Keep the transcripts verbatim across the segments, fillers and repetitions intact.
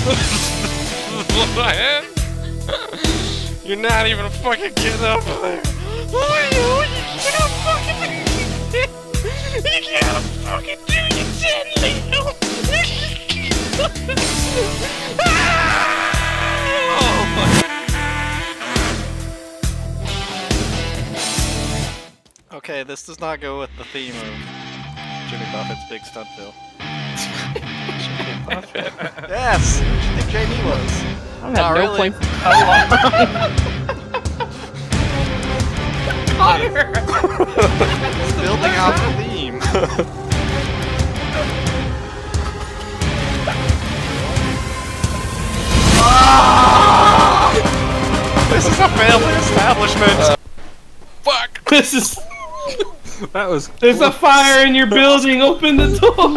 What? You're not even fucking getting up there. You can't fucking You can't fucking do it gently. Oh my. Okay, this does not go with the theme of Jimmy Buffett's Big Stuntville. Jimmy Buffett? Yes! What did you think Jamie was? I have no really. point. Connor! It's building out the theme. Ah! This is a family establishment! Uh, Fuck! This is. That was. There's a fire in your building. Open the door.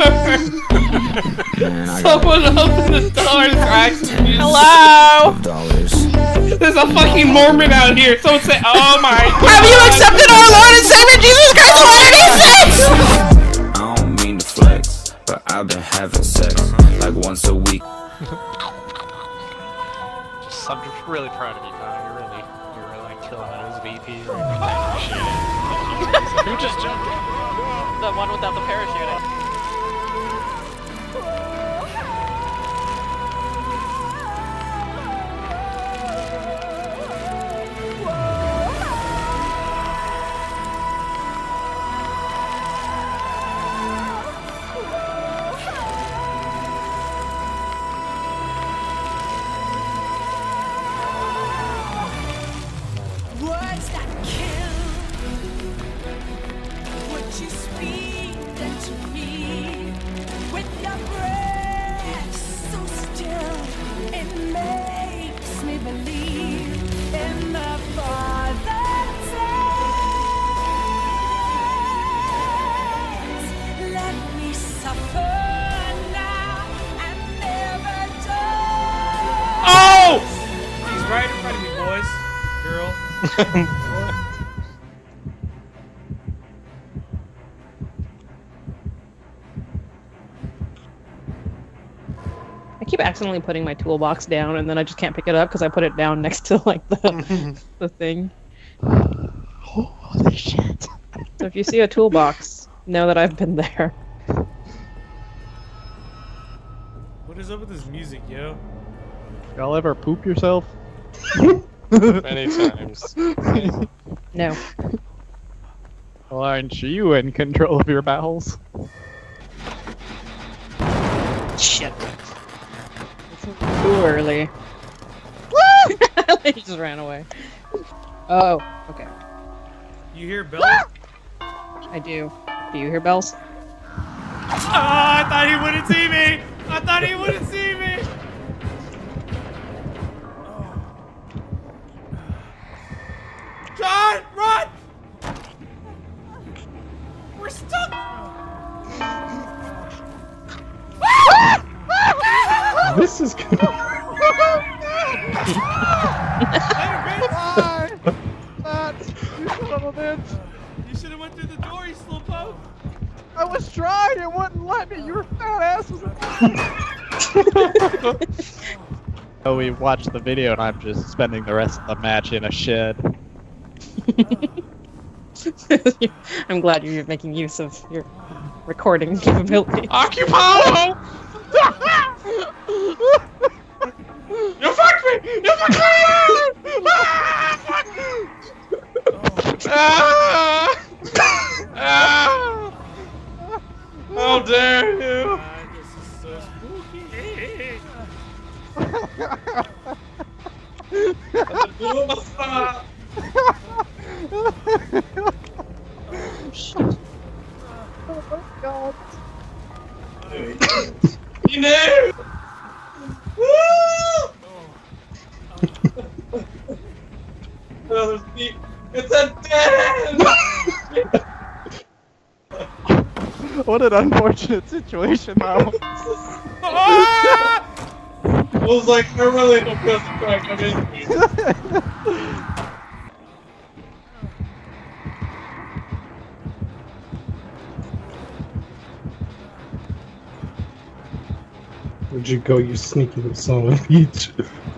Someone open the door. Hello. There's a fucking Mormon out here. Someone say, "Oh my." Have you accepted our Lord and Savior Jesus Christ of Latter-day Saints? I don't mean to flex, but I've been having sex like once a week. Just, I'm just really proud of you, Connor. You're really, you're really like killing it as V P right now. Who just jumped? The one without the parachute. Words that kill. Would you speak them to me with your breath so still? It makes me believe in the Father's hands. Let me suffer now and never die. Oh! He's right in front of me, boys. Girl. I keep accidentally putting my toolbox down, and then I just can't pick it up because I put it down next to like the the thing. Holy shit! So if you see a toolbox, know that I've been there. What is up with this music, yo? Y'all ever poop yourself? Many times. No. Well, aren't you in control of your bowels? Shit. It's too early. He just ran away. Oh, okay. You hear bells? I do. Do you hear bells? Oh, I thought he wouldn't see me! I thought he wouldn't see me! Shawn, run! We're stuck! This is good. You son of a bitch! You should have went through the door, you slowpoke! I was trying, it wouldn't let me. Your fat ass was. Oh, we watched the video, and I'm just spending the rest of the match in a shed. I'm glad you're making use of your recording capability. Occupy! You fucked me! You fucked me! Ah, fuck! Ah! Ah! How dare you! This is so spooky! Oh my god. You know! Woo! Oh, there's deep. It's a dead end! What an unfortunate situation, though. Ah! I was like, I really hope doesn't try to come in. Where'd you go, you sneaky little son of a bitch?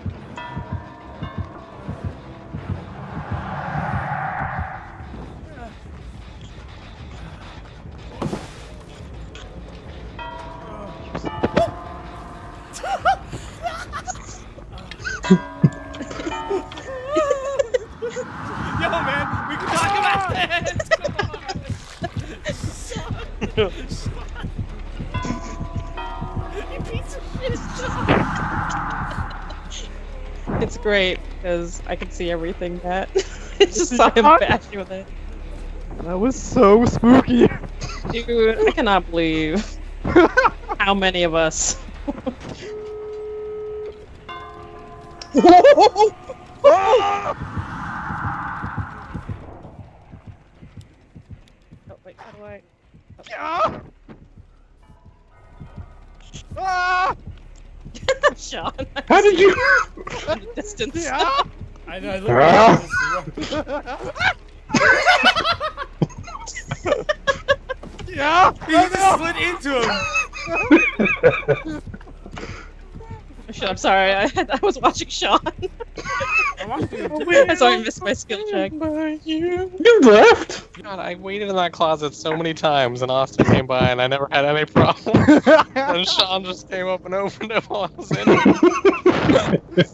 Yo, man, we can talk about this. Come on. You piece of shit, Shawn. It's great because I can see everything that. It's just saw him bash you with it. That was so spooky. Dude, I cannot believe how many of us. Oh wait, how do I? Yeah. Ah! Shawn. How did you? From the distance. Yeah. I know. I look Yeah. He just slid into him. Shit, I'm sorry. I, I was watching Shawn. I watched you. I saw him miss my skill check. You left? God, I waited in that closet so many times, and Austin came by, and I never had any problem. And Shawn just came up and opened it while I was in it.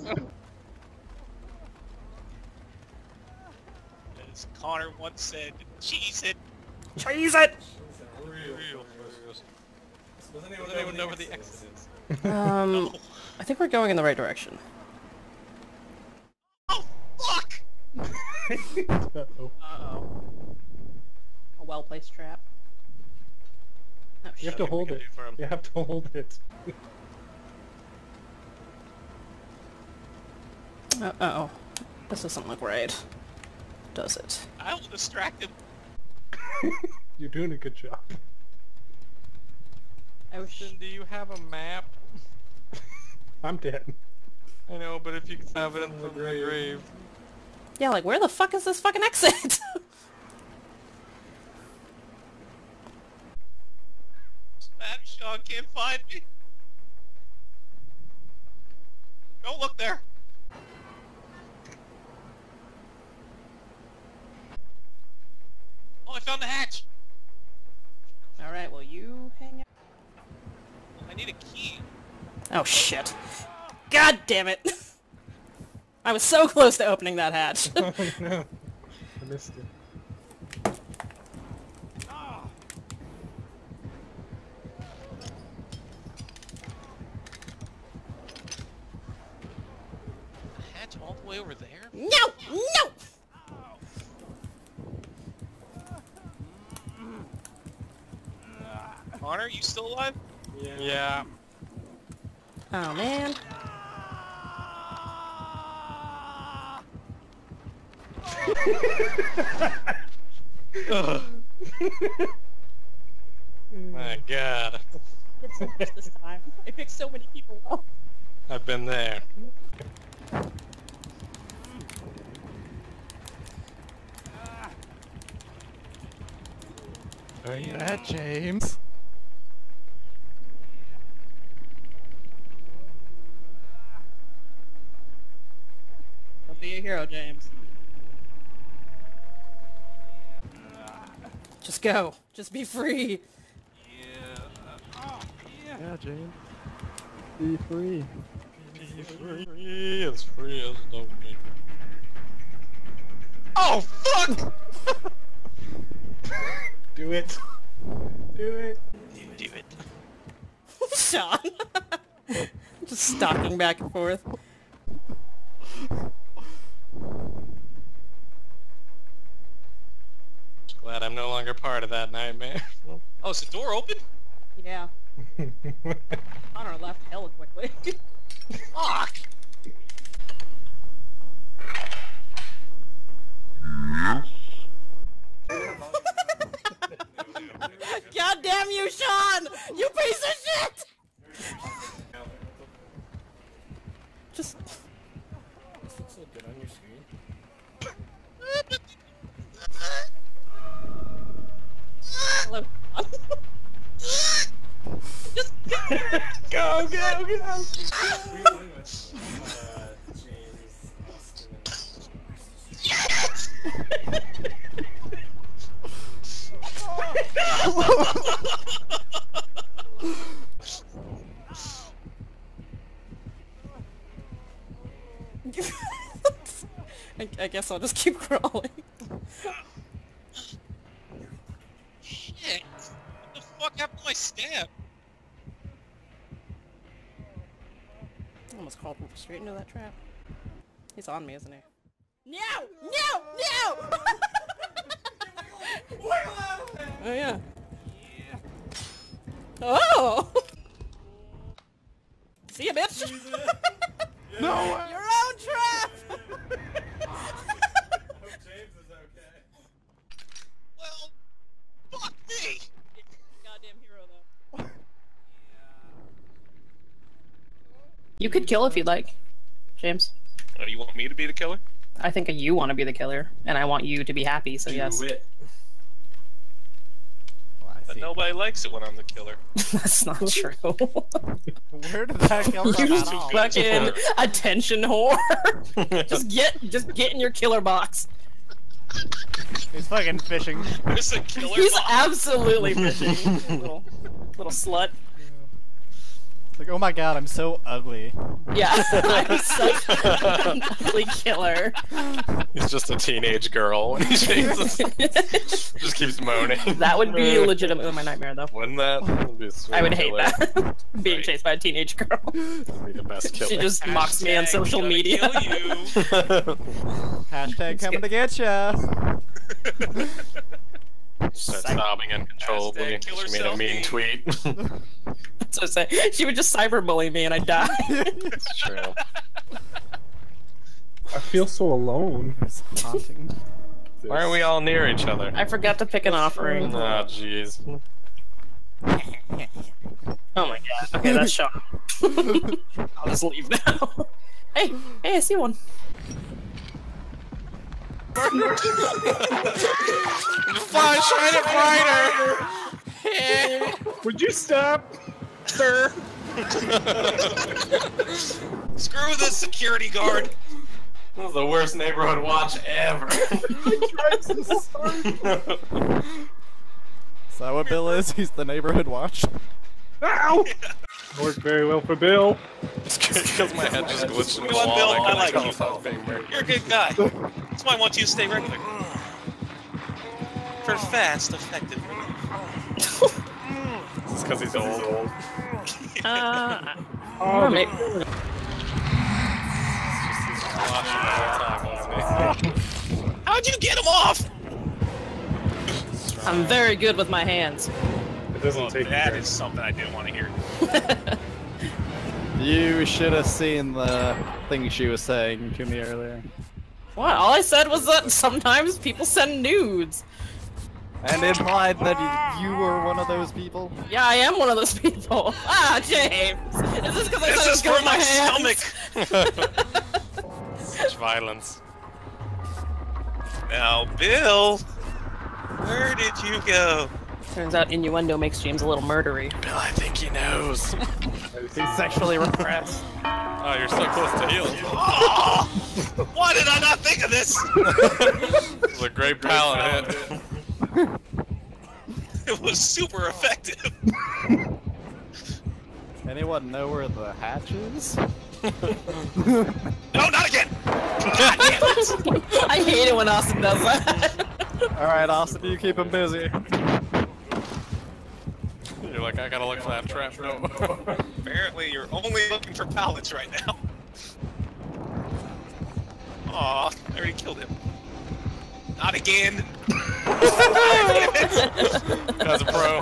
As Connor once said, cheese it! Cheese it! Real. Doesn't anyone know where the exit is? Um, I think we're going in the right direction. Oh, fuck! Uh-oh. Uh-oh. A well-placed trap. Oh, You have shit. to hold can it. do for him. You have to hold it. Uh-oh. This doesn't look right. Does it? I will distract him. You're doing a good job. Austin, do you have a map? I'm dead. I know, but if you could have it in the grave. Yeah, like, where the fuck is this fucking exit? Spanish Shawn can't find me. Don't look there. Oh, I found the hatch. Alright, well you hang out. I need a key. Oh shit. God damn it! I was so close to opening that hatch. Oh no. I missed it. The hatch all the way over there? No! No! Connor, you still alive? Yeah. Oh man. Ugh. My God. It's so much this time. I picked so many people up. I've been there. Where you at, James? Don't be a hero, James. Just go. Just be free. Yeah, James. Be free. Free as free as don't be. Oh fuck! Do it. Do it. Do it. Shawn. Just stalking back and forth. Glad I'm no longer part of that nightmare. Oh, is the door open? Yeah. Connor left hella quickly. Fuck! God damn you, Shawn! You piece of shit! Just... This looks so good on your screen. Hello, Shawn. Just... Go! go, go, go! Yes! I, I guess I'll just keep crawling. Shit! What the fuck happened to my stab? I almost crawled straight into that trap. He's on me, isn't he? No! No! No! Oh yeah. Oh! See ya, bitch! No! Your own trap! Hope James is okay. Well, fuck me! Goddamn hero, though. You could kill if you'd like, James. Oh, you want me to be the killer? I think you want to be the killer, and I want you to be happy, so yes. it. But nobody likes it when I'm the killer. That's not true. Where did that come from? You at all? fucking attention whore. just get, just get in your killer box. He's fucking fishing. There's a killer He's box. absolutely fishing. little, little slut. Like, oh my god, I'm so ugly. Yeah, I'm such an ugly killer. He's just a teenage girl. When he chases. Just keeps moaning. That would be legitimately my nightmare, though. Wouldn't that? That'd be a sweet I would hate killer. that. Being Right. chased by a teenage girl. That'd be the best killer. She just mocks me on Hashtag social gonna media. kill you. Hashtag coming to get ya. Starts sobbing uncontrollably. Hashtag killer She made a mean selfie. tweet. So say she would just cyberbully me and I'd die. It's true. I feel so alone. Haunting. Why are we all near each other? I forgot to pick an offering. Oh, jeez. Oh my god. Okay, that's Shawn. I'll just leave now. Hey, hey, I see one. Fly, shine it brighter! Would you stop, sir? Screw this security guard. This is the worst neighborhood watch ever. Is that what Bill is? He's the neighborhood watch. Ow! Worked very well for Bill. It's because my head just glitched in the You know what, wall. Bill? and I like cut you. off my finger. You're a good guy. That's why I want you to stay regular. For fast, effective relief. It's because he's old. Uh, Oh, or maybe. Watching the whole time, wasn't he? How'd you get him off? I'm very good with my hands. it doesn't Well, take that you is something I didn't want to hear. You should have seen the thing she was saying to me earlier. What? All I said was that sometimes people send nudes. And implied that you, you were one of those people. Yeah, I am one of those people. Ah, James! Is this because I This said is it was good for with my my hands? stomach. Such violence. Now, Bill, where did you go? Turns out innuendo makes James a little murdery. Bill, I think he knows. He's sexually repressed. Oh, you're so close to healing. Oh, why did I not think of this? It was a great pallet hit. It was super effective. Anyone know where the hatch is? No, not again! God damn it! I hate it when Austin does that. Alright, Austin, you keep him busy. You're like, I gotta look for that trap. No. Apparently, you're only looking for pallets right now. Aw, I already killed him. Not again! That's a pro.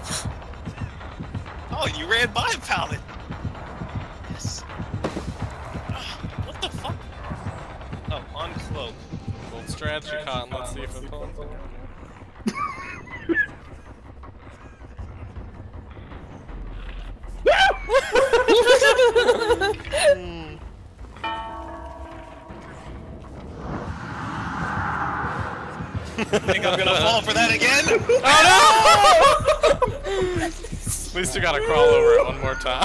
Oh, you ran by a pallet! Yes. Ah, what the fuck? Oh, uncloak. Old strategy cotton. Let's see if it pulls. Think I'm gonna fall for that again? Oh no! least you gotta crawl over it one more time.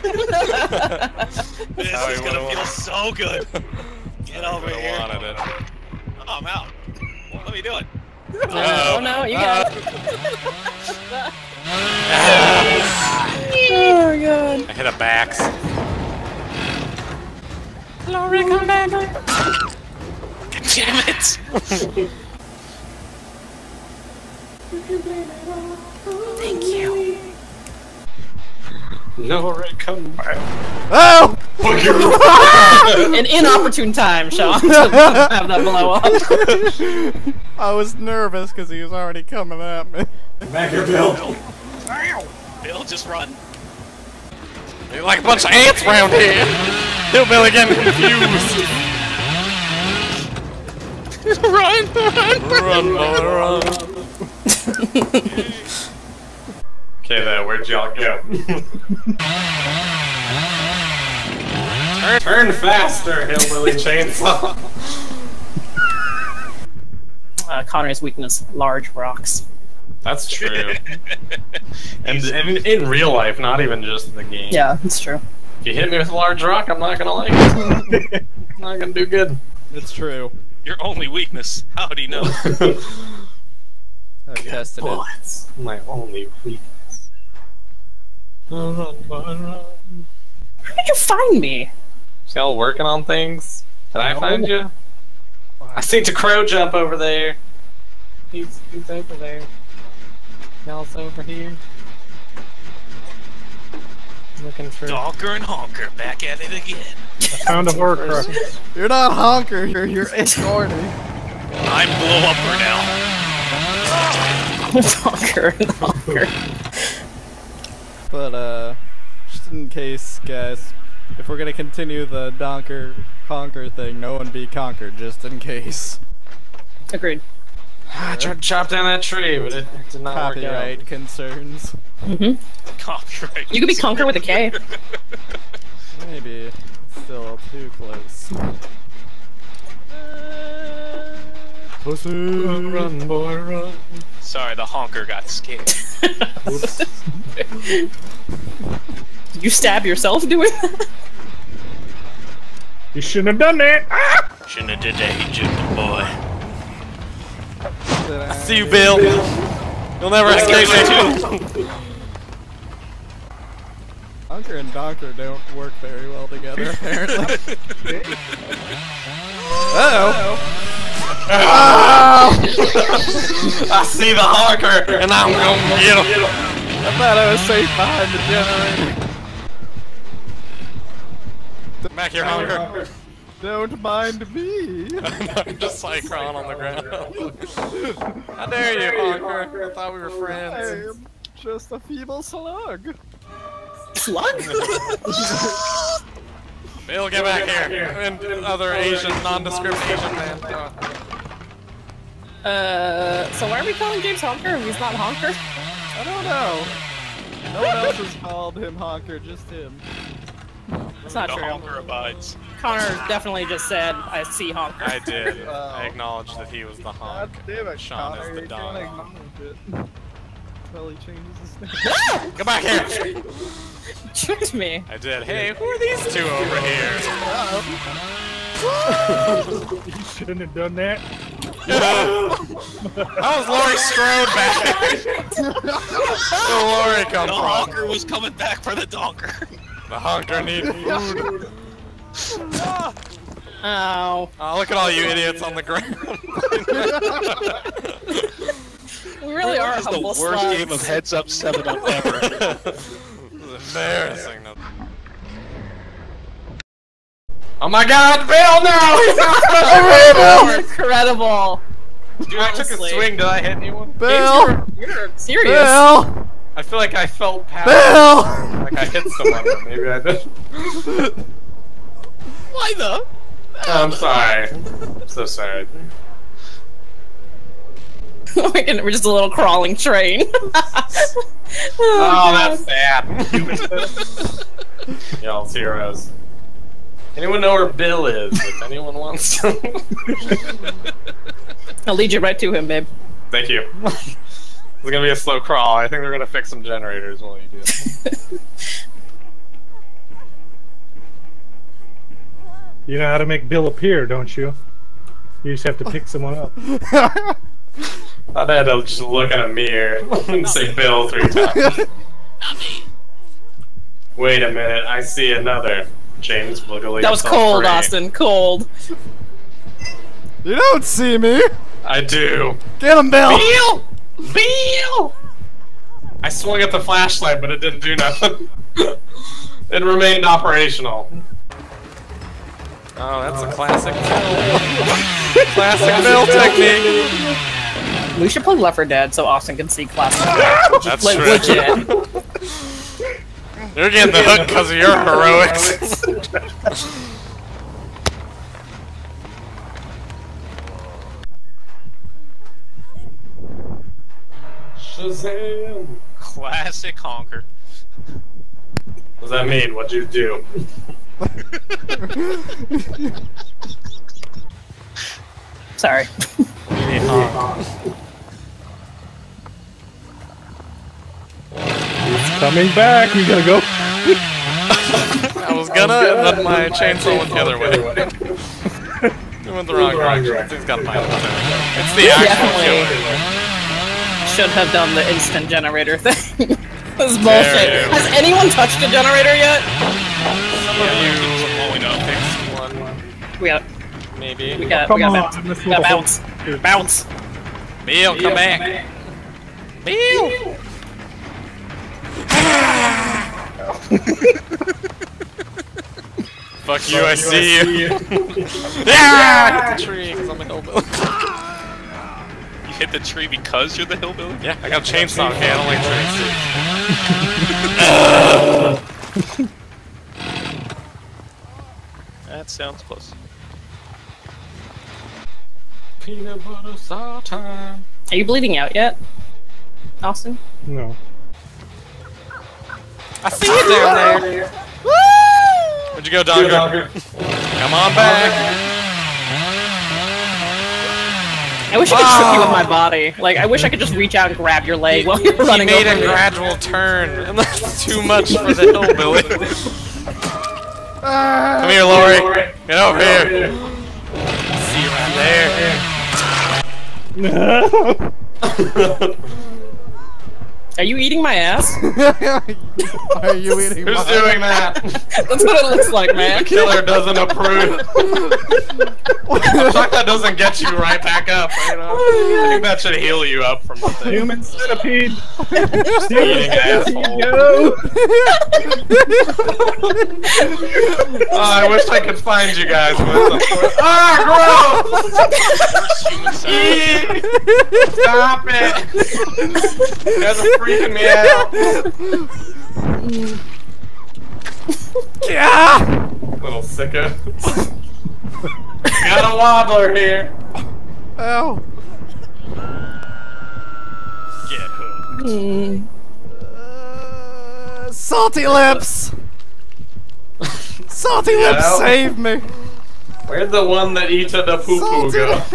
This How is he gonna would've feel wa- so good. Get over Could've here. wanted it. Oh, I'm out. What are you doing? Oh no, you got it. Oh god. I hit a backs. Glory, come back. Damn it! Thank you. Glory, come back. Oh! An inopportune time, Shawn, to have that blow up. I was nervous because he was already coming at me. Back here, Bill. Bill, just run. You're like a bunch of ants around here. Hillbilly getting confused. Run! Run, boy, run. Okay, then, where'd y'all go? turn, turn faster, hillbilly chainsaw. Uh, Connor's weakness, large rocks. That's true. and, and in real life, not even just the game. Yeah, it's true. If you hit me with a large rock, I'm not gonna like it. I'm not gonna do good. It's true. Your only weakness. How'd he know? I've tested it. Bullets. My only weakness. Run, run, run. Where did you find me? Still working on things. Did I No. find you? I see the crow jump over there. He's, he's over there. Y'all's over here. Looking for. Donker and Honker back at it again. I found a Horcrux. You're not honker, you're you're escorting. I'm blow up for now. Donker and Honker. But uh, just in case, guys, if we're gonna continue the donker conquer thing, no one be conquered. Just in case. Agreed. I tried to chop down that tree, but it, it did not work out. Copyright concerns. Mm-hmm. Copyright. You could be Conquer with a K. Maybe still too close. Pussy. Run, run, boy, run. Sorry, the honker got scared. Did you stab yourself doing that? You shouldn't have done that. Ah! Shouldn't have did that, he juked the boy. I see you, Bill. You'll never escape me. Honker and donker don't work very well together, apparently. Uh-oh. Oh! I see the honker, and I'm gonna get him. I thought I was safe behind the generator. Back here, honker. Don't mind me. I'm just like crawling on the ground. How dare you, honker? I thought we were I friends. am just a feeble slug. Slug? Bill, get back here. And other Asian, nondescript Asian man. Uh, so why are we calling James Honker if he's not Honker? I don't know. No one else has called him honker, just him. That's not The true. honker abides. Connor definitely just said, I see Honker. I did. Wow. I acknowledged that he was the honk. God damn it, Shawn Connor, is the you're gonna don. acknowledge it. Until he changes his name. Come back here! Tricked me. I did. Hey, who are these two over here? You shouldn't have done that. How was Laurie Strode back? Where Laurie come The from? honker was coming back for the donker. The honker need food. Oh. Oh, look at all you idiots on the ground. We really are This is the humble worst slugs. game of Heads Up seven up ever. This is embarrassing. Oh my god, Bill, no! Incredible. Dude, I took a Honestly. swing. Did I hit anyone? Bill! You're, you're serious. Bill! I feel like I felt power. Bill! Like I hit someone, but maybe I did. Why the? I'm sorry. I'm so sorry. We're gonna- we're just a little crawling train. oh, Oh, God. that's sad. Y'all's heroes. Anyone know where Bill is? If anyone wants to. I'll lead you right to him, babe. Thank you. It's gonna be a slow crawl. I think they're gonna fix some generators while you do it. You know how to make Bill appear, don't you? You just have to pick someone up. I'd had to just look in a mirror and say Bill three times. Wait a minute, I see another James Boogly. That was cold, Austin. Cold. You don't see me. I do. Get him, Bill. Bill! Bill! I swung at the flashlight, but it didn't do nothing. It remained operational. Oh, that's a classic Bill. Classic Bill technique. We should play Left four Dead so Austin can see classic. That's like, true. legit. You're getting the hook because of your heroics. Shazam! Classic honker. What does that mean? What'd you do? Sorry. It's coming back. We gotta go. I was gonna, but my chainsaw went the other way. It went the wrong direction. He's got to find it. It's the actual killer. Should have done the instant generator thing. This is bullshit. Has anyone touched a generator yet? Some of you only know fixed one. We got. Maybe. We got. Oh, we got come bounce. on, We this got little- bounce. Bounce. Bill, come back. Bill! Fuck you, I see you. Yeah! I hit the tree because I'm a hillbilly. You hit the tree because you're the hillbilly? Yeah, I got a chainsaw, okay? I don't like trees. That sounds close. Peanut butter saw time. Are you bleeding out yet, Austin? No. I see you down there. Woo! Where'd you go, Dogger? Come on back. I wish I could trip you with my body. Like, I wish I could just reach out and grab your leg while you're running He made over a me. gradual turn, and that's too much for the hillbilly. Come here, Lori. Get over here. See you right there. Are you eating my ass? Are you eating Who's my doing that? That's what it looks like, man. The killer doesn't approve. I thought that doesn't get you right back up. You know? I think that should heal you up from the thing. Human centipede. Eating asshole. Oh, I wish I could find you guys with some. Ah, gross! Eee! Stop it! You guys are freaking me out. Yeah! Little sicko. Got a wobbler here. Oh. Get hooked. Mm. Uh, salty lips. Salty You lips, know? save me. Where'd the one that eats the poo poo Salty go?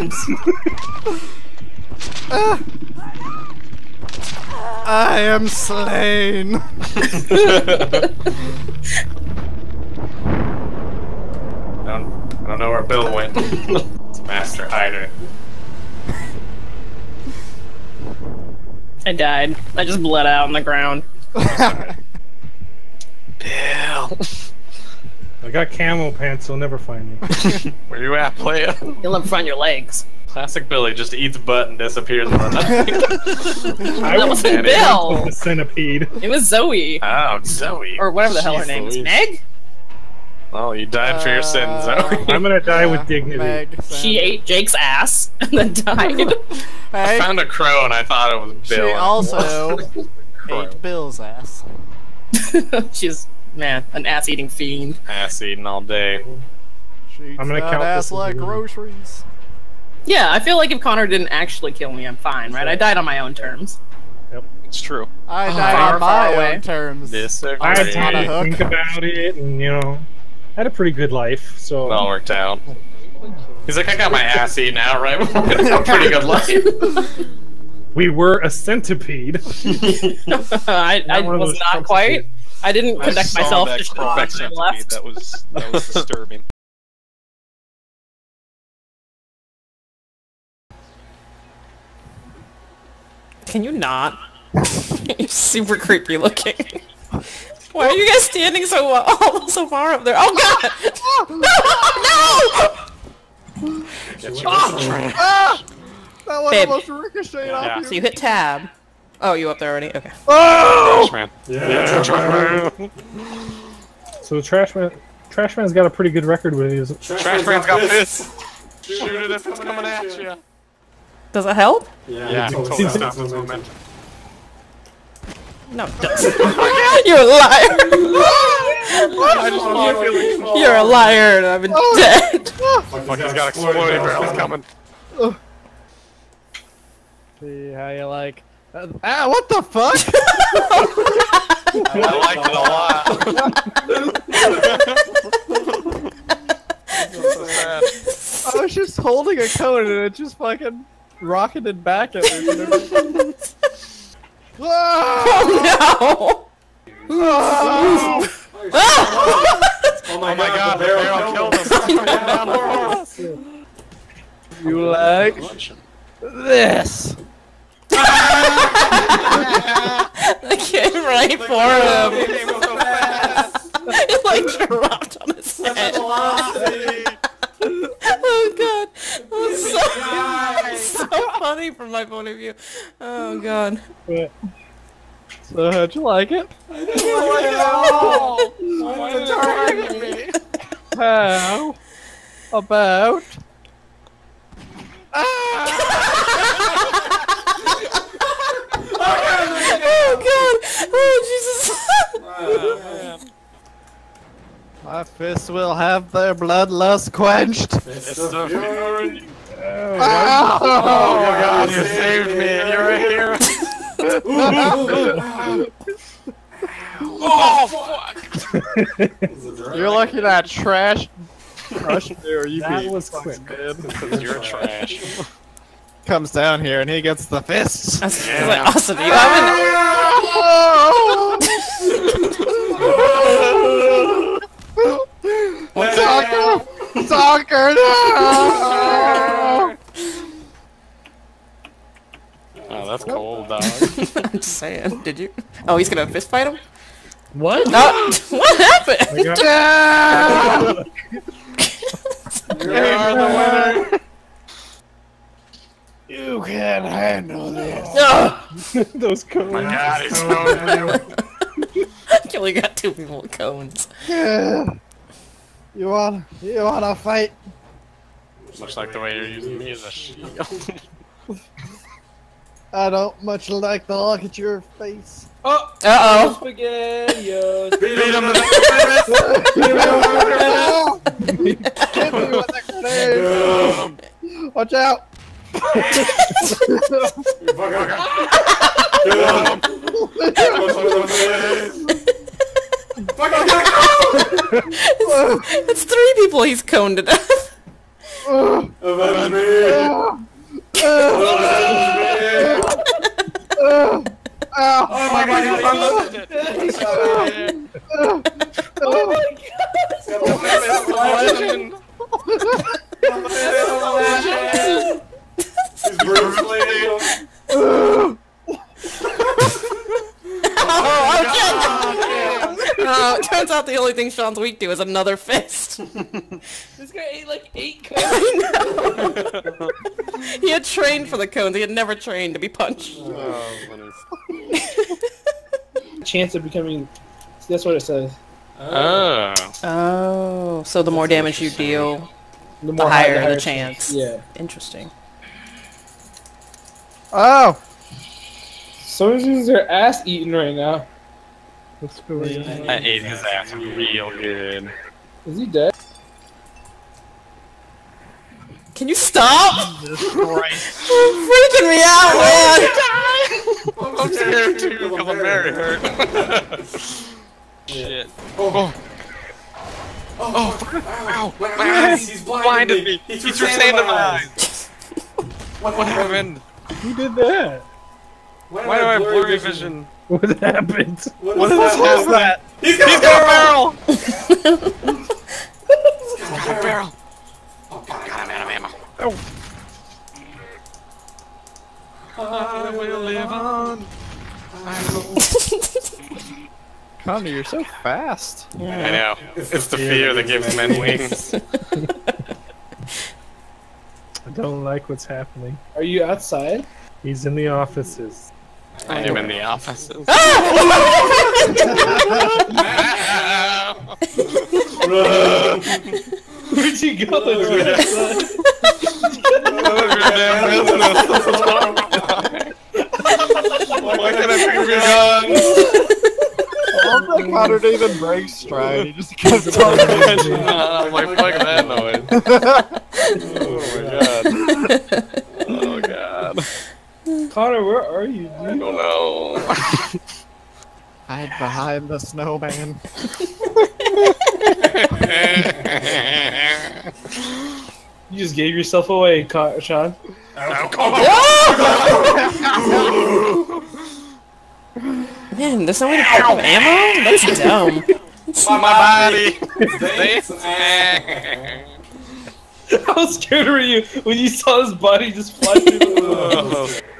Uh, I am slain. I don't, I don't know where Bill went. It's a master hider. I died. I just bled out on the ground. Bill. I got camo pants, so never find me. Where you at, playa? You'll never find your legs. Classic Billy just eats butt and disappears in the night. I That was wasn't Bill. the centipede. It was Zoe. Oh, Zoe. Or whatever the hell her Jeez name is. Louise. Meg? Oh, you died for your sins, Zoe. I'm gonna die with dignity. Meg, She ate Jake's ass and then died. I Hey, found a crow and I thought it was she Bill. also ate Bill's ass. She's, man, an ass-eating fiend. Ass eating all day. She eats I'm gonna that count ass this as like a win. groceries. Yeah, I feel like if Connor didn't actually kill me, I'm fine, right? I died on my own terms. It's true. I Oh, died far, on far my away. own terms. Disagree. I had on a time to hook. think about it, and you know, had a pretty good life. So It all worked out. He's like, I got my ass eaten out, right? A pretty good life. We were a centipede. I, I Not one of was those not Trump quite. centipedes. I didn't I connect saw myself that to crawl Shawn back when I centipede. left. That was that was disturbing. Can you not? You're super creepy looking. Why are you guys standing so well, so far up there? Oh god! No! No! Get Ah! That one Babe. almost ricocheted Yeah. off So you. you hit tab. Oh, you up there already? Okay. Oh! Trash man. Yeah. Trash man. So the trash man, trash man's got a pretty good record with his. Trash man's got fists. Shoot it if it's coming at you. Does it help? Yeah, it totally stops its momentum. No, it doesn't. You're a liar! I just want to feel like You're a liar and I'm dead! fuck, he's got exploding barrels coming. See how you like. Uh, ah, what the fuck? I like it a lot. So sad. I was just holding a cone and it just fucking rocketed back at me. Ah! Oh Ah! Oh my god, the barrel killed him. You like this? I came right for him! It like dropped on his head. Oh god. That was so, so funny from my point of view. Oh god. So how'd you like it? How about... Oh god! Oh Jesus! My fists will have their bloodlust quenched. It's the fury. Oh, Oh my god, you saved me. You're a hero. Oh fuck! You're lucky that trash crushed me or you That beat was quick. Because you're trash. comes down here and he gets the fists. That's Yeah. like awesome. You haven't. Soccer! Soccer! No! Oh, that's cold, dog. I'm just saying. Did you? Oh, he's gonna fist fight him? What? No. What happened? Yeah! You are the winner. You can handle this. Those cones. My god, he's so everywhere. I only got two people with cones. Yeah. You want? You want to fight? Looks like the way you're using me as a shield. I don't much like the look at your face. Oh! Uh oh. Spaghettios. Beat him to the Hit me with that grenade. Watch out! It's, it's three people he's coned to death. Avenge me! Oh my god, you unloaded it! Oh my He's Bruce Lee! Oh, okay. Oh, it turns out the only thing Shawn's weak to is another fist. This guy ate like eight cones. I know. He had trained for the cones. He had never trained to be punched. Oh, funny. Chance of becoming. That's what it says. Oh. Oh, so the more damage you deal, The the more higher high- the chance. Yeah. Interesting. Oh! Someone's using their ass eating right now. Let's go. I ate his ass real good. Is he dead? Can you stop? You're freaking me out, man! I'm scared too because I'm very hurt. Shit. Oh. Oh, fuck. Ow. My eyes. He's blinded me. He threw sand in my eyes. What happened? Who did that? Why do I have blurry vision? What happened? What, what is that? He's got, He's got a barrel! He's got a barrel! Oh god, I'm out of ammo. Oh. I will live on. I will. Connor, you're so fast. Yeah. I know. It's the fear that gives men wings. I don't like what's happening. Are you outside? He's in the offices. I am in the offices. Run! Where'd you go? Why can't I pick up your gun? I love that Connor didn't even break stride. He just kept talking. I'm like, fuck that noise. Oh my god. Oh god. Connor, where are you, dude? I don't know. Hide behind the snowman. You just gave yourself away, Con Shawn. Man, there's no way to pick up ammo? That's dumb. On my body. How scared were you when you saw his body just fly through the window?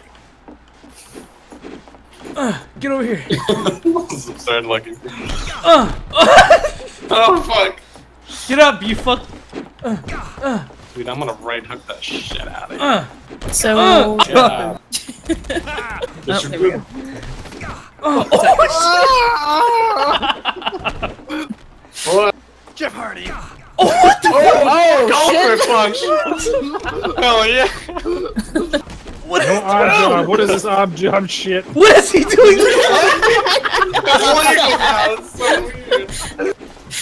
Uh, get over here. Started looking. Uh, Oh fuck. Get up, you fuck. Uh, uh, Dude, I'm gonna right hook that shit out of you. uh, So. Uh, yeah. Oh, there we go. oh, What? Jeff Hardy. Oh, what the oh, oh, golfer punch! Hell yeah! What is, no odd job. What is this odd job shit? what is he doing? That's legal now. It's so weird.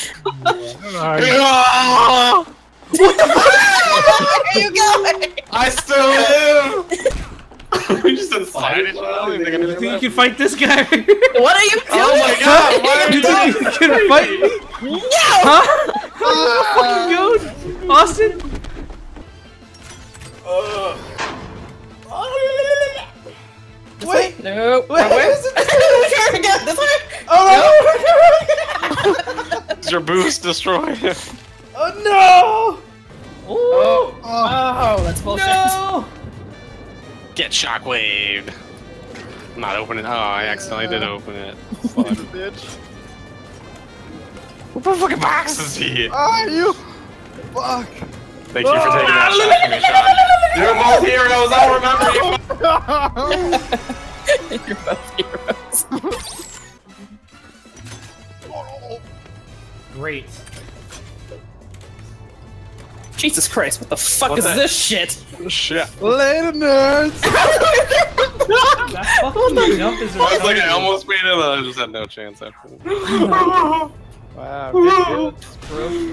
Uh, What the fuck? Where are you going? I still live! We just inside each other. I don't even think I You did think you that. can fight this guy? What are you doing? Oh my god, why are You you think doing you can fight me? No! Huh? Fucking go, Austin? Wait! No! Wait, where is it? This way? Oh no! Is your boost destroyed? Oh no! Oh, Oh, that's bullshit. no! Get shockwaved. I'm not opening. Oh, I accidentally did open it. Fuck. Bitch. What the fucking box is he? Ah, you. Fuck. Thank you for taking that shot from me, Shawn. You're both heroes. I'll remember you. You're both heroes. Great. Jesus Christ, what the fuck What is the- this shit? Shit. Later, nerds. That fucking jump is I was like, I almost made it, and I just had no chance after. Wow, good hits, bro.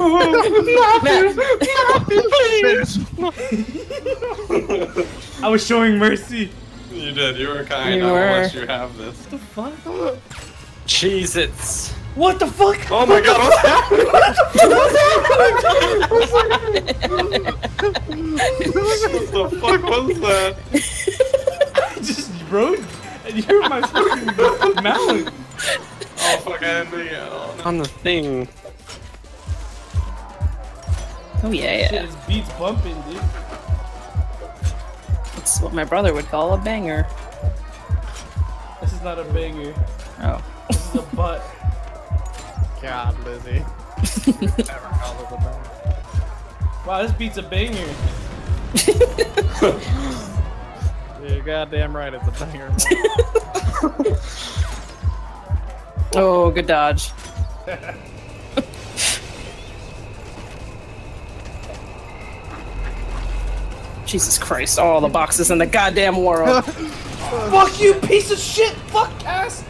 I was showing mercy. You did. You were kind. You I'll were. let you have this. What the fuck? Cheez-Its. What the fuck? Oh my god, what's happening? What the fuck was that? I just rode and you're my fucking mouth. Oh fuck, I didn't think it. On the thing. Oh yeah, Shit, yeah. his beats bumping, dude. That's what my brother would call a banger. This is not a banger. Oh. This is a butt. God, Lizzie. Never called it a banger. Wow, this beat's a banger. You're goddamn right, it's a banger. Oh, good dodge. Jesus Christ, all the boxes in the goddamn world. Fuck you, piece of shit! Fuck ass!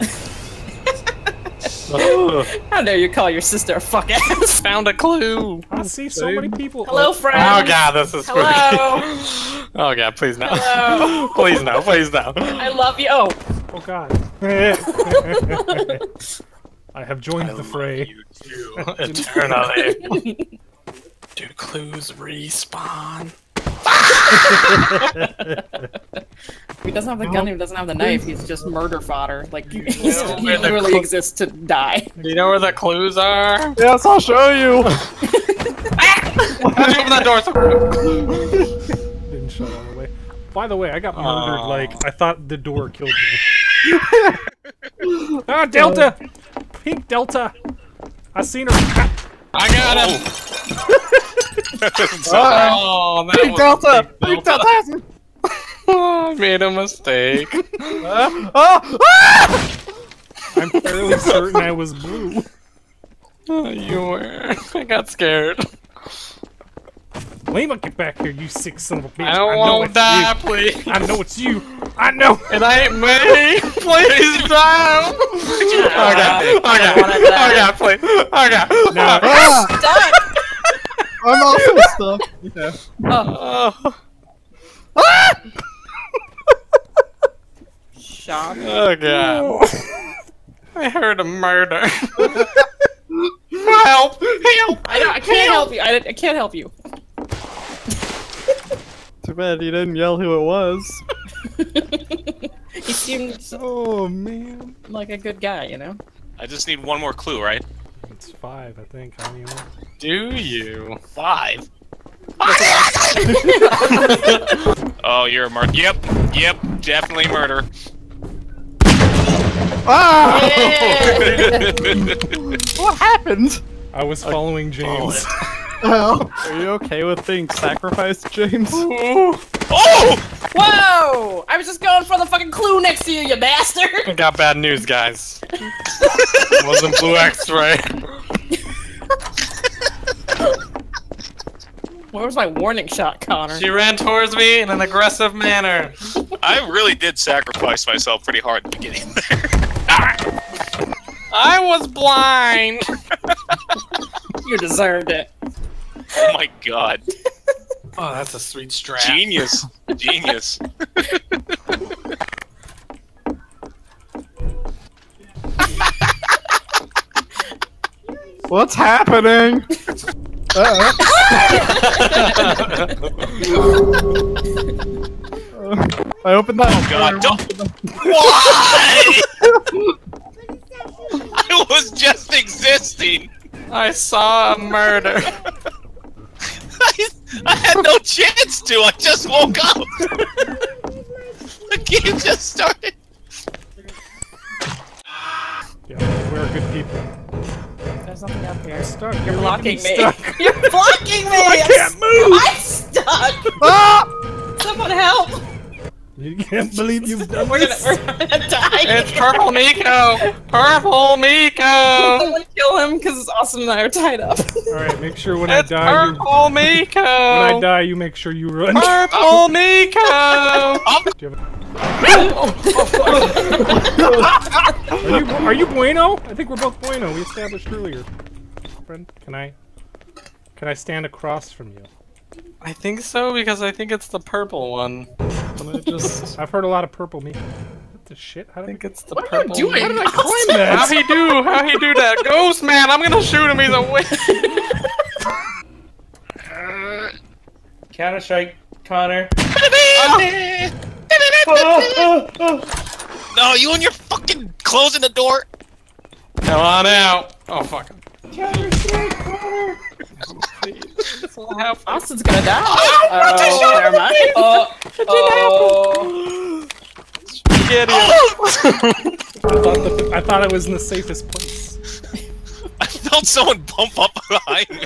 How dare you call your sister a fuck ass? Found a clue. I see so many people. Hello, friend. Oh god, this is spooky. Hello. Oh god, please no. Hello. Please no, please no. I love you. Oh. Oh god. I have joined I the fray. You too, eternally. Do clues respawn? He doesn't have the gun, he doesn't have the knife, he's just murder fodder. Like, he's, he literally exists to die. Do you know where the clues are? Yes, I'll show you! How'd you open that door? Didn't shut all the way. By the way, I got murdered. Oh. Like I thought the door killed me. Ah, Delta! Pink Delta! I seen her. I got him! Oh, that Pink was Delta! Pink Pink Delta! Oh, I made a mistake. Uh, oh! Ah! I'm fairly certain I was blue. Oh, you were. I got scared. Lima, get back here, you sick son of a bitch. I don't know want to it's die, you. please. I know it's you. I know. It ain't me. Please die. Okay. Okay. Okay. Please. Okay. No. Ah! Stuck! I'm also stuck. Yeah. Oh. Ah! Shawn. Oh god. I heard a murder. Help! Help! I, don't, I can't help you. I, I can't help you. Too bad you didn't yell who it was. He seemed Oh man. like a good guy, you know? I just need one more clue, right? It's five, I think. Anyway. Do you? Five. Oh, you're a murder. Yep. Yep. Definitely murder. Ah! Yeah! What happened? I was following James. Oh. Are you okay with being sacrificed, James? Oh! Whoa! I was just going for the fucking clue next to you, you bastard! I got bad news, guys. It wasn't blue X-ray. Where was my warning shot, Connor? She ran towards me in an aggressive manner. I really did sacrifice myself pretty hard at the beginning there. I was blind. You deserved it. Oh my god. Oh, that's a sweet strap. Genius. Genius. What's happening? Uh-oh. I opened that. Oh god, don't. Why? I was just existing. I saw a murder. I, I had no chance to. I just woke up. The game just started. Yeah, we're good people. There's nothing up here. Stuck. You're blocking me. Stuck. You're blocking me! I can't move. I'm stuck! Ah! Someone help! You can't believe you've done We're gonna, this. we're gonna die! It's Purple Miko. Purple Miko. Someone kill him because Austin and I are tied up. Alright, make sure when It's I die, you, Purple Miko. when I die, you make sure you run. Purple Miko. Do you have a- are you are you bueno? I think we're both bueno. We established earlier. Friend, can I can I stand across from you? I think so because I think it's the purple one. I'm gonna just. I've heard a lot of purple me. What the shit? How I did think it's the What are purple. you doing? How did I climb that? How he do? How he do that? Ghost man! I'm gonna shoot him. He's a witch. Counter strike, Connor. No, you and your fucking closing the door. Come on out. Oh fuck. Counter strike, Connor. Austin's gonna die. Oh, never mind. Uh, oh. Get him. I thought that the, I thought I was in the safest place. I felt someone bump up behind me.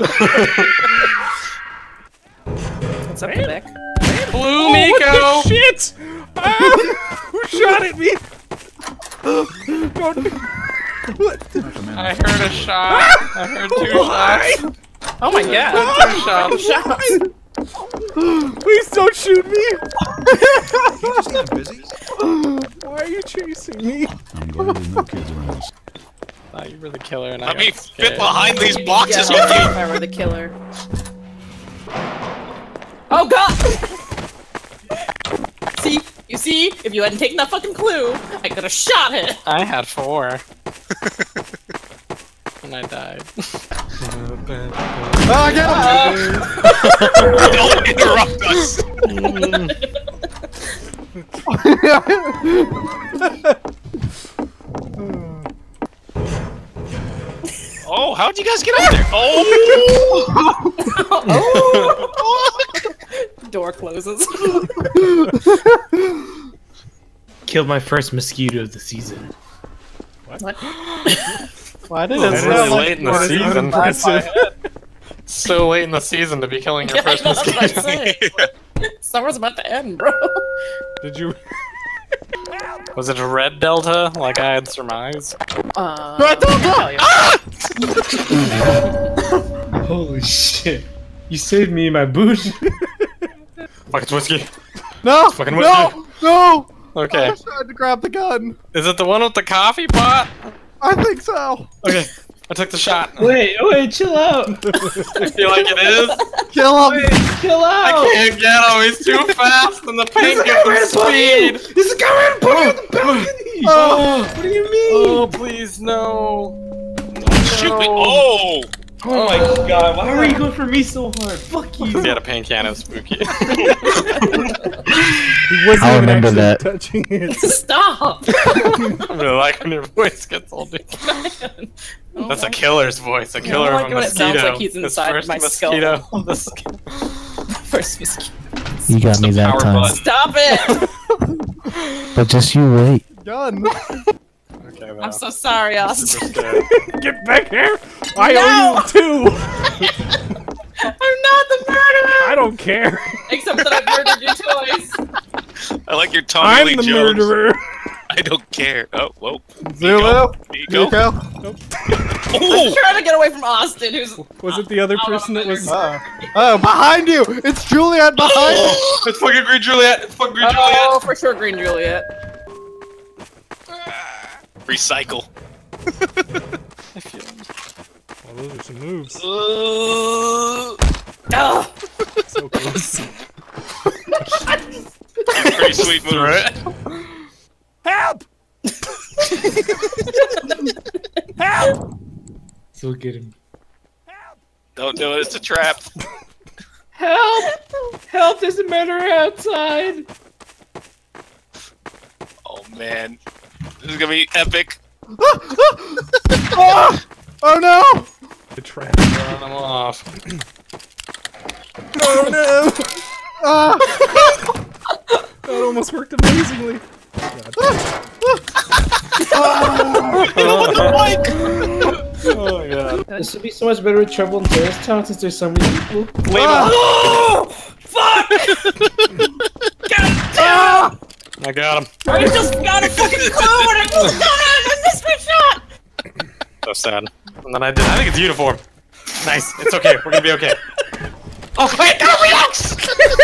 What's up, Nick? Blue Oh, Miko. what the shit? Ah, who shot at me? Don't. What? I heard a shot. I heard two shots. Oh my god. Two shots. Shots. Please don't shoot me! You're just not busy? Why are you chasing me? I'm glad there's no kids around. Thought you were the killer, and I Let me got fit scared. behind these boxes Yeah, with you. if I were the killer. Oh god! See? You see? If you hadn't taken that fucking clue, I could have shot it! I had four. And I died. Oh, get him! Don't interrupt us. Oh, how'd you guys get up there? Oh! Oh! Door closes. Killed my first mosquito of the season. What? Why did Oh, it that sound is like late in you the were season? unimpressive? So late in the season to be killing your Yeah, first I know, that's what I'm mosquito. saying. Summer's about to end, bro. Did you? Was it a red delta, like I had surmised? Uh, Red delta! Ah! Holy shit! You saved me in my bush. Fuck, it's whiskey. No! It's fucking No! whiskey. No! Okay. I was trying to grab the gun. Is it the one with the coffee pot? I think so. Okay, I took the shot. Wait, wait, chill out. I feel like it is. Kill him. Wait, chill out. I can't get him. He's too fast, and the paint gives him speed. This is coming and put me on the balcony. Oh, What do you mean? oh, please no. Shoot me! Oh! Oh my god, why were you going for me so hard? Fuck you. He had a paint can. It was spooky. He wasn't I even remember actually that. touching it. Stop! I really like when your voice gets all deep. That's a killer's voice. A killer like of a when it mosquito. sounds like he's His inside first my skull. mosquito. The sk- First mosquito. You got me that power time. button. Stop it! But just you wait. Gun. Okay, well, I'm so sorry, Austin. super scared. Get back here! I No! owe you two! I'm not the murderer! I don't care. Except that I've murdered you twice. I like your Tommy I'm Lee the Jones. murderer. I don't care. Oh, whoa. Zulu. Nico. Nico. I'm Oh! trying to get away from Austin, who's... Was it the other person that was... Uh, oh, behind you! It's Juliet behind you! It's fucking Green Juliet. It's fucking Green Oh, Juliet. for sure, Green Juliet. Recycle. Oh, those are some moves. Uh, Oh! So close. pretty sweet move. Help! Help! So get him. Don't do it. It's a trap. Help! Help! There's a murderer outside. Oh man, this is gonna be epic. oh! oh no! The trap. Run them off. Oh no! Ah! That almost worked amazingly. Oh my god. This would be so much better with Trouble in Terrorist Town since there's so many people. Oh! Fuck! I got him. I just got a fucking clue and I just got it! I missed my shot! So sad. And then I did. I think it's uniform. Nice. It's okay. We're gonna be okay. Oh wait! No, relax!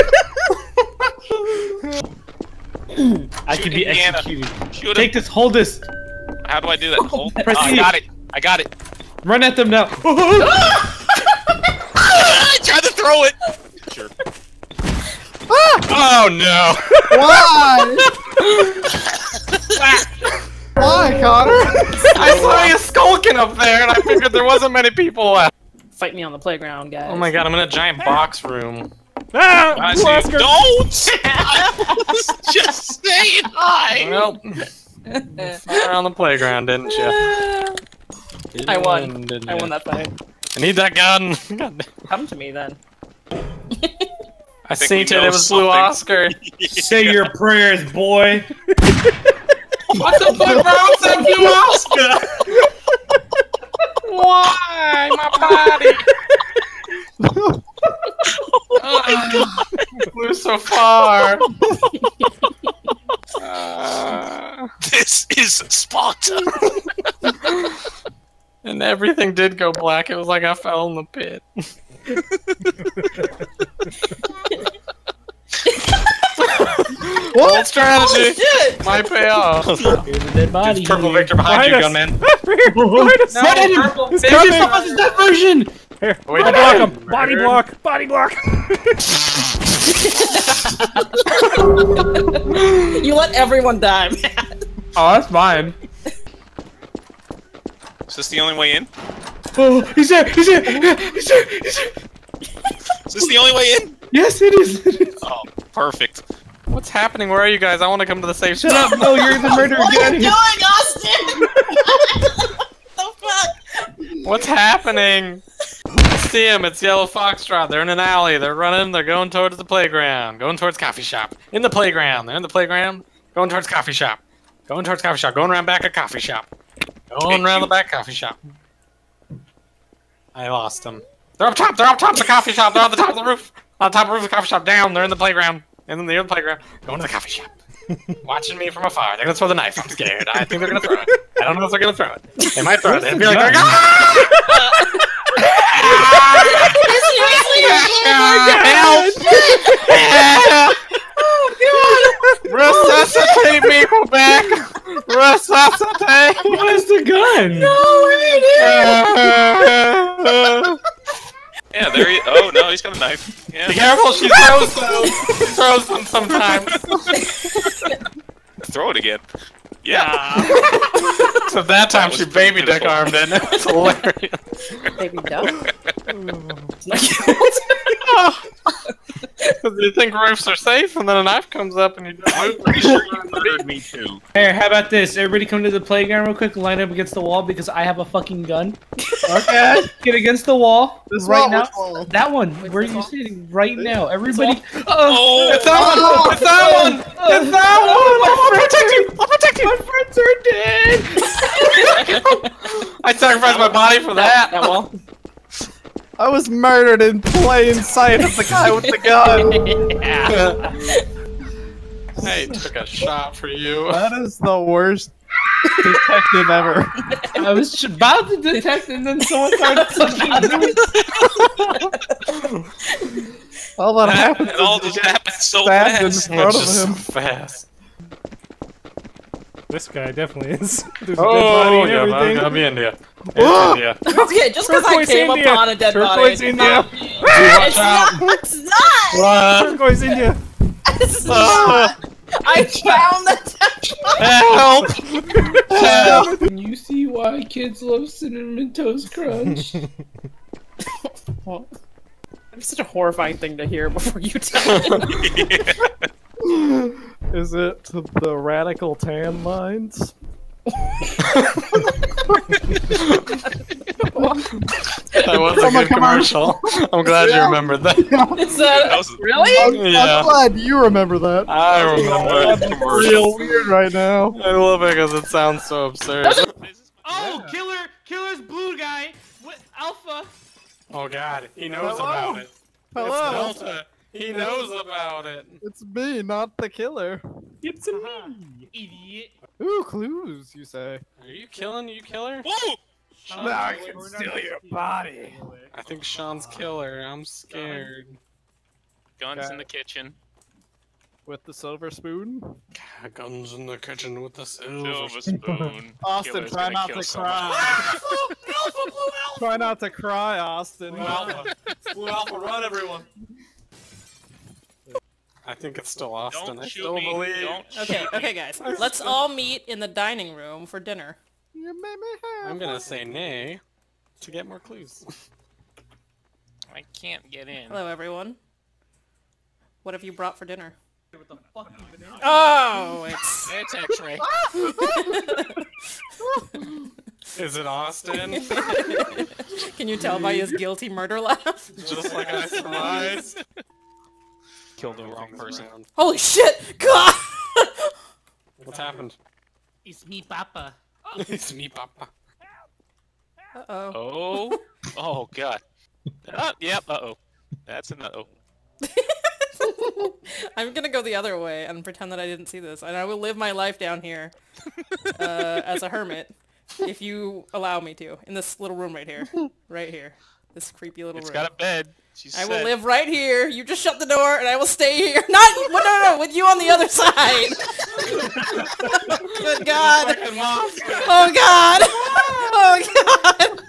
I can be Indiana. executed. Shoot Take him. this, hold this. How do I do that? Hold. Press Oh, I E. got it. I got it. Run at them now. I tried to throw it. Sure. Oh no! Why? Why, Connor? I saw you skulking up there, and I figured there wasn't many people left. Fight me on the playground, guys. Oh my god! I'm in a giant box room. Ah! I Blue see. Oscar! Don't. I was just saying hi. Well, fire on the playground, didn't you? I won. Didn't, didn't I you? won that fight. I need that gun. God. Come to me then. I think seen we it. know It was Blue something. Oscar. Say your prayers, boy. What the fuck wrong with that Blue Oscar? Why my body? Oh, flew so far. Uh, This is Sparta. and everything did go black. It was like I fell in the pit. What strategy? Shit! Might pay off. Here's a dead body. There's Purple Victor behind Behind you, us. gunman. Right here! Behind us! No, Run at him! purple. He's There's coming! someone is that version! Here, Wait, body no. block him! Body Murder. block! Body block! You let everyone die, man. Oh, that's mine. Is this the only way in? Oh, he's there! He's there! He's there! He's there! Is this the only way in? Yes, it is. It is. Oh, perfect. What's happening? Where are you guys? I want to come to the safe Shut spot. up! No, you're the murderer. What Get are out you of here. doing, Austin? What the fuck? What's happening? I see him. It's Yellow Foxtrot. They're in an alley. They're running. They're going towards the playground. Going towards coffee shop. In the playground. They're in the playground. Going towards coffee shop. Going towards coffee shop. Going around back of coffee shop. Going around the back coffee shop. I lost them. They're up top. They're up top of the coffee shop. They're on the top of the roof. On top of the roof of the coffee shop. Down. They're in the playground. And then they're in the playground. Going to the coffee shop. Watching me from afar. They're gonna throw the knife. I'm scared. I think they're gonna throw it. I don't know if they're gonna throw it. They might throw it. They'd be like, they're gonna... Help! Resuscitate me, Quebec! Resuscitate! Where's the gun? No, Yeah, there he. Oh no, he's got a knife. Yeah. Be careful, she throws them. She throws them sometimes. Throw it again. Yeah. So that time That she was baby dick beautiful. armed it. It's hilarious. Baby duck. Because you think roofs are safe, and then a knife comes up and you just I'm pretty sure you murdered me too. Hey, how about this? Everybody come to the playground real quick, line up against the wall because I have a fucking gun. Okay. Get against the wall. This right wall, now. which wall? That one. Where are you sitting? Right now. Everybody. Oh, It's that one! It's that one! It's that one! I'll protect you! I'll protect you! My friends are dead! I sacrificed my body for that! That wall. I was murdered in plain sight of the guy with the gun. Hey, took a shot for you. That is the worst detective ever. I was about to detect and then someone started fucking doing All that happens It all is you just get happened so stabbed in fast. front It's of just so him. fast. This guy definitely is. There's a dead body Oh, and yeah, I'm everything. gonna be India. Whoa! India. Okay, just because I Turquoise came India. upon a dead Turquoise body. India. It's not. It's not. What? Turquoise India. It's not. I found the dead body. Help! Can you see why kids love Cinnamon Toast Crunch? Well, it's such a horrifying thing to hear before you tell me. Is it the radical tan lines? That was a From a good commercial. I'm glad you remembered that. Is that, That was- really? I'm, Yeah. I'm glad you remember that. I remember it. It's real weird right now. I love it because it sounds so absurd. Oh, killer, killer's blue guy. What, Alpha? Oh god, he knows Hello? about it. Hello. It's Delta. He knows about it. It's me, not the killer. It's a me. Idiot. Ooh, clues, you say. Are you killing you killer? Whoa! Sean, Now I can steal your body. I think Sean's killer. I'm scared. Guns in the kitchen. With the silver spoon? Guns in the kitchen with the silver. Silver spoon. Austin, Killer's try gonna not kill to someone. cry. Try not to cry, Austin. Blue Alpha. Blue Alpha, run everyone. I think it's still Austin. Don't I shoot still me. believe. Don't Okay, shoot me. okay, guys. Let's all meet in the dining room for dinner. You made me happy. I'm gonna say nay to get more clues. I can't get in. Hello, everyone. What have you brought for dinner? Oh, it's It's X-ray. Is it Austin? Can you tell by his guilty murder laugh? Just like I surmised. Killed the wrong person. Holy shit! God! What's happened? It's me, Papa. It's me, Papa. Uh-oh. Oh. Oh god. Uh, yep. Uh oh. That's an uh oh. I'm gonna go the other way and pretend that I didn't see this, and I will live my life down here uh, as a hermit, if you allow me to, in this little room right here, right here, this creepy little It's room. got a bed. She I will said. live right here. You just shut the door, and I will stay here. Not no, no, no, with you on the other side. Good God! Oh God! Oh God!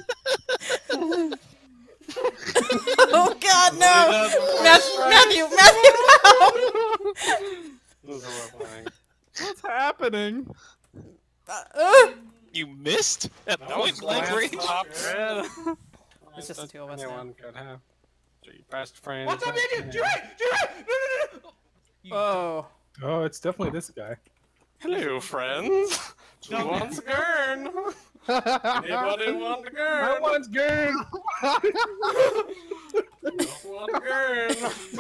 Oh God, no! Matthew, Matthew, Matthew, This is horrifying. What's happening? no! You missed at point blank range. It's just the two of us now. Anyone could have. So you best friend. What's up, nigga? You're right. You're right. No, no, no. Oh. Oh, it's definitely this guy. Hello, friends. Who wants a gurn? Anybody want a gurn? I want gurn. Don't want a gurn.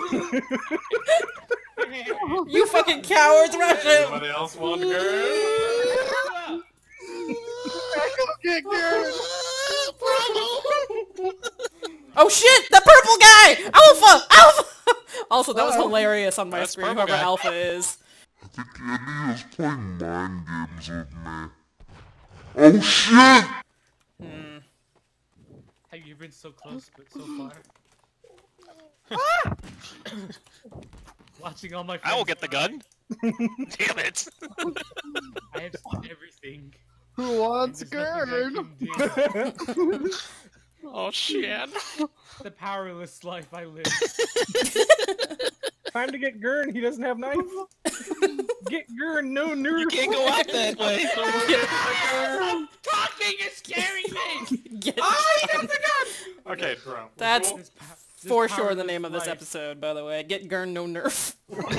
You fucking cowards, rush him! Anybody else want a gurn? Get gurn. Oh shit! The purple guy! Alpha! Alpha! Also, that was hilarious on my That's screen, purple whoever guy. Alpha is. I think Andy is playing mind games with me. Oh shit! Hmm. Have you been so close, but so far? Watching all my friends. I will get the gun. Damn it! I have everything. Who wants There's nothing I gurn? can do. Oh shit. The powerless life I live. Time to get Gurn. He doesn't have knife. Get Gurn. No nerf. You can't go out that way. Talking is scaring me. Get Oh, he got the gun. Okay, bro. That's This po- this for sure the powerless name of this life. episode, by the way. Get Gurn, no nerf.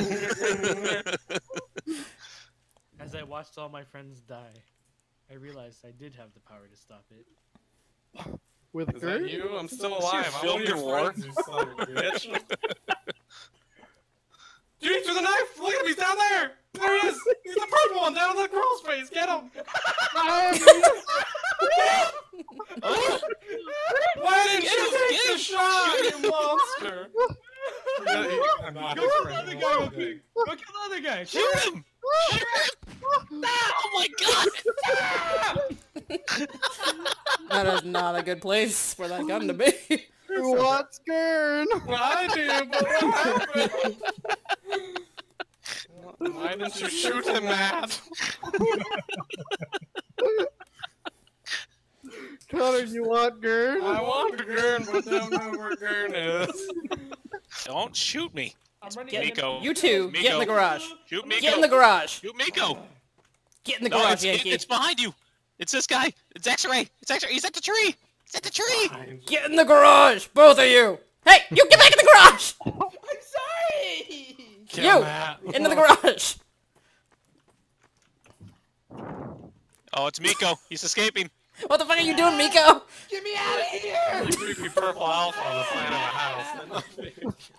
As I watched all my friends die, I realized I did have the power to stop it. With Is that gurn? you? I'm still alive. I'm Film one of your your war. friends, you son of a bitch. Dude, he's with a knife! Look at him, he's down there! There he is! He's the purple one down in the crawl space! Get him! Why didn't you take the shot, you monster? I'm not Go his kill the friend other anymore, guy real okay. quick. Go kill the other guy. Shoot him! Shoot him! Oh my god! That is not a good place for that gun to be. Who wants gurn? I do, but what happened? Why didn't you shoot him, Matt? Connor, you want gurn? I want the gurn, but don't know where gurn is. Don't shoot me. I'm running Get- Miko. You two, Miko. get in the garage. Shoot Miko. Get in the garage. Shoot Miko. Get in the No, garage, it's, it- Yankee. it's behind you. It's this guy. It's X-ray. It's X-ray. He's at the tree. He's at the tree. Get in the garage, both of you. Hey, you get back in the garage. I'm sorry. Kill You Matt. into the garage. Oh, it's Miko. He's escaping. What the fuck are you doing, Miko? Get me out of here. You creepy purple alpha on the side of the house.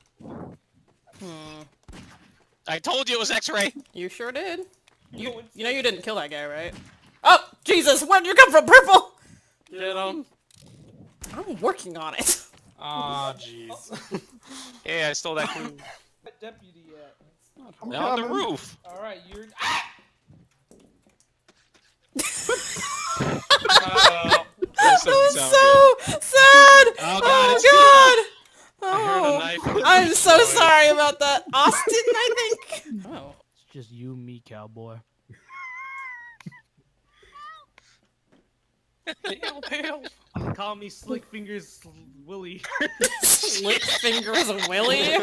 Hmm. I told you it was X-ray. You sure did. You, you know you didn't kill that guy, right? Oh, Jesus, where did you come from, Purple? Get him. I'm working on it. Aw, jeez. Yeah, I stole that clue. What deputy at? Now on the roof. All right, you're. Ah! Uh, That That was sound so good. sad. Oh, God, Oh, it's God. I heard a Oh, knife. I'm so sorry about that. Austin, I think. Oh. It's just you and me, cowboy. Help, help. Call me Slick Fingers Willie. Slick Fingers Willie?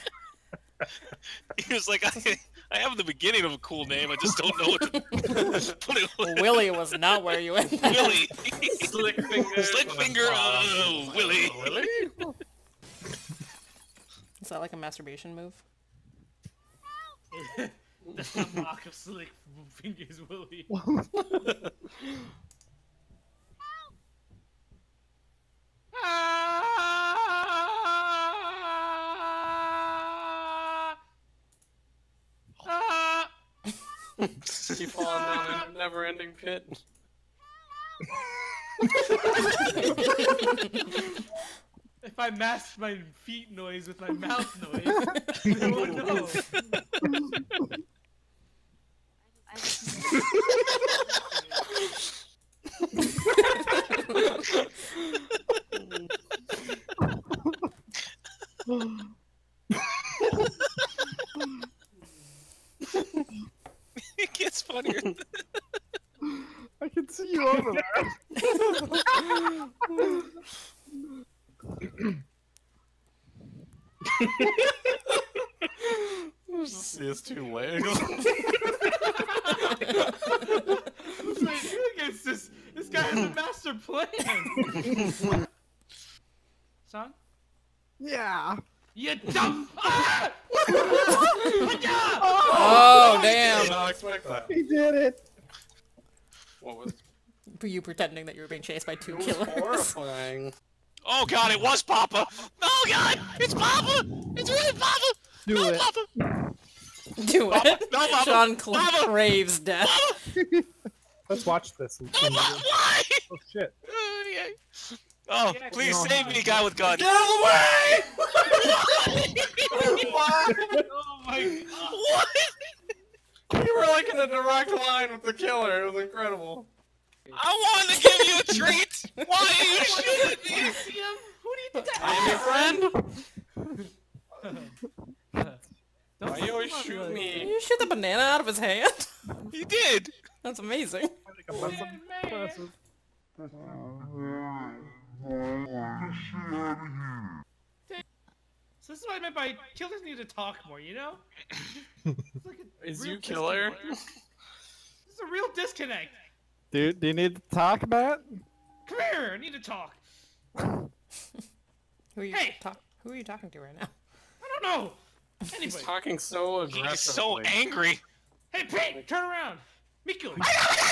He was like, I, I have the beginning of a cool name. I just don't know what to put it with. Willie was not where you went. Willie. Slick finger. Slick finger, uh, Willie. Willie? Is that like a masturbation move? That's the mock of Slick Fingers Willie. Ah! Keep falling down in a never-ending pit. If I masked my feet noise with my mouth noise, no one knows. It gets funnier. I can see you over Just see his two legs. This, this, this guy has a master plan. Son? Yeah. You dumb. Ah! What Oh, damn. I did not expect that. He did it. What was? For you pretending that you were being chased by two It was killers. horrifying. Oh god, it was Papa! Oh god, it's Papa! It's really Papa! Do no, it. Papa! Do it. No, Papa! Shawn Papa! craves death. Let's watch this. No, Papa, why? Oh shit. Oh, please save me, guy with gun. Get out of the way! Oh my god. What? You were like in a direct line with the killer. It was incredible. I wanted to give you a treat! Why are you shooting me? Who do you think I am your friend. Don't Why you always shoot Did me? you shoot the banana out of his hand? He did! That's amazing. So this is what I meant by killers need to talk more, you know? It's like a Is real you killer? disconnect. This is a real disconnect. Dude, do you need to talk about? Come here, I need to talk. Who are you Hey! talk Who are you talking to right now? I don't know. He's Anyway. talking so aggressively. He's so angry. Hey, Pete, turn around. Miku. I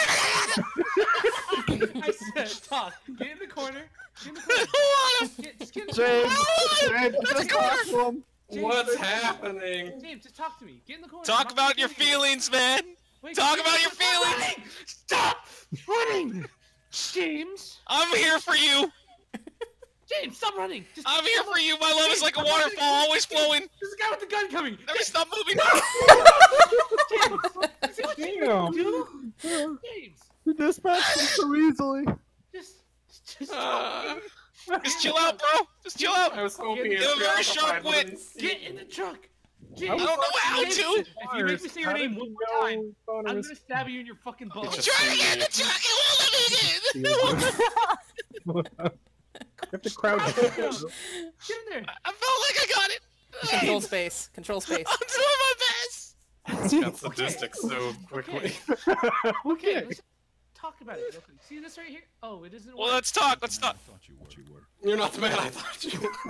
said, talk. Get in the corner. Get in the corner. Get, just get in the James, corner. James, just talk to him. James, What's James, happening? James, just talk to me. Get in the corner. Talk I'm about not your killing you. feelings, man! Wait, Talk James, about your stop feelings! running! Stop running! James! I'm here for you! James, stop running! Just I'm here stop for you! My love is like a waterfall, always flowing! There's a guy with the gun coming! Never stop moving! James! See what you Damn. do? James! You dispatched him so easily. Just, just Uh, Just chill out, bro! Just chill out! I was hoping You it have a very sharp wit! get in the truck! James! I don't know how James, to! If you make me say your name one more time, I'm gonna stab you in your fucking butt. Just Try to get in the truck! It won't let me in! You have to crouch. Get in there! I felt like I got it! Control space. Control space. I'm doing my best! It's got sadistic so quickly. Okay, let's talk about it real quick. See this right here? Oh, it isn't. Well, working. let's talk, let's talk. You're not the man I thought you were.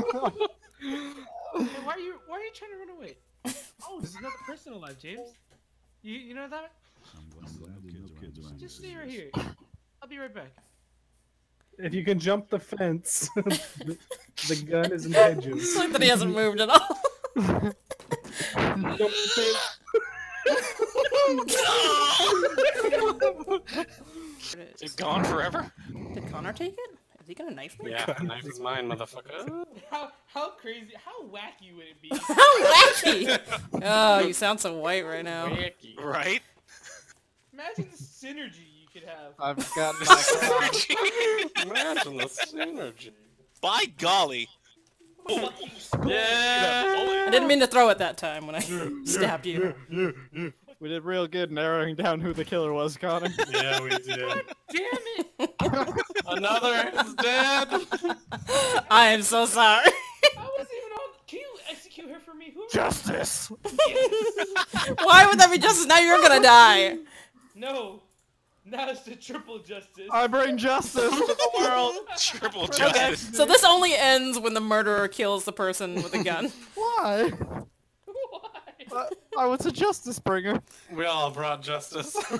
Hey, why are you why are you trying to run away? Oh, there's another person alive, James. You you know that? Just stay right here. I'll be right back. If you can jump the fence, the, the gun is in hedges. It's like that he hasn't moved at all. Jump the Is it gone forever? Did Connor take it? Is he gonna knife me? Yeah, the knife is mine, motherfucker. How how crazy? How wacky would it be? How wacky! Oh, you sound so white right now. Wacky. Right? Imagine the synergy you could have. I've got my Imagine the synergy. By golly. Yeah. I didn't mean to throw it that time when I stabbed you. We did real good narrowing down who the killer was, Connor. Yeah, we did. Damn it! Another is dead. I am so sorry. I wasn't even on. Can you execute her for me? Who? Justice! Why would that be justice? Now you're gonna die. No. Now it's the triple justice. I bring justice to the world. Triple justice. So this only ends when the murderer kills the person with a gun. Why? Why? Uh, I was a justice bringer. We all brought justice. Oh,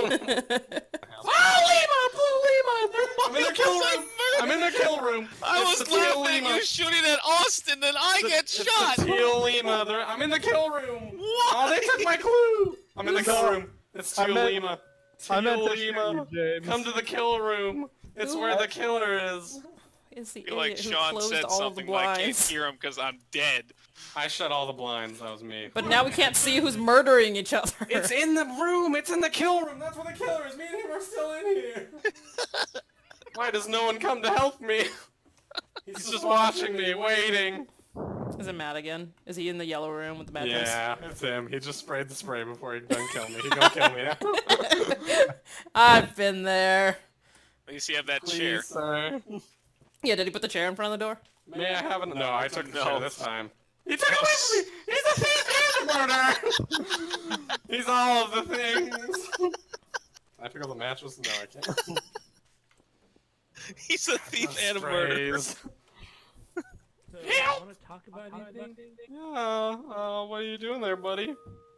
Lima! Blue Lima! I'm in the kill room. I'm in the kill room. I It's was the teal laughing at Lima. you shooting at Austin and I get It's shot! the teal Lima. They're- I'm in the kill room. What? Oh, they took my clue. I'm in the kill room. It's I teal meant- Lima. I meant Teal to shoot Lima. you, James. Come to the kill room. It's Who- where the killer is. Is the I feel like idiot who Shawn closed said all of the something, but I can't blinds. hear him because I'm dead. I shut all the blinds. That was me. But now we can't see who's murdering each other. It's in the room. It's in the kill room. That's where the killer is. Me and him are still in here. Why does no one come to help me? He's just watching me, waiting. Is it Matt again? Is he in the yellow room with the mattress? Yeah, it's him. He just sprayed the spray before he done kill me. He gonna kill me now. I've been there. At least you have that Please, chair. sir. Yeah, did he put the chair in front of the door? May I have a... No, I took the No. chair this time. He took it away from me! He's a thief and a murderer! He's all of the things. Can I pick up the mattress? No, I can't. He's a thief and a murderer. Sprays. So, I want to talk talk about anything? Yeah, uh, what are you doing there, buddy?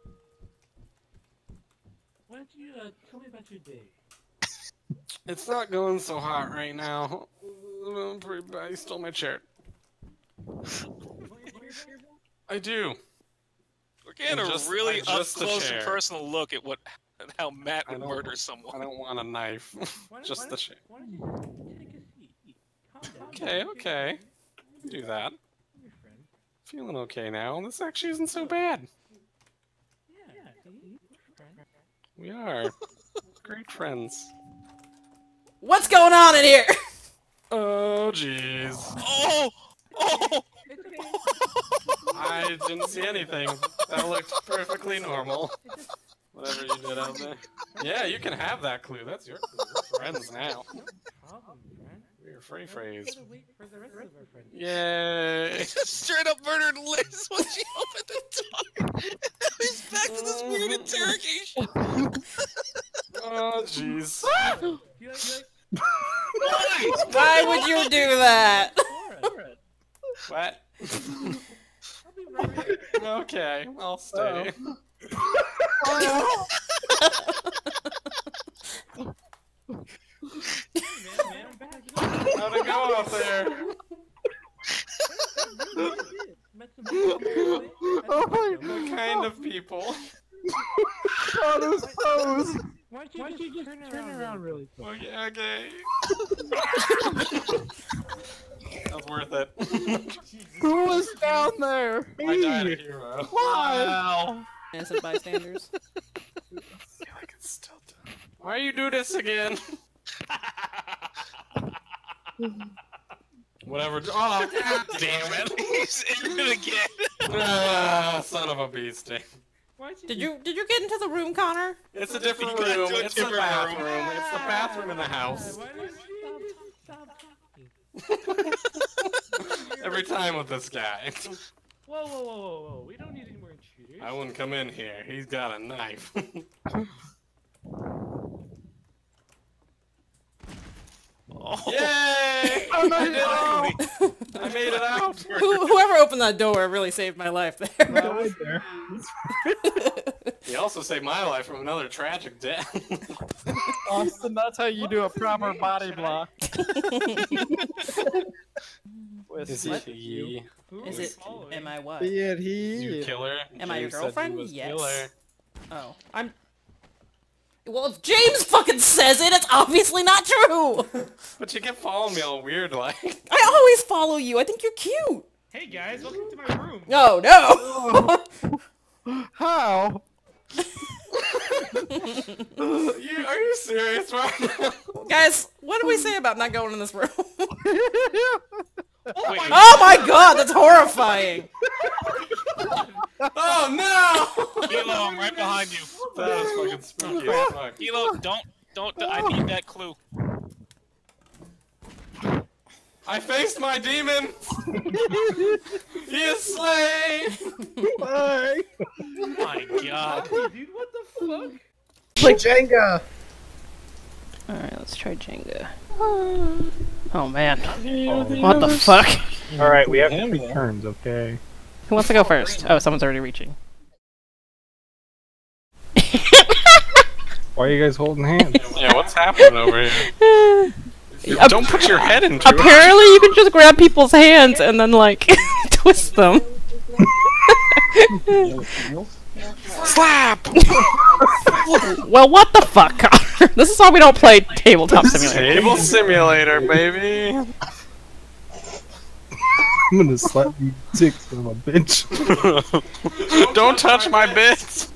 Why don't you uh, tell me about your day? It's not going so hot right now. I'm pretty bad. You stole my chair. I do. We're getting a Just- really I up just the close and chair. personal look at what at how Matt I would don't- murder someone. I don't want a knife. Why don't- Just why the don't- chair. Why don't you take a seat? Calm down. Okay, okay. We can do that. Your friend. Feeling okay now. This actually isn't so bad. Yeah, see? Friend. We are. Great friends. What's going on in here? Oh, jeez. Oh! Oh! It's okay. I didn't see anything. That looked perfectly normal. Whatever you did out there. Yeah, you can have that clue. That's your clue. We're friends now. No problem, friend. We're free phrase. Gotta wait for the rest of our friends. Yay! He just straight up murdered Liz when she opened the door. He's back to this weird interrogation. Oh, jeez. You like, you like, Why would you do that? What? I'll be right back. Okay, I'll stay. Hey, man, man, I'm back. How'd it go out there? Met some people on the way. What kind of people? Oh, those pose! Why don't you, Why just, you just turn, turn around, around really quick? Okay, okay. That was worth it. Who was down there? I died a hero. Why? Innocent bystanders. I feel like it's still done. Why you do this again? Whatever. Oh, god damn it! He's in it again. Ah, son of a beastie. Did you did you get into the room, Connor? It's a different You got room. to a It's the different bathroom. room. It's the bathroom in the house. Why don't you stop talking? Every time with this guy. Whoa, whoa, whoa, whoa, whoa. We don't need any more intruders. I wouldn't come in here. He's got a knife. Oh. Yay! I made it out! I made it out! Who, whoever opened that door really saved my life there. He also saved my life from another tragic death. Austin, that's how you do a proper body block. With Is it he? Who Is was it? following? Am I what? Be it he. You killer? Am I your James said girlfriend? you was Yes. Killer. Oh, I'm. Well, if James fucking says it, it's obviously not true. But you kept following me all weird like. I always follow you. I think you're cute. Hey guys, welcome to my room. No, no. How? You, are you serious right now? Guys, what did we say about not going in this room? Wait, Oh my god, that's horrifying. Oh no! Kilo, I'm right behind you. That was fucking spooky as fuck. Kilo, don't, don't, I need that clue. I faced my demon! He is slain! Bye. My god. Dude, what the fuck? Play Jenga. Alright, let's try Jenga. Oh man. What the fuck? Alright, we have to take turns, okay? Who wants to go first? Oh, someone's already reaching. Why are you guys holding hands? Yeah, what's happening over here? Don't put your head into it. Apparently you can just grab people's hands and then like twist them. Slap! Well, what the fuck, Connor? This is why we don't play Tabletop Simulator. Table simulator, baby! I'm gonna slap you dick, son of a bitch. Don't touch my bits!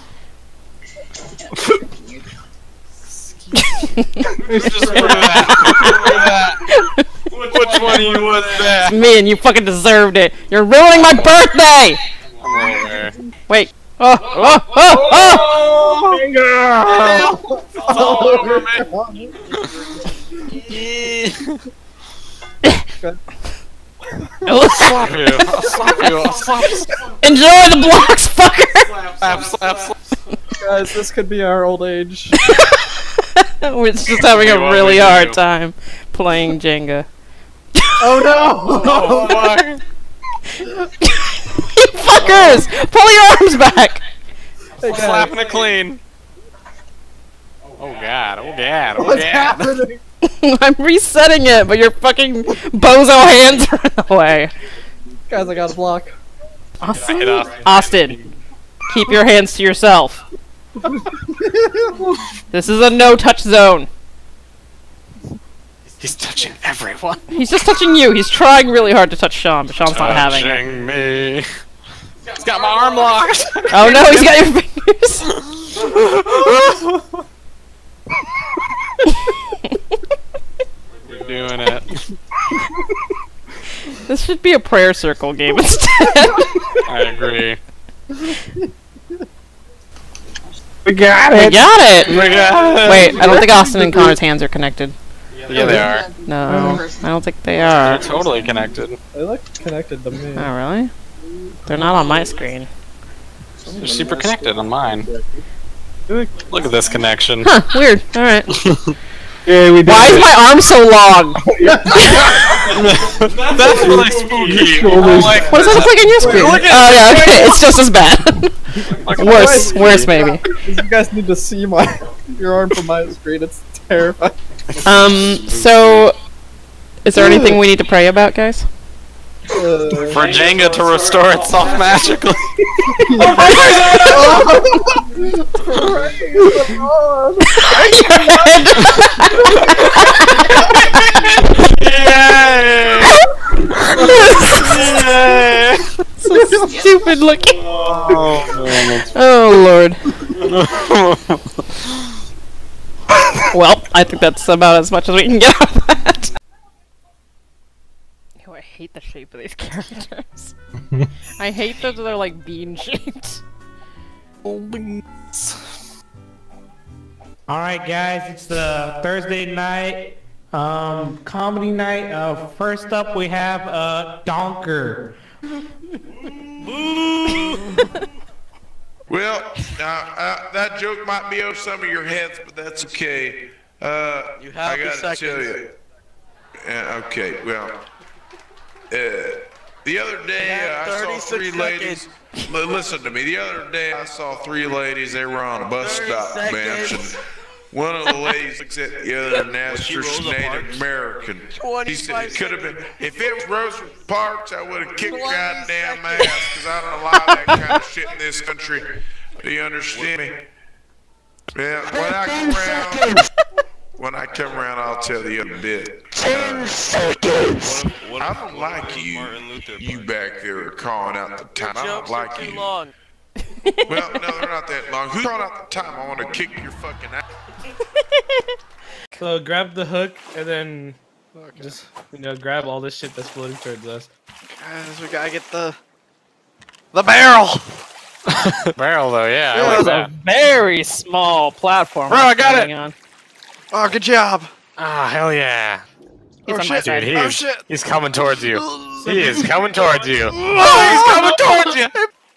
Just for that. For that. Which one of you was that? Me and you fucking deserved it. You're ruining my birthday! I'm over. Wait. Oh, oh, oh, oh! Finger! It's all over me. I'll slap you. I'll slap you. I'll slap you. Enjoy the blocks, fucker! Slap, slap, slap. Guys, this could be our old age. We're just having a really hard time playing Jenga. Oh no! Oh fuck! You fuckers! Pull your arms back! Hey, slapping it clean. Oh god, oh god, oh What's god. happening? I'm resetting it, but your fucking bozo hands are in the way. Guys, I got a block. Austin? Austin, keep your hands to yourself. This is a no-touch zone. He's touching everyone. He's just touching you. He's trying really hard to touch Shawn, but Shawn's not having it. Touching me. He's got my arm locked. Oh no, he's got your fingers. We're doing it. This should be a prayer circle game instead. I agree. We got We it! got it! We got it. Wait, I don't think Austin and Connor's hands are connected. Yeah, they are. No, I don't think they are. They're totally connected. They look connected to me. Oh, really? They're not on my screen. They're super connected on mine. Look at this connection. Huh, weird. Alright. Yeah, we did Why it. is my arm so long? That's really spooky. Like, What does that look like on your screen? Look at Oh, yeah, okay, it's just as bad. Worse, worse maybe. You guys need to see my your arm from my screen. It's terrifying. Um, so... Is there anything we need to pray about, guys? for Jenga to restore itself magically. Yay! So stupid looking. Oh, man, oh lord. Well, I think that's about as much as we can get out of that. Oh, I hate the shape of these characters. I hate that they're like bean shaped. Alright guys, it's the Thursday night um comedy night. Uh first up we have uh Donker. Well, uh, uh, that joke might be over some of your heads, but that's okay. Uh, You have I the gotta second. tell you. Uh, okay, well, uh, the other day uh, I saw thirty-six three ladies. L- listen to me. The other day I saw three ladies. They were on a bus stop bench, and one of the ladies looks at the other and asks her, she's Native American. He said it could have been. If it was Rosa Parks, I would have kicked her goddamn ass, because I don't allow that kind of shit in this country. Do you understand me? Yeah, when I come around, when I come around, I'll tell you a bit. Uh, I don't like you, you back there calling out the time. I don't like you. long. Well, no, they're not that long. Who's calling out the time? I want to kick your fucking ass. So grab the hook and then just, you know, grab all this shit that's floating towards us. Guys, we gotta get the the barrel. Barrel though, yeah. It I like was that. a very small platform. Bro, I got it! On. Oh, good job. Ah, hell yeah. He's Oh, on my shit. side. Dude, Oh, he's, shit. he's coming towards you. He is coming towards you. Oh, he's coming towards you.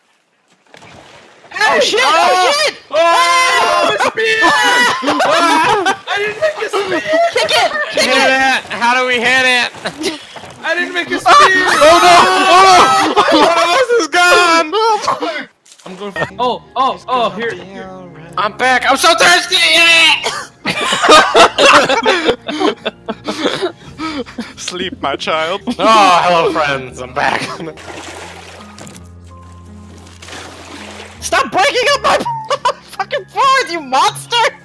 Oh shit! Oh shit! Oh, spin! I didn't make a spin! Kick it! Kick Hit it! it! How do we hit it? I didn't make a spin! Oh no! Oh no! One of us is gone! I'm going for Oh, oh, oh, here. I'm back. I'm so thirsty! Sleep, my child. Oh, hello, friends. I'm back. Stop breaking up my fucking board, you monster!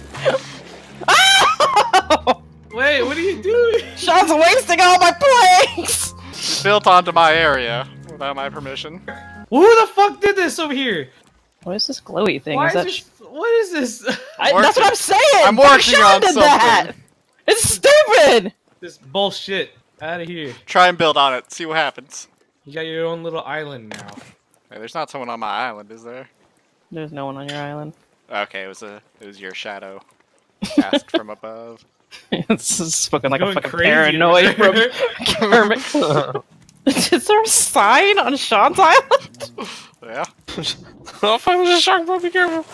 Ah! Wait, what are you doing? Shawn's wasting all my planks! Built onto my area without my permission. Who the fuck did this over here? What is this glowy thing? Why is is that this, sh what is this? I, that's what I'm saying! I'm Fucking working Shawn on did that! It's stupid! This bullshit. Out of here. Try and build on it. See what happens. You got your own little island now. Hey, there's not someone on my island, is there? There's no one on your island. Okay, it was a it was your shadow cast from above. It's just fucking like Going a fucking crazy paranoid from over Kermit. Is there a sign on Shawn's island? Yeah. Oh, fuck, there's a shark, bro. Be careful.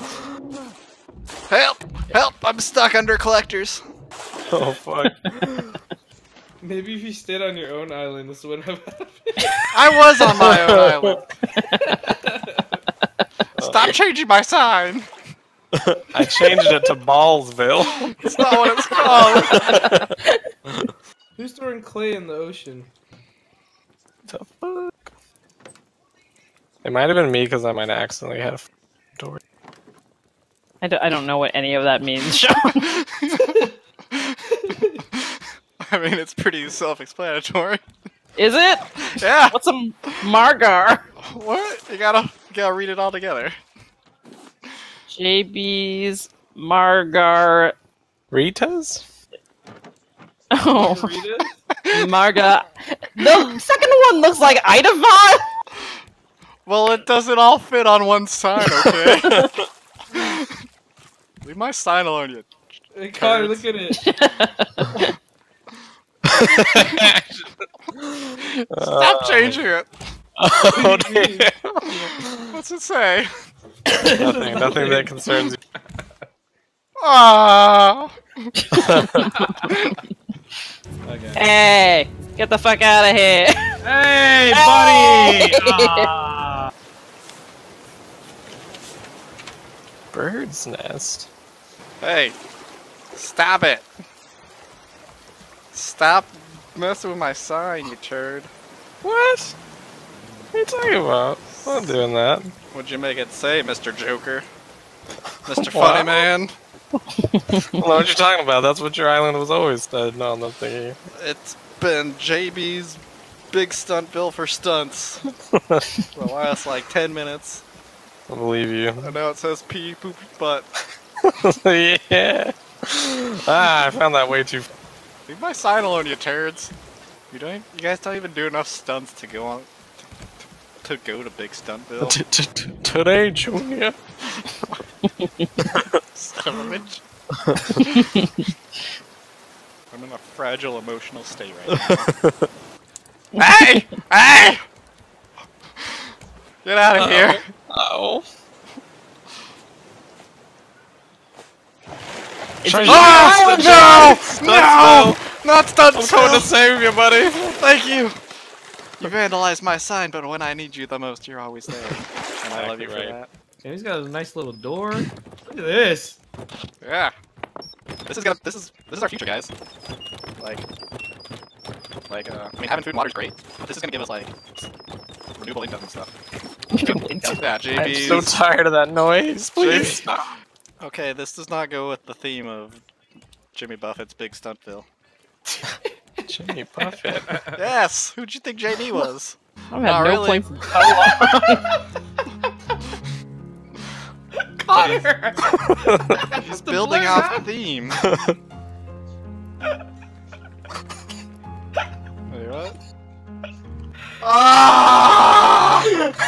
Help! Help! I'm stuck under collectors. Oh, fuck. Maybe if you stayed on your own island, this wouldn't have happened. I was on my own island. Stop changing my sign. I changed it to Ballsville. It's not what it's called. Who's throwing clay in the ocean? The fuck? It might have been me because I might have accidentally had a f door. I don't, I don't know what any of that means, Shawn. I mean, it's pretty self-explanatory. Is it? Yeah. What's a margar? What? You gotta, you gotta read it all together. J B's margar. Ritas? Oh. Marga. The second one looks like Idavon. Well, it doesn't all fit on one sign, okay? Leave my sign alone, you. Hey, Connor, look at it. Stop changing it. Oh, damn. What's it say? Nothing, nothing that concerns you. Ah. Okay. Hey, get the fuck out of here. Hey, buddy! Ah. Bird's nest. Hey, stop it. Stop messing with my sign, you turd. What? What are you talking about? I'm not doing that. What'd you make it say, Mister Joker? Mister What? Funny Man? I don't know what you're talking about. That's what your island was always said. No, I'm not thinking. It's been J B's big stunt bill for stunts for the last like ten minutes. I believe you. And now it says pee, poop, butt. Yeah. Ah, I found that way too. Leave my sign alone, you turds. You don't. You guys don't even do enough stunts to go on. To go to Big Stuntville. Today, Junior. Son of a bitch. I'm in a fragile emotional state right now. Hey! Hey! Get out of Uh-oh. here! Uh-oh. It's Oh, no! No! Not Stuntsville! I'm coming to save you, buddy. Thank you! You vandalized my sign, but when I need you the most, you're always there. And I love you for Right. that. And he's got a nice little door. Look at this. Yeah. This is gonna. This is. This is our future, guys. Like. Like. Uh. I mean, having food and water is great, but this is gonna give us like renewable income and stuff. Yeah, J I'm B's. so tired of that noise. Please. J B. Okay, this does not go with the theme of Jimmy Buffett's Big Stuntville. Jimmy Buffett. Yes. Who'd you think J B was? I've had Not no really. points in so long. Connor! He's building off the theme. Wait, what? Ah!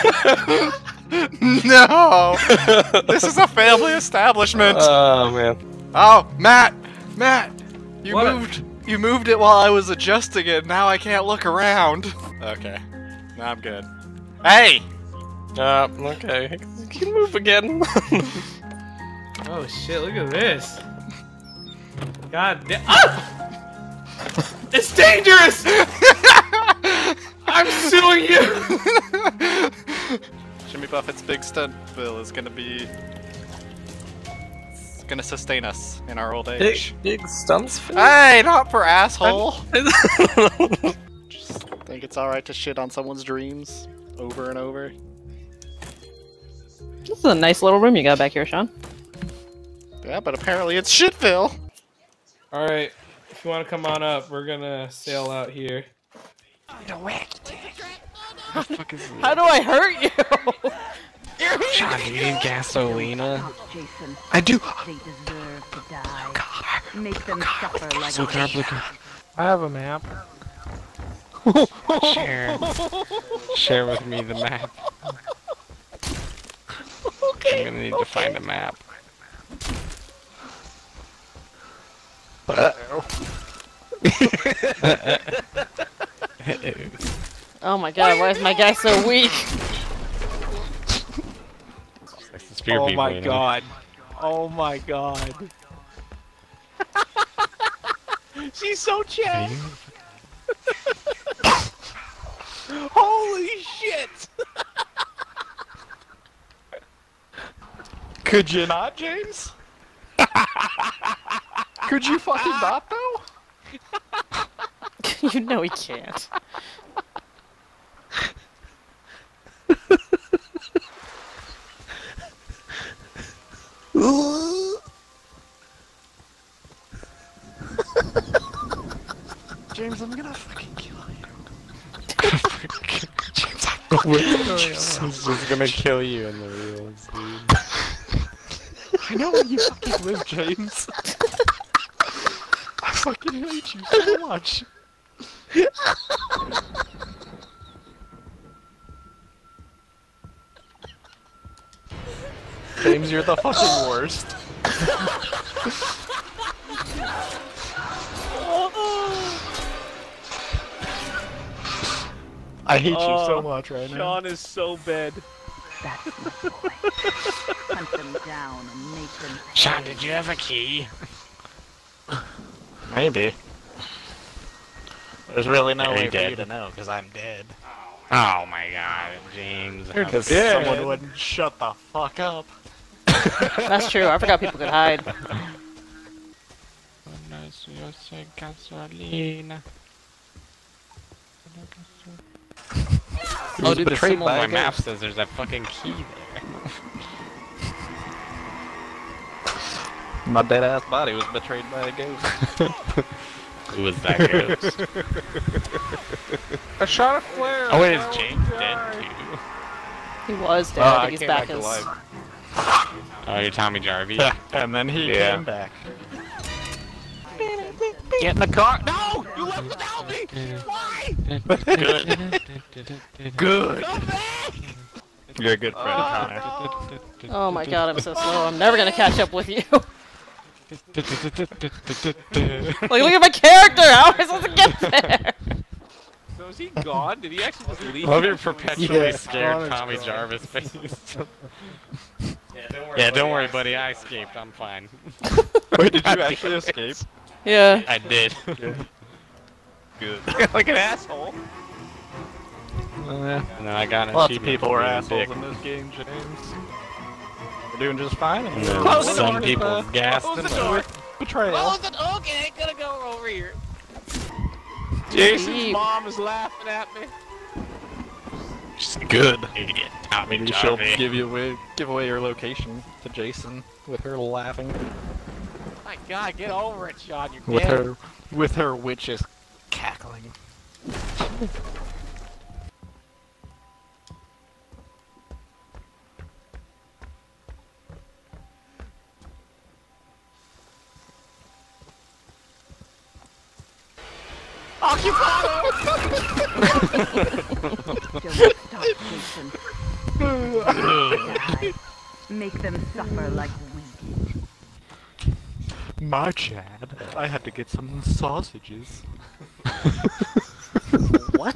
No! This is a family establishment. Oh man. Oh, Matt, Matt, you What? moved. You moved it while I was adjusting it. Now I can't look around. Okay, now I'm good. Hey! Uh, okay. Can you move again? Oh shit, look at this. God damn. Ah! It's dangerous! I'm suing you! Jimmy Buffett's Big Stuntville is gonna be. It's gonna sustain us in our old age. Big, big stumps? Hey, not for asshole! Just think it's alright to shit on someone's dreams over and over. This is a nice little room you got back here, Shawn. Yeah, but apparently it's shitville! Alright, if you want to come on up, we're gonna sail out here. How do I hurt you? Shawn, do you need gasolina? I do. They deserve to die. Make them suffer like Blue car, blue car. I have a map. Share. Share with me the map. Okay. I'm gonna need okay. to find a map. Oh my god, why is my guy so weak? Oh my god. Oh my god. She's so chat. Holy shit! Could you not, James? Could you fucking not, though? You know he can't. James, I'm gonna fucking kill you. James, I'm just gonna kill you in the real dude. I know where you fucking live, James. I fucking hate you so much. James, you're the fucking worst. I hate oh, you so much right now. Shawn is so bad. That's my boy. Hunt them down and make them pay. Shawn, did you have a key? Maybe. There's really no Are way you for dead? you to know, because I'm dead. Oh my god, James. Because dead. someone wouldn't shut the fuck up. That's true. I forgot people could hide. Oh, dude, the betrayed symbol on by my a map ghost. says there's a fucking key there. My dead ass body was betrayed by a ghost. Who was that ghost? I shot a flare! Oh wait, is James dead too? He was dead. Oh, I I think he's came back back as. alive. Oh, you're Tommy Jarvie? And then he Yeah. came back. Get in the car! No! You left without me! Why? Good. Good! You're a good friend, Connor. Oh my god, I'm so slow. I'm never gonna catch up with you. Like, look at my character! How am I supposed to get there? So is he gone? Did he actually just leave? Love your perpetually Yeah, scared Connor's Tommy gone. Jarvis face. Yeah, don't worry, buddy. I escaped. I'm fine. Wait, did you actually escape? Yeah. I did. Good. Like an asshole. And then I got an Lots of achievement people for are being a assholes dick. in this game, James. We're doing just fine. And then Close the some door. people Uh, gassed close him. the door. Betrayal. Close it. Okay, gonna go over here. Jason's Jason's mom is laughing at me. She's good. Idiot. Tommy Maybe she'll Jarvie. give you away, give away your location to Jason with her laughing. My God, get over it, Shawn. You're With dead. her, with her witches cackling. Don't stop, Jason. Die. Make them suffer like we did. My Chad, I had to get some sausages. What?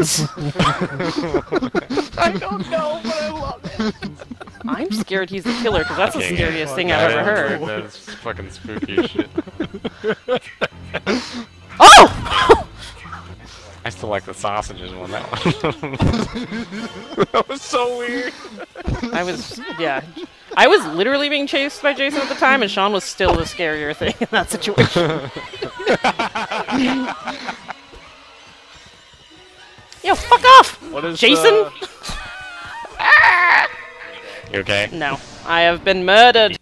I don't know, but I love it. I'm scared he's the killer, because that's the Okay, scariest thing yeah, I've ever heard. That's fucking spooky shit. Oh! I still like the sausages one. That one. That was so weird. I was, yeah. I was literally being chased by Jason at the time, and Shawn was still the scarier thing in that situation. Yo, fuck off! What is Jason? Uh... You okay? No. I have been murdered.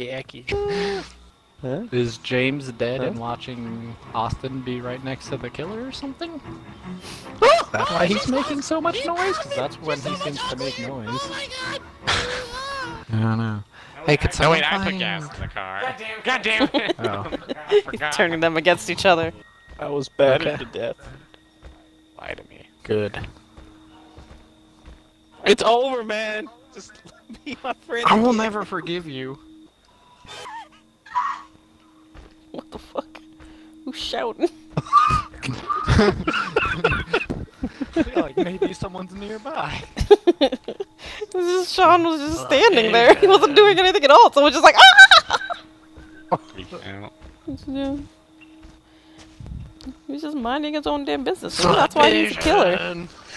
Huh? Is James dead huh? and watching Austin be right next to the killer or something? Is that why he's making so much noise? Because that's when he seems to make noise. I don't know. Hey, could Oh someone wait, I put find- gas in the car. God damn it! Oh. He's turning them against each other. I was battered to death. Lie to me. Good. It's over, man. Just be my friend. I will again. never forgive you. What the fuck? Who's shouting? Like maybe someone's nearby. This is Shawn was just standing there. He wasn't doing anything at all. Someone was just like, ah! Freak out. Yeah. He's just minding his own damn business. Maybe that's why he's a killer.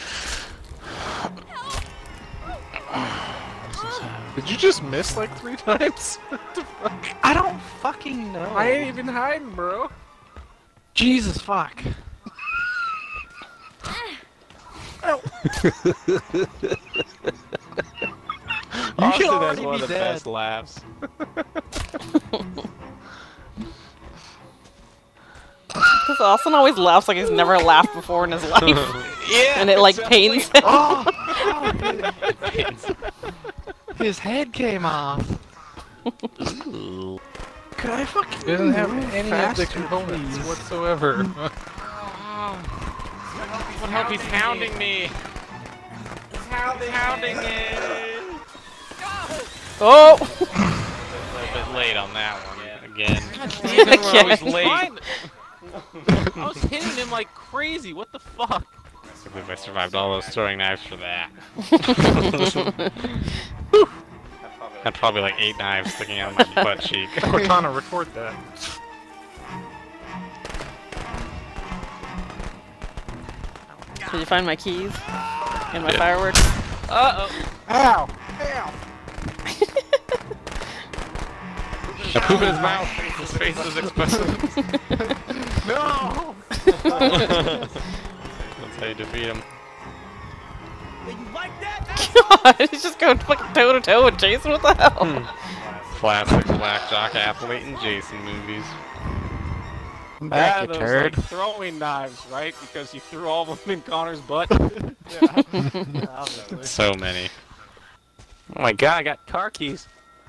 Did you just miss like three times? What the fuck? I don't fucking know. I ain't even hiding, bro. Jesus fuck. You should already one of be the dead. best laughs. Because Austin always laughs like he's never laughed before in his life. Yeah, and it like pains him. Oh, his head came off. Ooh. Could I fucking It doesn't have any of the faster, components please? whatsoever. What help? He's pounding me. He's pounding me. Oh! A little bit late on that one again. Again. We're always late. I was hitting him like crazy. What the fuck? I believe I survived all those throwing knives for that. Had probably like eight knives sticking out of my butt cheek. Cortana, record that. Did you find my keys? And my Yeah. fireworks? Uh oh. Ow! Ow! I poop in his mouth. His face is exposed. No! That's how you defeat him. God, he's just going fucking toe to toe with Jason. What the hell? Classic blackjack athlete in Jason movies. Back, Yeah, you those, turd. like, throwing knives, right? Because you threw all of them in Connor's butt. Yeah. Yeah, obviously. So many. Oh my god, I got car keys.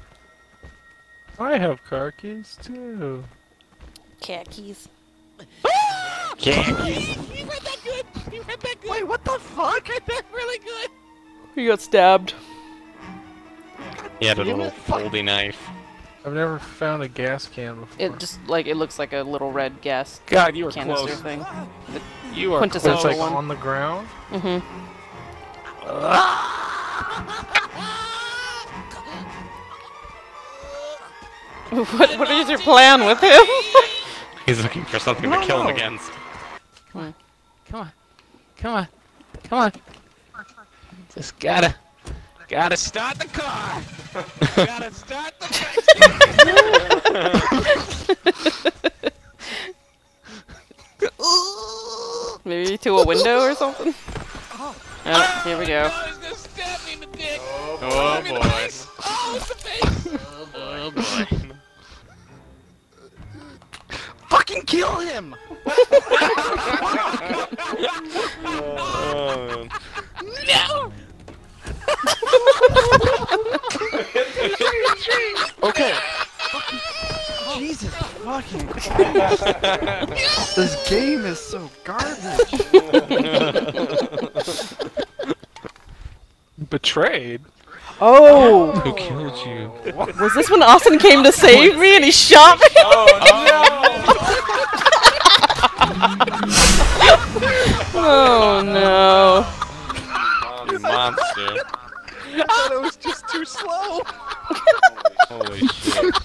I have car keys too. Cat keys. Khakis. He read that good. He read that good. Wait, what the fuck? He read that really good. You got stabbed. He had a little foldy knife. I've never found a gas can before. It just like it looks like a little red gas God, you were canister close. thing. The You are So quintessential it's like one. on the ground? Mm-hmm. what what is your plan with him? He's looking for something to kill him against. Come on. Come on. Come on. Come on. Just gotta. Gotta start the car. Gotta start the Maybe to a window or something? Oh, here we go. Oh, he's gonna stab me in the dick. Oh boy. Oh, it's the face. Oh boy. Fucking kill him! Oh. No! Okay. Fucking Jesus fucking Christ. This game is so garbage. Betrayed? Oh! Who killed you? Was this when Austin came to save me and he shot me? Oh no. You monster. I thought it was just too slow. Holy shit.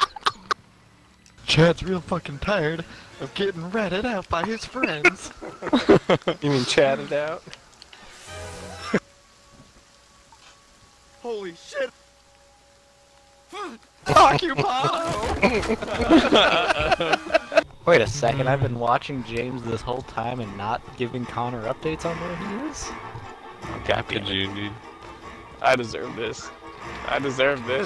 Chad's real fucking tired of getting ratted out by his friends. You mean chatted out? Holy shit. Fuck you, Pano! Wait a second, I've been watching James this whole time and not giving Connor updates on where he is? God, could you, dude? I deserve this. I deserve this.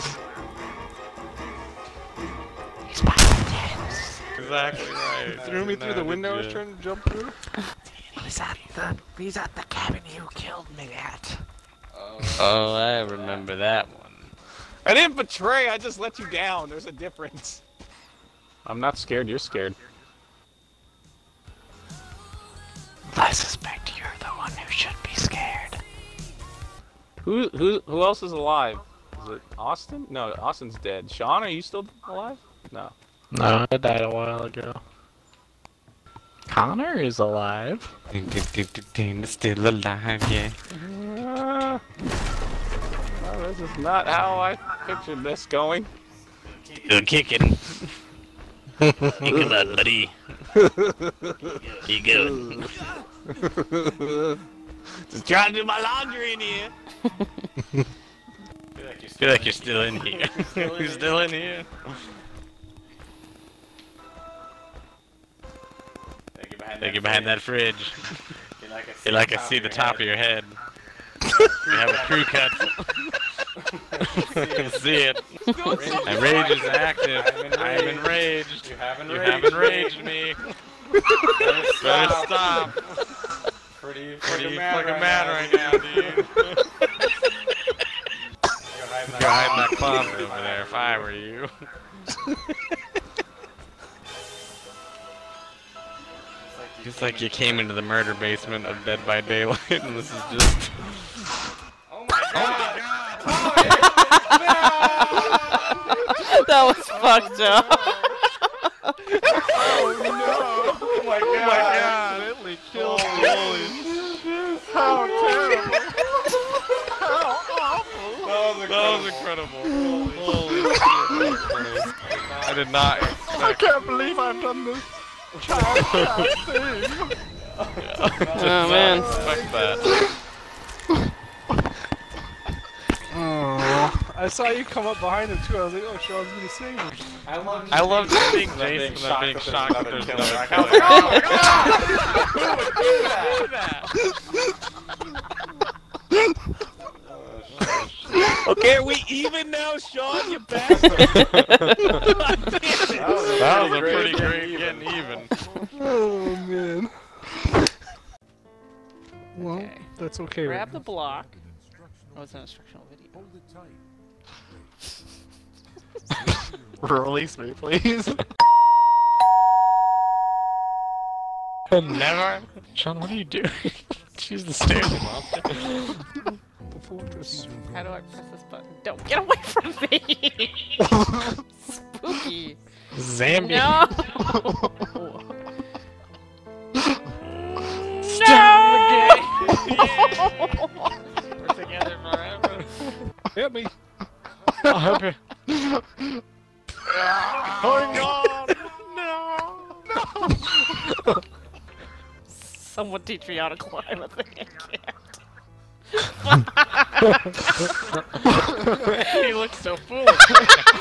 He's behind James. Exactly right. Threw me through the window I was trying to jump through? He's at the he's at the cabin you killed me at. Oh, I remember that one. I didn't betray, I just let you down. There's a difference. I'm not scared, you're scared. I suspect you're the one who should be scared. Who who who else is alive? Is it Austin? No, Austin's dead. Shawn, are you still alive? No. No, I died a while ago. Connor is alive. Still alive, yeah. Uh, well, this is not how I pictured this going. Still kicking. Come on, buddy. You good? Just trying to do my laundry in here. I feel like you're still in here. You're still in here. Think you're behind that fridge. Feel like I see the top of your head. You have a crew cut. I see it. My rage is active. I am enraged. You haven't enraged me. Better stop. Pretty, pretty fucking mad right now, dude. Go hide in that closet over there if I were you. It's like you came into the murder basement of Dead by Daylight and this is just... Oh my god! That was fucked up. Oh no! Oh my god! Oh my god! Italy killed me. Holy shit! How terrible! How awful! That was incredible. Holy shit. I did not expect... I can't believe I've done this. Oh man. Expect that. Oh, I saw you come up behind him too. I was like, oh, Shawn's gonna save him. I love I love seeing Jason and then being shocked that there's another killer. killer. Oh my god! Who would do that? Okay, are we even now, Shawn, you bastard? That was, that was a pretty great getting even. Oh man. Well, Okay. that's okay. Grab right the block. Oh, it's an instructional video. Release me, please. Never. Shawn, what are you doing? She's the stairs monster. The fortress. How do I press this button? Don't get away from me! Spooky. Zambi. No! No! We're together forever. Hit me. I'll help you. Oh god! No! No! Someone teach me how to climb a thing. I can't. He looks so foolish.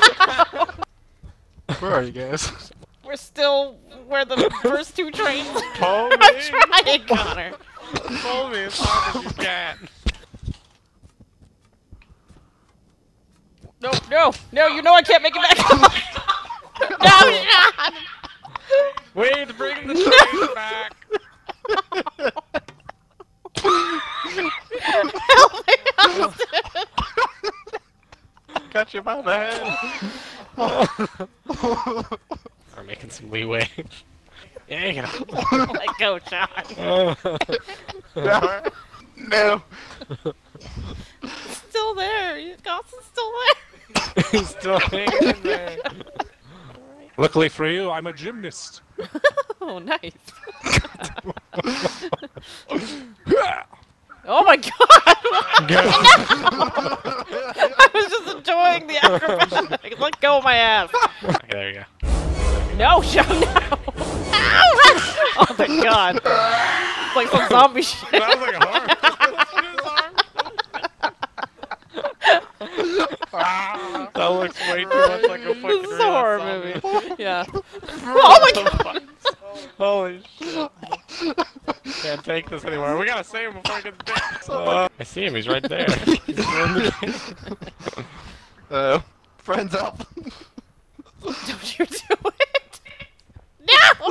Where are you guys? We're still where the first two trains. Pull I'm me. trying, Connor. Pull me as hard as you can. No, no, no! You know I can't make it back. No, Shawn! Wait, bring the train back. Help me, Austin! Got you by the head. We're making some leeway. Yeah, you know. Let go, Shawn. No. Still there. Austin's still there. He's still hanging in there. Luckily for you, I'm a gymnast. Oh, nice. Oh my god! I was just enjoying the acrobatic. Let go of my ass. Okay, there you go. No, Shawn, no! Ow! Oh my god. It's like some zombie shit. That was like a horror. That looks way too much like a fucking This is a horror zombie. movie. Yeah. Oh my god! Holy shit. Can't take this anymore. We gotta save him before he gets bit. Uh, I see him, he's right there. Uh, friends up. Don't you do it! No!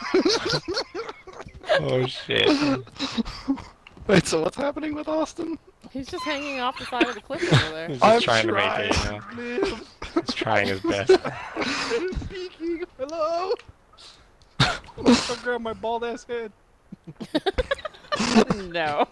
Oh shit. Wait, so what's happening with Austin? He's just hanging off the side of the cliff over there. He's just I'm trying, trying to make it, you know. He's trying his best. Speaking. Hello. Don't grab my bald ass head. No.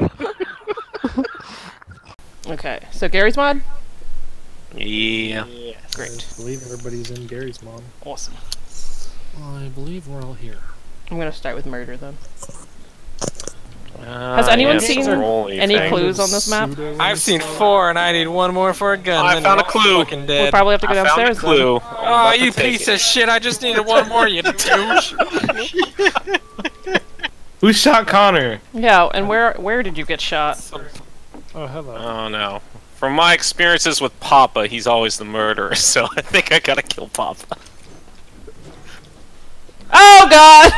Okay, so Gary's mod? Yeah. Yes. Great. I believe everybody's in Gary's mod. Awesome. I believe we're all here. I'm gonna start with murder then. Uh, Has anyone yes, seen rolly any thing. clues on this map? I've seen four, and I need one more for a gun. I then found a you're clue. Fucking dead. We'll probably have to go I found a downstairs clue. then. I'm Oh, about to you take piece it. of shit! I just needed one more, you douche. Who shot Connor? Yeah, and where where did you get shot? Oh, hello. Oh no. From my experiences with Papa, he's always the murderer, so I think I gotta kill Papa. Oh god!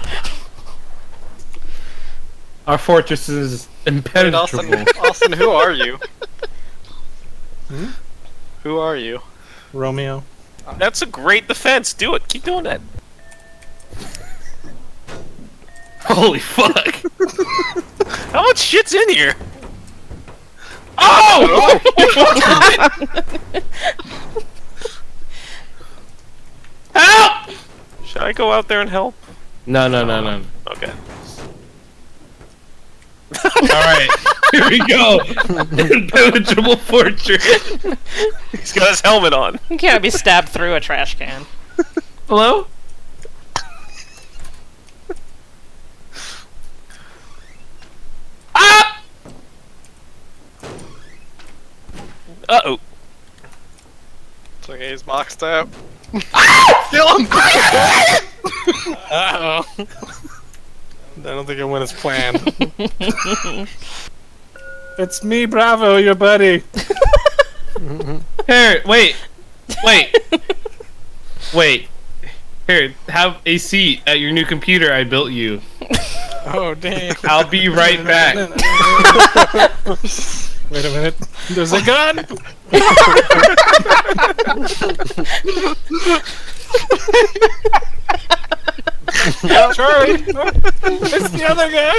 Our fortress is impenetrable. Wait, Austin, Austin, who are you? Hmm? Who are you? Romeo. That's a great defense. Do it. Keep doing that. Holy fuck! How much shit's in here? Oh! Help! Should I go out there and help? No, no, no, no. Okay. Alright, here we go! Impenetrable fortress! He's got his helmet on. You can't be stabbed through a trash can. Hello? Ah! Uh oh. It's okay, he's boxed up. Kill him! Uh oh. I don't think it went as planned. It's me, Bravo, your buddy. Here, wait! Wait! Wait. Here, have a seat at your new computer I built you. Oh damn! I'll be right back. Wait a minute. There's a gun! Charlie! It's the other guy!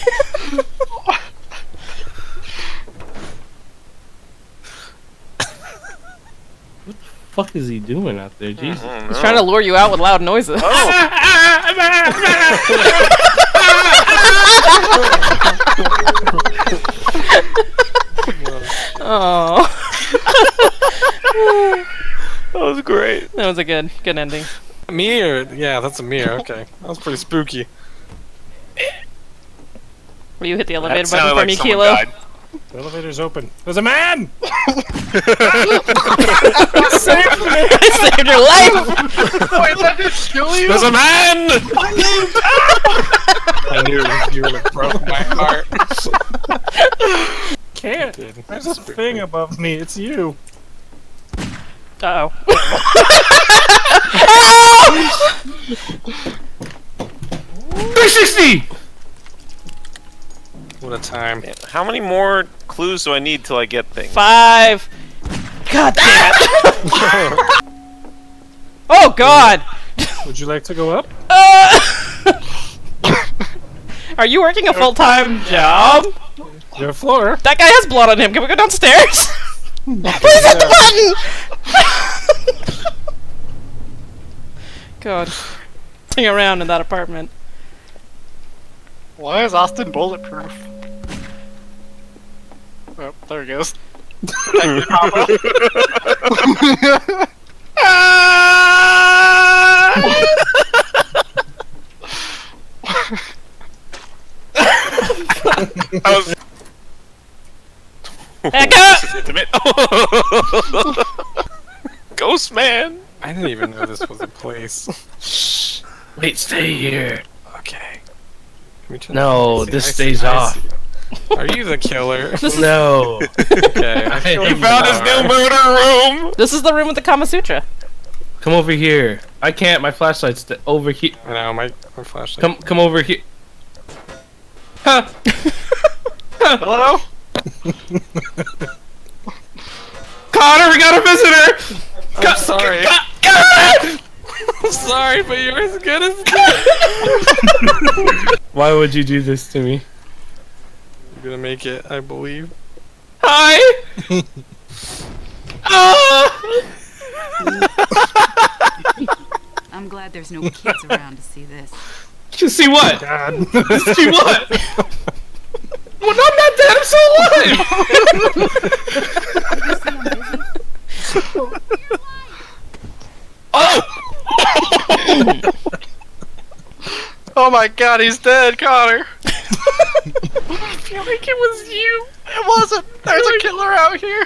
What the fuck is he doing out there? Jesus. He's trying to lure you out with loud noises. Oh. That was great. That was a good, good ending. Me or yeah, that's a mirror. Okay, that was pretty spooky. Will you hit the elevator That button sounded for like me, someone Kilo? died. The elevator's open. There's a man! Saved me! I saved your life! Wait, that didn't kill you? There's a man! I knew you would have broke my heart. Can't. There's a thing above me. It's you. Uh oh. three sixty! What a time. How many more clues do I need till I get things? Five. God damn it! Oh god! Would you like to go up? Uh, are you working a full-time job? Your floor. That guy has blood on him. Can we go downstairs? Please hit the button! God. Hang around in that apartment. Why is Austin bulletproof? Oh, there he goes. Thank you, Papa. I was... Hecka! This is intimate. Ghost man! I didn't even know this was a place. Shh. Wait, stay here. Okay. Can we turn No, the- this I see, stays I off. see. Are you the killer? No. Okay. I I feel am He found his new murder room! This is the room with the Kama Sutra. Come over here. I can't. My flashlight's st- over here. I know my my flashlight. Come, come over here. Huh. Hello? Connor, we got a visitor. I'm sorry. I'm sorry, but you're as good as Why would you do this to me? You're gonna make it, I believe. Hi. Ah! I'm glad there's no kids around to see this. To see what? God. To see what? Well, I'm not dead. I'm still alive. Oh! Oh my god, he's dead, Connor! It wasn't. There's a killer out here.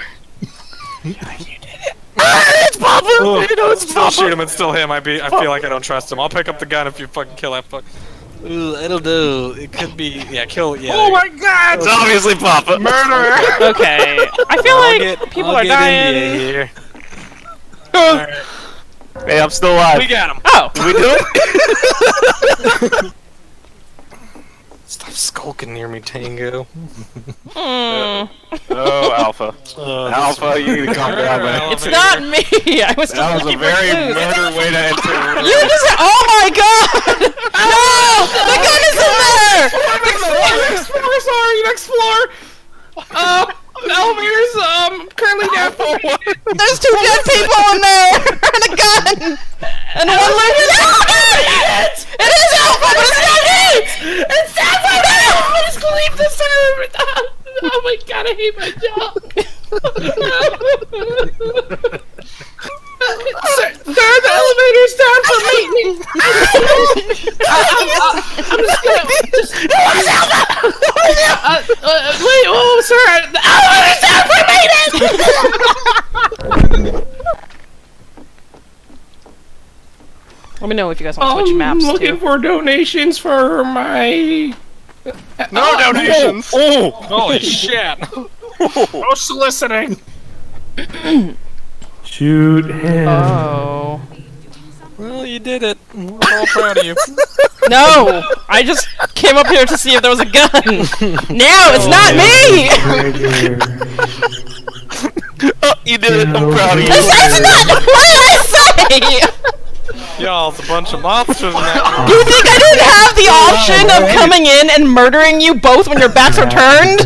It's Papa! Ugh, You know it's still Papa! shoot him and still him. I be. I feel like I don't trust him. I'll pick up the gun if you fucking kill that fuck. Ooh, it'll do. It could be. Yeah, kill. Yeah. Oh my god! It's obviously Papa. Murderer. Okay. I feel I'll like get, people I'll are get dying. India here. Hey, I'm still alive. We got him. Oh. Did we do it? Stop skulking near me, Tango. Mm. Oh, Alpha. Uh, Alpha, you need to calm down, man. It's not me. I was just That was a looking for very clues. murder way to enter. You just. Oh my god! No! The gun is in there! Next floor, sorry, next floor! Uh, elevators, um, currently down for one. There's two dead people in there! And a gun! And one living. It is Alpha, but it's not me! It's Alpha now! Let's leave the server! Oh my god, I hate my job! Sir, sir, the elevator's down for maintenance! I, I'm, I'm just gonna... Just, uh, uh, wait, oh, sir! The elevator's down for maintenance! Let me know if you guys want to switch I'm maps looking too. for donations for my... No Oh, donations! Oh! Holy shit! No soliciting! Shoot him. Oh. Well, you did it. We're all proud of you. No! I just came up here to see if there was a gun! No, it's not me! Oh, you did it. I'm proud of you. This is not. What did I say? Y'all's a bunch of monsters in that You think I didn't have the option of coming in and murdering you both when your backs are turned?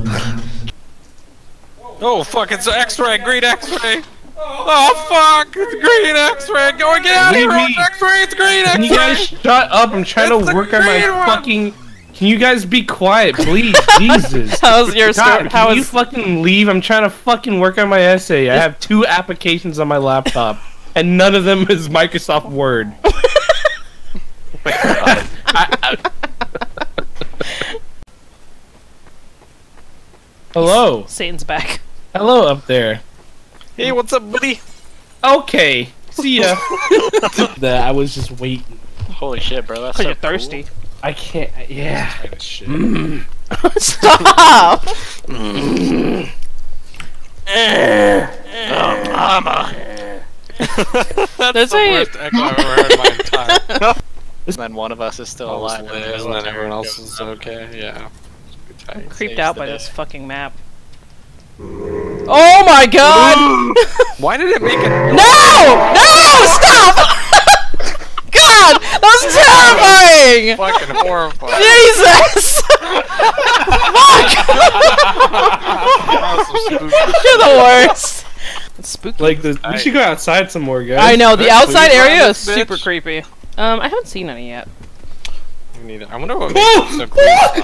Oh fuck! It's an X-ray. Green X-ray. Oh fuck! It's green X-ray. Go and get out of here! Leave me. It's X-ray. It's green Can you guys X-ray. shut up? I'm trying It's to the work on my green one. fucking... Can you guys be quiet, please? Jesus. How's your God, story? can How you is? fucking leave? I'm trying to fucking work on my essay. I have two applications on my laptop, and none of them is Microsoft Word. I, I... Hello. Satan's back. Hello up there. Hey, what's up, buddy? Okay. See ya. That I was just waiting. Holy shit, bro. That's Cause so you're thirsty. I can't. Yeah. Shit. Stop! Oh, mama. That's There's the a- worst echo I've ever heard in my entire. And then one of us is still alive. Liz, and then everyone else is okay. Yeah. I'm creeped out by this fucking map. Oh my god! Why did it make it? No! No! Stop! God! That was terrifying! Fucking horrifying. Jesus! Fuck! You're the worst. It's spooky. Like the. We should go outside some more, guys. I know, the Let's outside sleep around area is this bitch. super creepy. Um, I haven't seen any yet. Me neither. I wonder what makes it so creepy.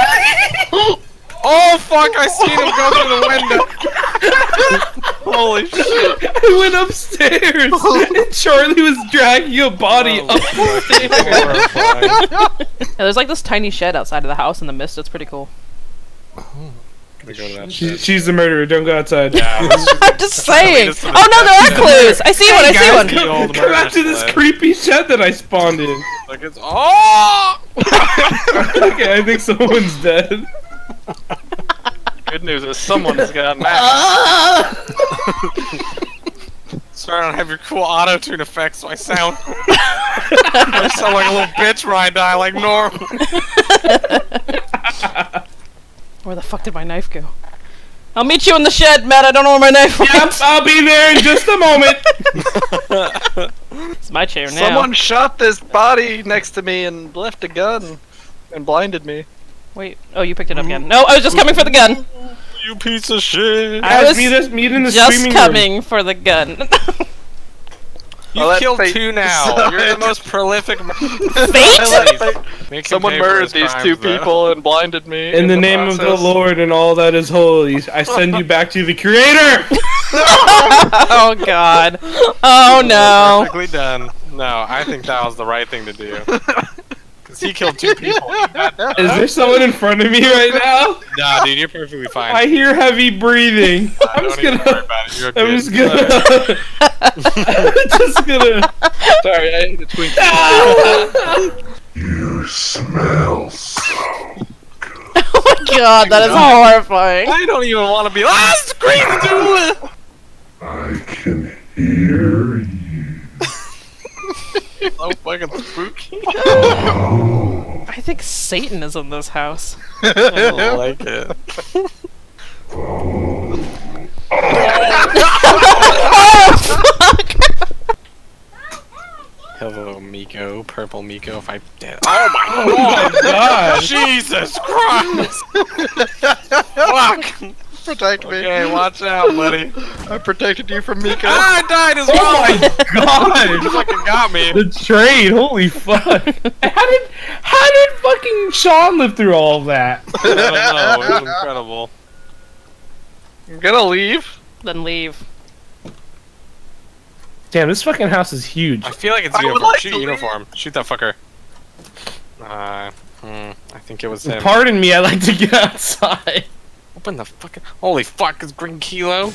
Oh fuck! I seen him go through the window. Holy shit! I went upstairs and Charlie was dragging a body Oh, up the stairs. Yeah, there's like this tiny shed outside of the house in the mist. It's pretty cool. Gonna go to that She, shit. she's the murderer. Don't go outside. Yeah, I'm just saying. Oh no, there are clues. I see one. I see Guys, one. The old come, come out to murder this sled. creepy shed that I spawned in. Like it's oh! Okay, I think someone's dead. Good news is someone's got mad. Sorry, I don't have your cool auto tune effects, so I sound. I sound like a little bitch when I die, like normal. Where the fuck did my knife go? I'll meet you in the shed, Matt. I don't know where my knife went. Yep, I'll be there in just a moment. It's my chair now. Someone shot this body next to me and left a gun and blinded me. Wait. Oh, you picked it up again. No, I was just coming for the gun. You piece of shit. I was meet us, meet in the just streaming coming room. for the gun. You Well, killed fate- two now. You're the most prolific. Fate? Someone murdered these two people and blinded me. In the name of the process. Lord and all that is holy, I send you back to the Creator. Oh god. Oh no. Perfectly done. No, I think that was the right thing to do. Because He killed two people. Is there someone in front of me right now? Nah, dude, you're perfectly fine. I hear heavy breathing. I'm just gonna. I'm just gonna. I'm just gonna. Sorry, I hit the twink. You smell so Oh my god, that is horrifying. I don't even want to be. Ah, scream, dude! I can hear you. So fucking spooky. Oh. I think Satan is in this house. I don't like it. Oh. Oh, fuck! Hello, Miko. Purple Miko, if I did. Oh my, Oh my god! Jesus Christ! Fuck! Protect me. Okay, watch out, buddy. I protected you from Miko. Ah, I died as Oh well! my You god! fucking got me. The train, holy fuck! How did how did fucking Shawn live through all of that? I don't know, it was incredible. I'm gonna leave. Then leave. Damn, this fucking house is huge. I feel like it's I would uniform. like Shoot to uniform. Shoot that fucker. Uh, hmm, I think it was him. Pardon me, I like to get outside. Open the fucking. Holy fuck, is Green Kilo?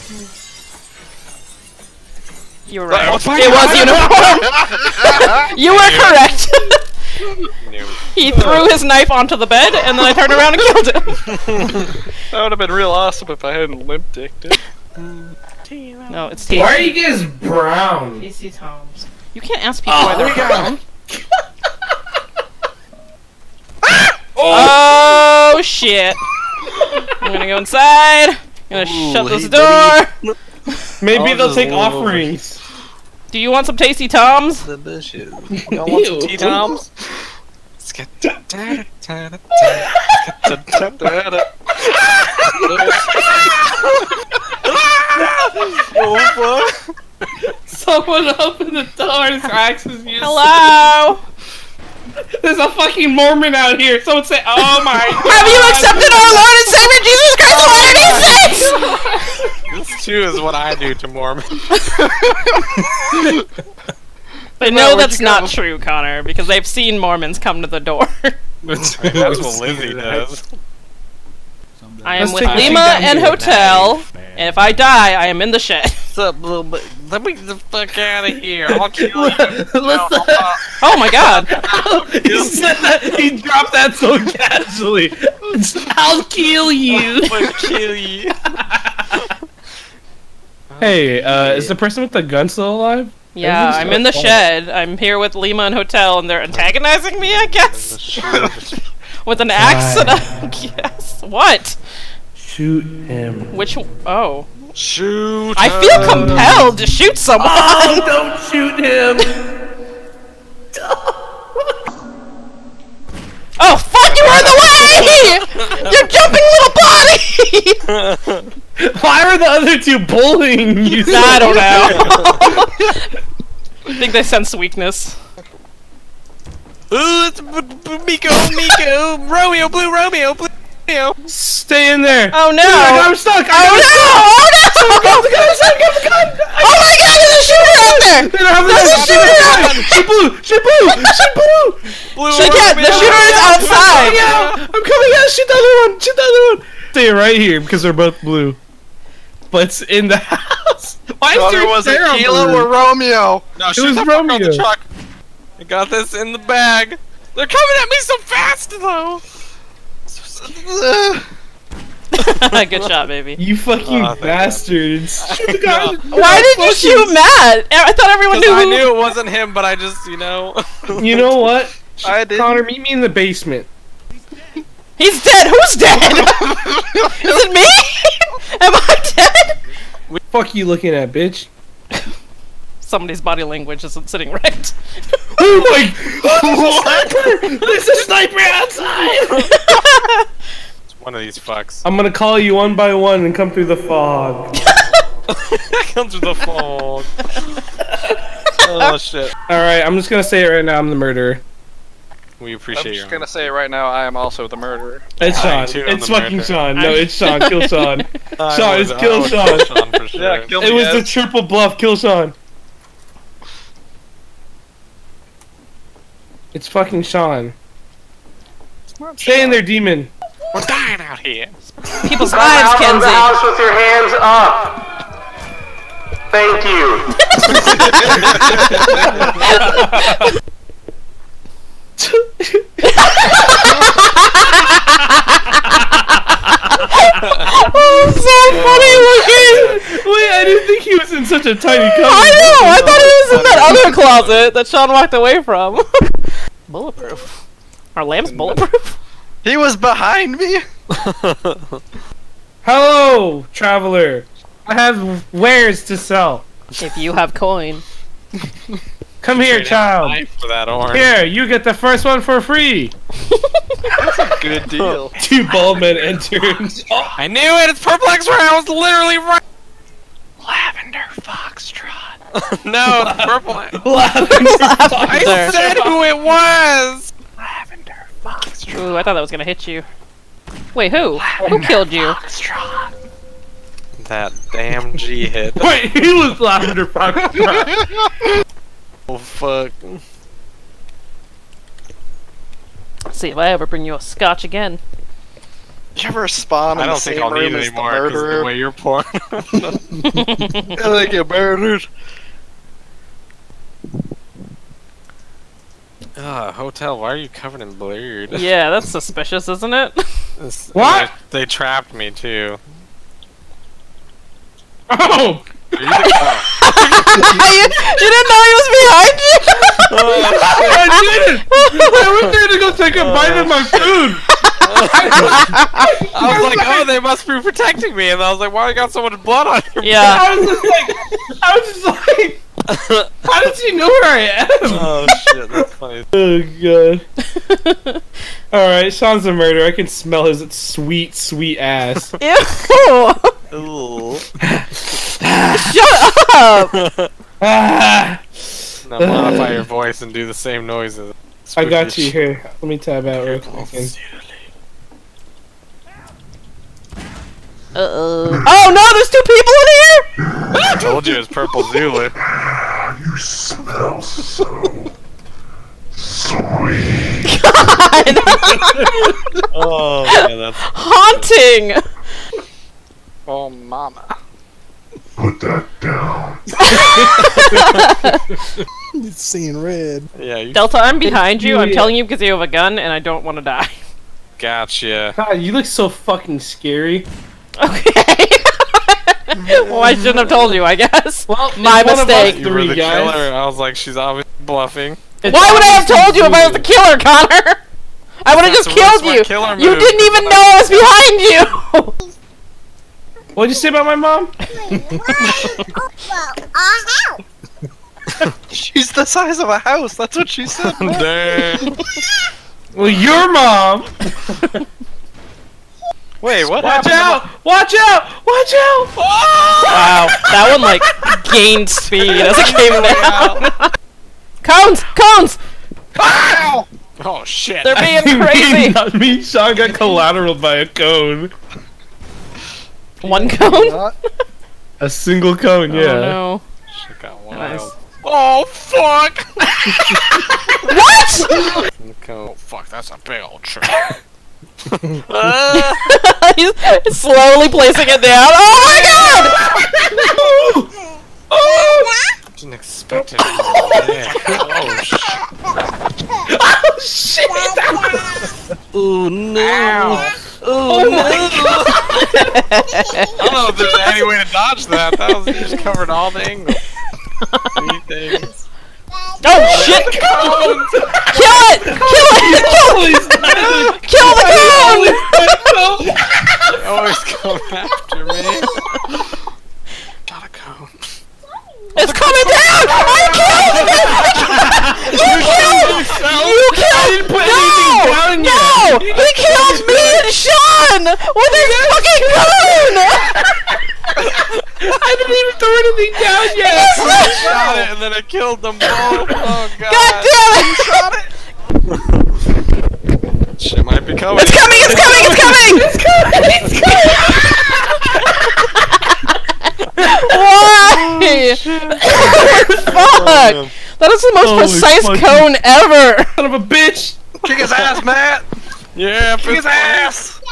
You were right. Oh, It fuck. was uniform! You were correct! No. He threw his knife onto the bed, and then I turned around and killed him. That would have been real awesome if I hadn't limp dicked it. No, it's T. Why are you guys brown? T C Toms. You can't ask people why they're brown. Oh shit! I'm gonna go inside. I'm gonna Ooh, shut this hey, door. Maybe I'll they'll just take roll over. offerings. Do you want some tasty Toms? Delicious. Y'all want some Ew. tea toms? Let's get da da da da da da. Someone open the door and cracks his music. Hello? There's a fucking Mormon out here. Someone say, "Oh my god." Have you accepted our Lord and Savior Jesus Christ of Latter-day Saints? This too is what I do to Mormons. They know that's not true, Connor, because they've seen Mormons come to the door. That's what Lizzie does. I am Let's with take this Lima thing down and here. Hotel, and if I die, I am in the shed. What's up, little bit? Let me get the fuck out of here. I'll kill you. Listen. Oh my god. He said that. He dropped that so casually. I'll kill you. I'll kill you. Hey, uh, is the person with the gun still alive? Yeah, Everything's I'm in the still shed. I'm here with Lima and Hotel, and they're antagonizing me, I guess? With an axe and a... Yes. What? Shoot him. Which... Oh. Shoot I feel compelled to shoot someone! Oh, don't shoot him! Oh, fuck, you were in the way! You jumping little body! Why are the other two bullying you? I don't know. I think they sense weakness. Ooh, it's B B Miko, Miko, Romeo, Blue Romeo, Blue Romeo. Stay in there. Oh no! Dude, I'm stuck. I Oh got no! stuck. Oh no! Someone got the gun. Someone got the gun. Oh my god, there's a shooter out there! They don't have the There's a gun. shooter out there! She blew. She blew. She blew. Blue She can't, the shooter is outside! I'm coming out. I'm coming out. Shoot the other one. Shoot the other one. Stay right here because they're both blue. But it's in the house. Why is there was it Sarah Kilo blue? or Romeo? No, It shoot was the fuck on the Romeo. truck. I got this in the bag. They're coming at me so fast, though. Good shot, baby. You fucking Oh, thank bastards. Shoot the guy. Why did you shoot Matt? I thought everyone knew I who- knew it wasn't him, but I just, you know. You know what? I didn't. Connor, meet me in the basement. He's dead! Who's dead? Is it me? Am I dead? Fuck you looking at, bitch. Somebody's body language isn't sitting right. Oh my! Oh, there's a sniper! There's a sniper outside! It's one of these fucks. I'm gonna call you one by one and come through the fog. Come through the fog. Oh shit. Alright, I'm just gonna say it right now, I'm the murderer. We I'm appreciate just your gonna say right now, I am also the murderer. It's I, Shawn. too, am It's the fucking murderer. Shawn. No, it's Shawn. Kill Shawn. I Shawn, would- it's I kill would Shawn. kill Shawn for sure. Yeah, kill It me, was the guys. triple bluff. Kill Shawn. It's fucking Shawn. Stay in there, demon. We're dying out here. People's lives, Kenzie. The house with your hands up. Thank you. Oh, so funny looking! Wait, I didn't think he was in such a tiny cupboard. I know! I thought he was in that other closet that Shawn walked away from. Bulletproof. Our lamp's bulletproof? He was behind me! Hello, traveler. I have wares to sell. If you have coin. Come here, child. For that orange. Here, you get the first one for free. That's a good deal. Two bald men entered. I knew it! It's Purple X-Ray! I was literally right! Lavender Foxtrot. No, it's Purple Lavender I said who it was! Lavender Foxtrot. Ooh, I thought that was gonna hit you. Wait, who? Who killed you? Foxtrot. That damn G hit. Wait, he was Lavender Foxtrot. Oh, fuck. See if I ever bring you a scotch again. Did you ever spawn in I don't the think same I'll need room it as the anymore because of the murderer? way you're pouring. I think you murdered. Ah, hotel, why are you covered in blood? Yeah, that's suspicious, isn't it? This- What? They, they trapped me too. Oh! Are you the cop? you, you didn't know he was behind you? I didn't! I went there to go take a bite of my food! I was like, oh, they must be protecting me, and I was like, why you got so much blood on your Yeah. I was just like, I was just like, how did you know where I am? Oh shit, that's funny. Oh god. Alright, Shawn's a murderer. I can smell his sweet, sweet ass. Ew! Ooh. Shut up! Ah. Now modify your voice and do the same noises. I got you here. Let me tab out real quick. Uh oh. Oh no, there's two people in here! I told you it was Purple Zulu. You smell so sweet. God! Oh man, that's haunting! Oh, mama. Put that down. It's seeing red. yeah. You Delta, I'm behind you. I'm Yeah. telling you because you have a gun and I don't want to die. gotcha. God, you look so fucking scary. Okay. Well, I shouldn't have told you, I guess. Well, my it's one of us mistake. You were three the guys. killer. I was like, she's obviously bluffing. It's Why would I have obviously told you if I was the you. killer, Connor? I would have That's just a killed really you. smart killer You move. didn't even know I was behind you. What'd you say about my mom? She's the size of a house. That's what she said. Damn. Well, your mom. Wait, what Watch happened? out! Watch out! Watch out! Wow, that one like gained speed as it came down. Cones! Cones! Ow! Oh shit. They're being crazy. Not me. Shawn got collateraled by a cone. One cone? A single cone, yeah. Oh no. Shit got Nice. wild. Oh fuck! What? Oh fuck, that's a big old tree. He's slowly placing it down. Oh my god! Oh! Didn't expect it. Yeah. Oh shit. Oh shit! Oh no! Oh, no! I don't know if there's any way to dodge that. That was just covered all the angles. Three things. Oh shit! Kill it! Kill it! Kill it! Kill the cone! They always come after me. Got a cone. It's coming down! I killed it! You killed! You killed! No! No! He killed me and Shawn with his fucking cone! I didn't even throw anything down yet! I shot it and then I killed them both. Oh god. God damn it! You shot it! Shit might be coming. It's coming! It's coming! It's coming! It's coming! It's coming! Why? Fuck! That is the most Holy precise fucking- cone ever! Son of a bitch! Kick his ass, Matt! Yeah, Kick his ass!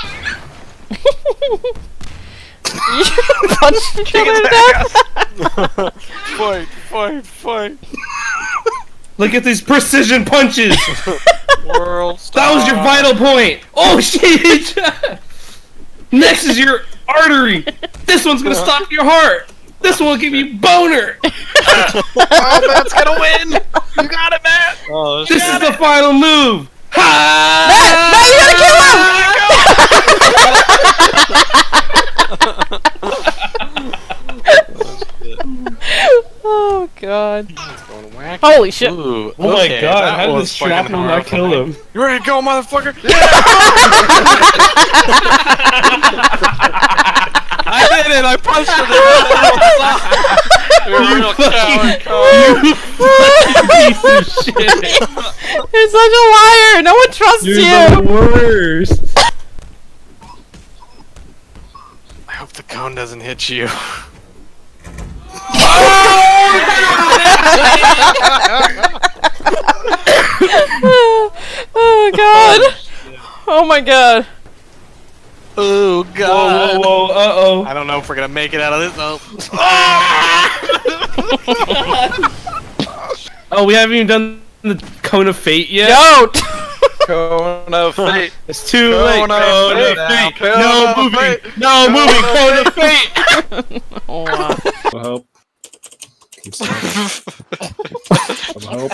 You punched each other to death? Fight, fight, fight. Look at these precision punches! World That was your vital point! Oh shit! Next is your artery! This one's gonna stop your heart! This one will give you boner! Oh, Matt's gonna win! You got it, Matt! Oh, this is the final move! Ha! Matt! Matt, you gotta kill him! Oh god. Holy shit. Ooh, Oh my okay, god, that how did was this shrapnel fucking not kill him? You ready to go, motherfucker? I did it! I punched him! You're a real coward, You fucking piece of shit! You're such a liar! No one trusts You're you! the worst! I hope the cone doesn't hit you. Oh god! Oh my god! Oh god! Whoa, whoa, whoa, uh oh. I don't know if we're gonna make it out of this. Oh, Oh, we haven't even done the Cone of Fate yet? Don't! Cone of Fate. It's too Cone late. of Cone Fate. of Fate. Cone No of moving. Fate. No Cone moving. of Cone of Fate. Oh, wow. I hope. I hope.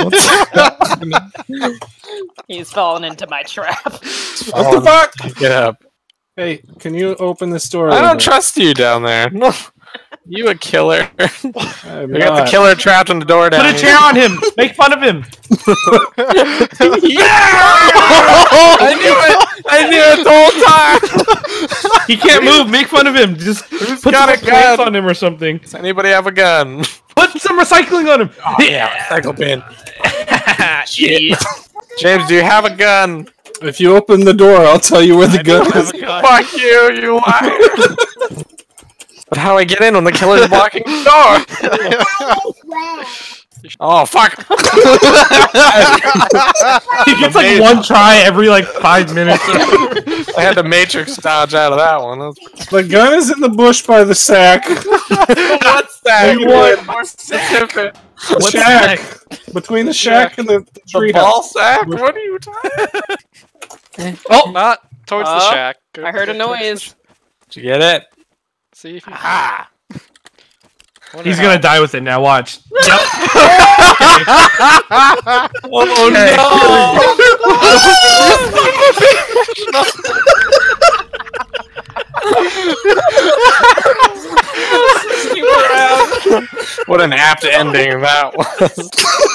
He's fallen into my trap. What the fuck? get up! Hey, can you open this door? I don't trust you down there. No, you a killer. We I'm got the not. killer trapped in the door down Put a here. chair on him. Make fun of him. I knew it! I knew it the whole time! He can't move. Make fun of him. Just Who's put got some a plants gun? on him or something. Does anybody have a gun? Put some recycling on him. Oh, yeah, recycle bin. Shit. James, do you have a gun? If you open the door, I'll tell you where the gun is. Fuck you, you liar! But how do I get in when the killer's blocking the door? Oh, fuck! He gets like one try every like five minutes. I had to matrix dodge out of that one. That was- The gun is in the bush by the sack. What's that? You want- More specific. The shack. Between the shack and the, the The tree ball house. sack? What are you talking? Oh, not towards the Oh, shack. Go- I heard a go towards the noise. sh- Did you get it? See if you. Ah! He's gonna die with it now. Watch. Yep. Oh no! What an apt ending that was.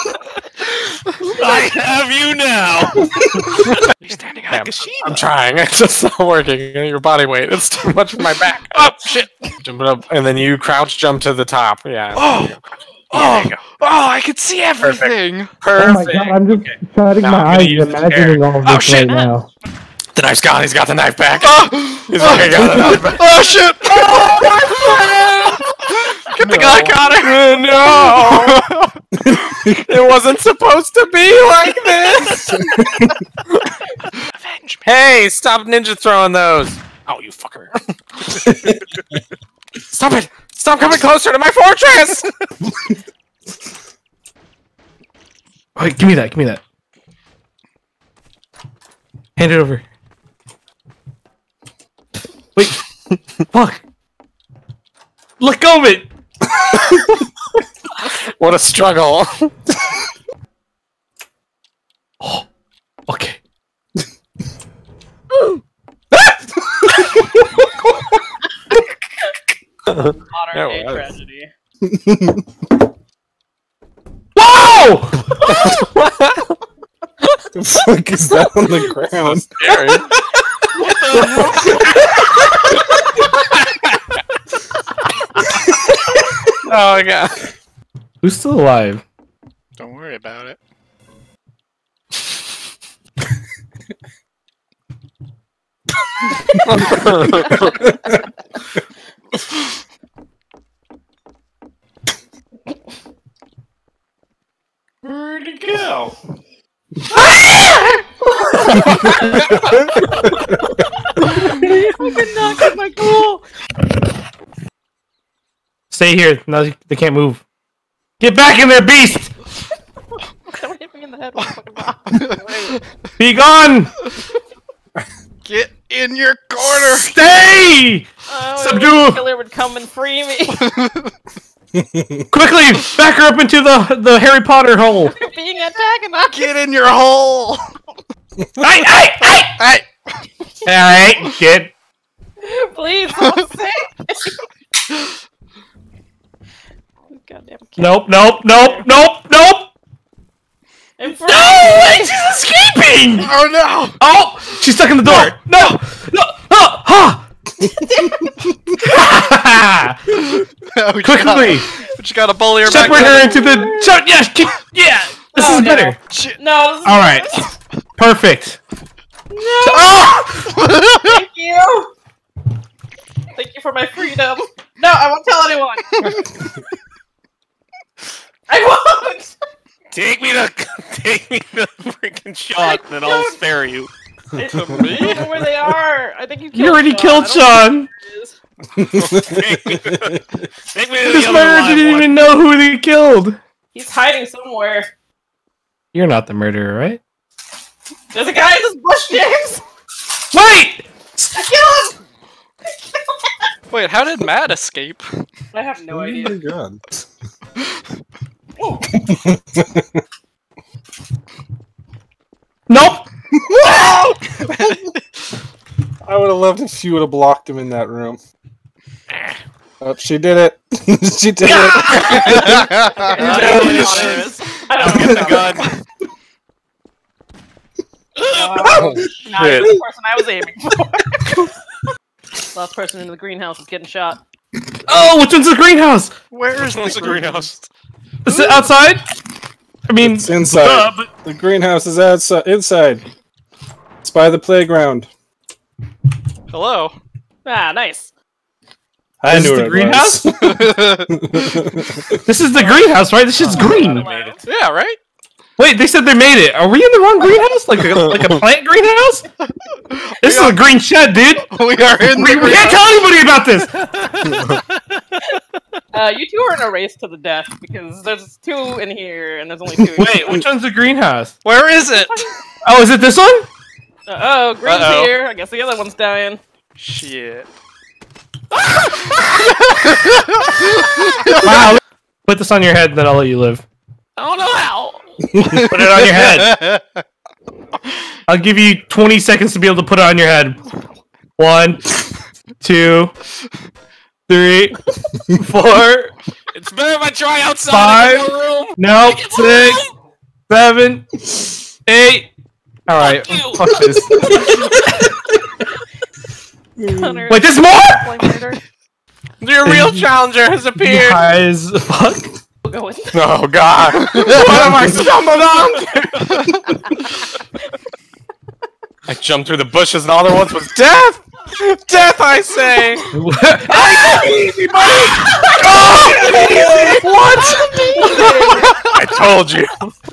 I have you now. You're standing Yeah, on Kashima. I'm trying. It's just not working. Your body weight. It's too much for my back. Oh shit! Jump it up, and then you crouch jump to the top. Yeah. Oh, oh, oh! I can see everything. Perfect. I'm just shutting Now my I'm gonna eyes use and the imagining all of Oh, this shit. right now. The knife's gone. He's got the knife back. Oh, He's fucking got the knife back. oh shit! Oh my friend! Get the guy, Connor! No! It wasn't supposed to be like this! Avenge me. Hey, stop ninja throwing those! Oh, you fucker. Stop it! Stop coming closer to my fortress! Wait, give me that. Give me that. Hand it over. Wait. Fuck. Let go of it. What a struggle. Oh, okay. Modern Yeah, day well, tragedy. Whoa! The fuck is that on the ground? Scary. Oh my god. Who's still alive? Don't worry about it. Where'd it go? Stay here. No, they can't move. Get back in there, beast! Don't hit me in the head with a fucking rock. Be gone! Get in your corner! Stay! Oh, Subdue! the killer would come and free me. Quickly! Back her up into the, the Harry Potter hole! Being antagonized. Get in your hole! Hey, hey, hey! Hey! Alright, get. Please don't say it. Goddamn cat. Nope, nope, nope, nope, nope! In front No! Wait, she's escaping! Oh no! Oh! She's stuck in the door! No! No! Oh! Ha! we Quickly! Gotta, we just gotta bully her Separate back her in. into the. Shut. Yes! Yeah! This Oh, is no. better! No. This is Alright. Perfect. No. Oh! Thank you. Thank you for my freedom. No, I won't tell anyone. I won't. Take me to take me to freaking Shawn, and I'll spare you. I don't know where they are. I think you killed You already Shawn. killed I Shawn! Take me to take me to This the other murderer live didn't one. even know who they killed! He's hiding somewhere. You're not the murderer, right? There's a guy in this bush, James. Wait! I killed him. Wait, how did Matt escape? I have no idea. Oh my god. Nope! I would have loved if she would have blocked him in that room. Oh, she did it. She did it. I don't Get the gun. Uh, not Shit. the person I was aiming for. Last person in the greenhouse is getting shot. Oh, which one's the greenhouse? Where is Where's the greenhouse? Is it outside? I mean, It's inside. uh, but The greenhouse is outside. Inside. It's by the playground. Hello. Ah, nice. I This knew is where the it was. this is the greenhouse, right? This shit's green. Yeah, right? Wait, they said they made it. Are we in the wrong greenhouse? Like a, like a plant greenhouse? This is a green shed, dude. We are in We, the we can't tell anybody about this. Uh, you two are in a race to the death because there's two in here and there's only two. Wait, which one's the greenhouse? Where is it? Oh, is it this one? Uh oh, Green's Uh-oh. here. I guess the other one's dying. Shit. Wow. Put this on your head, then I'll let you live. I don't know how. Put it on your head. I'll give you twenty seconds to be able to put it on your head. One, two, three, four, It's better if I try outside five, in the room. nope, six, seven, eight. All right, fuck this. Connor, Wait, there's more. murder. Your real challenger has appeared. Guys, fuck. We'll go with Oh God! What have I stumbled on? I jumped through the bushes, and all there was was death. Death, I say. Easy, buddy. Oh, what? I told you.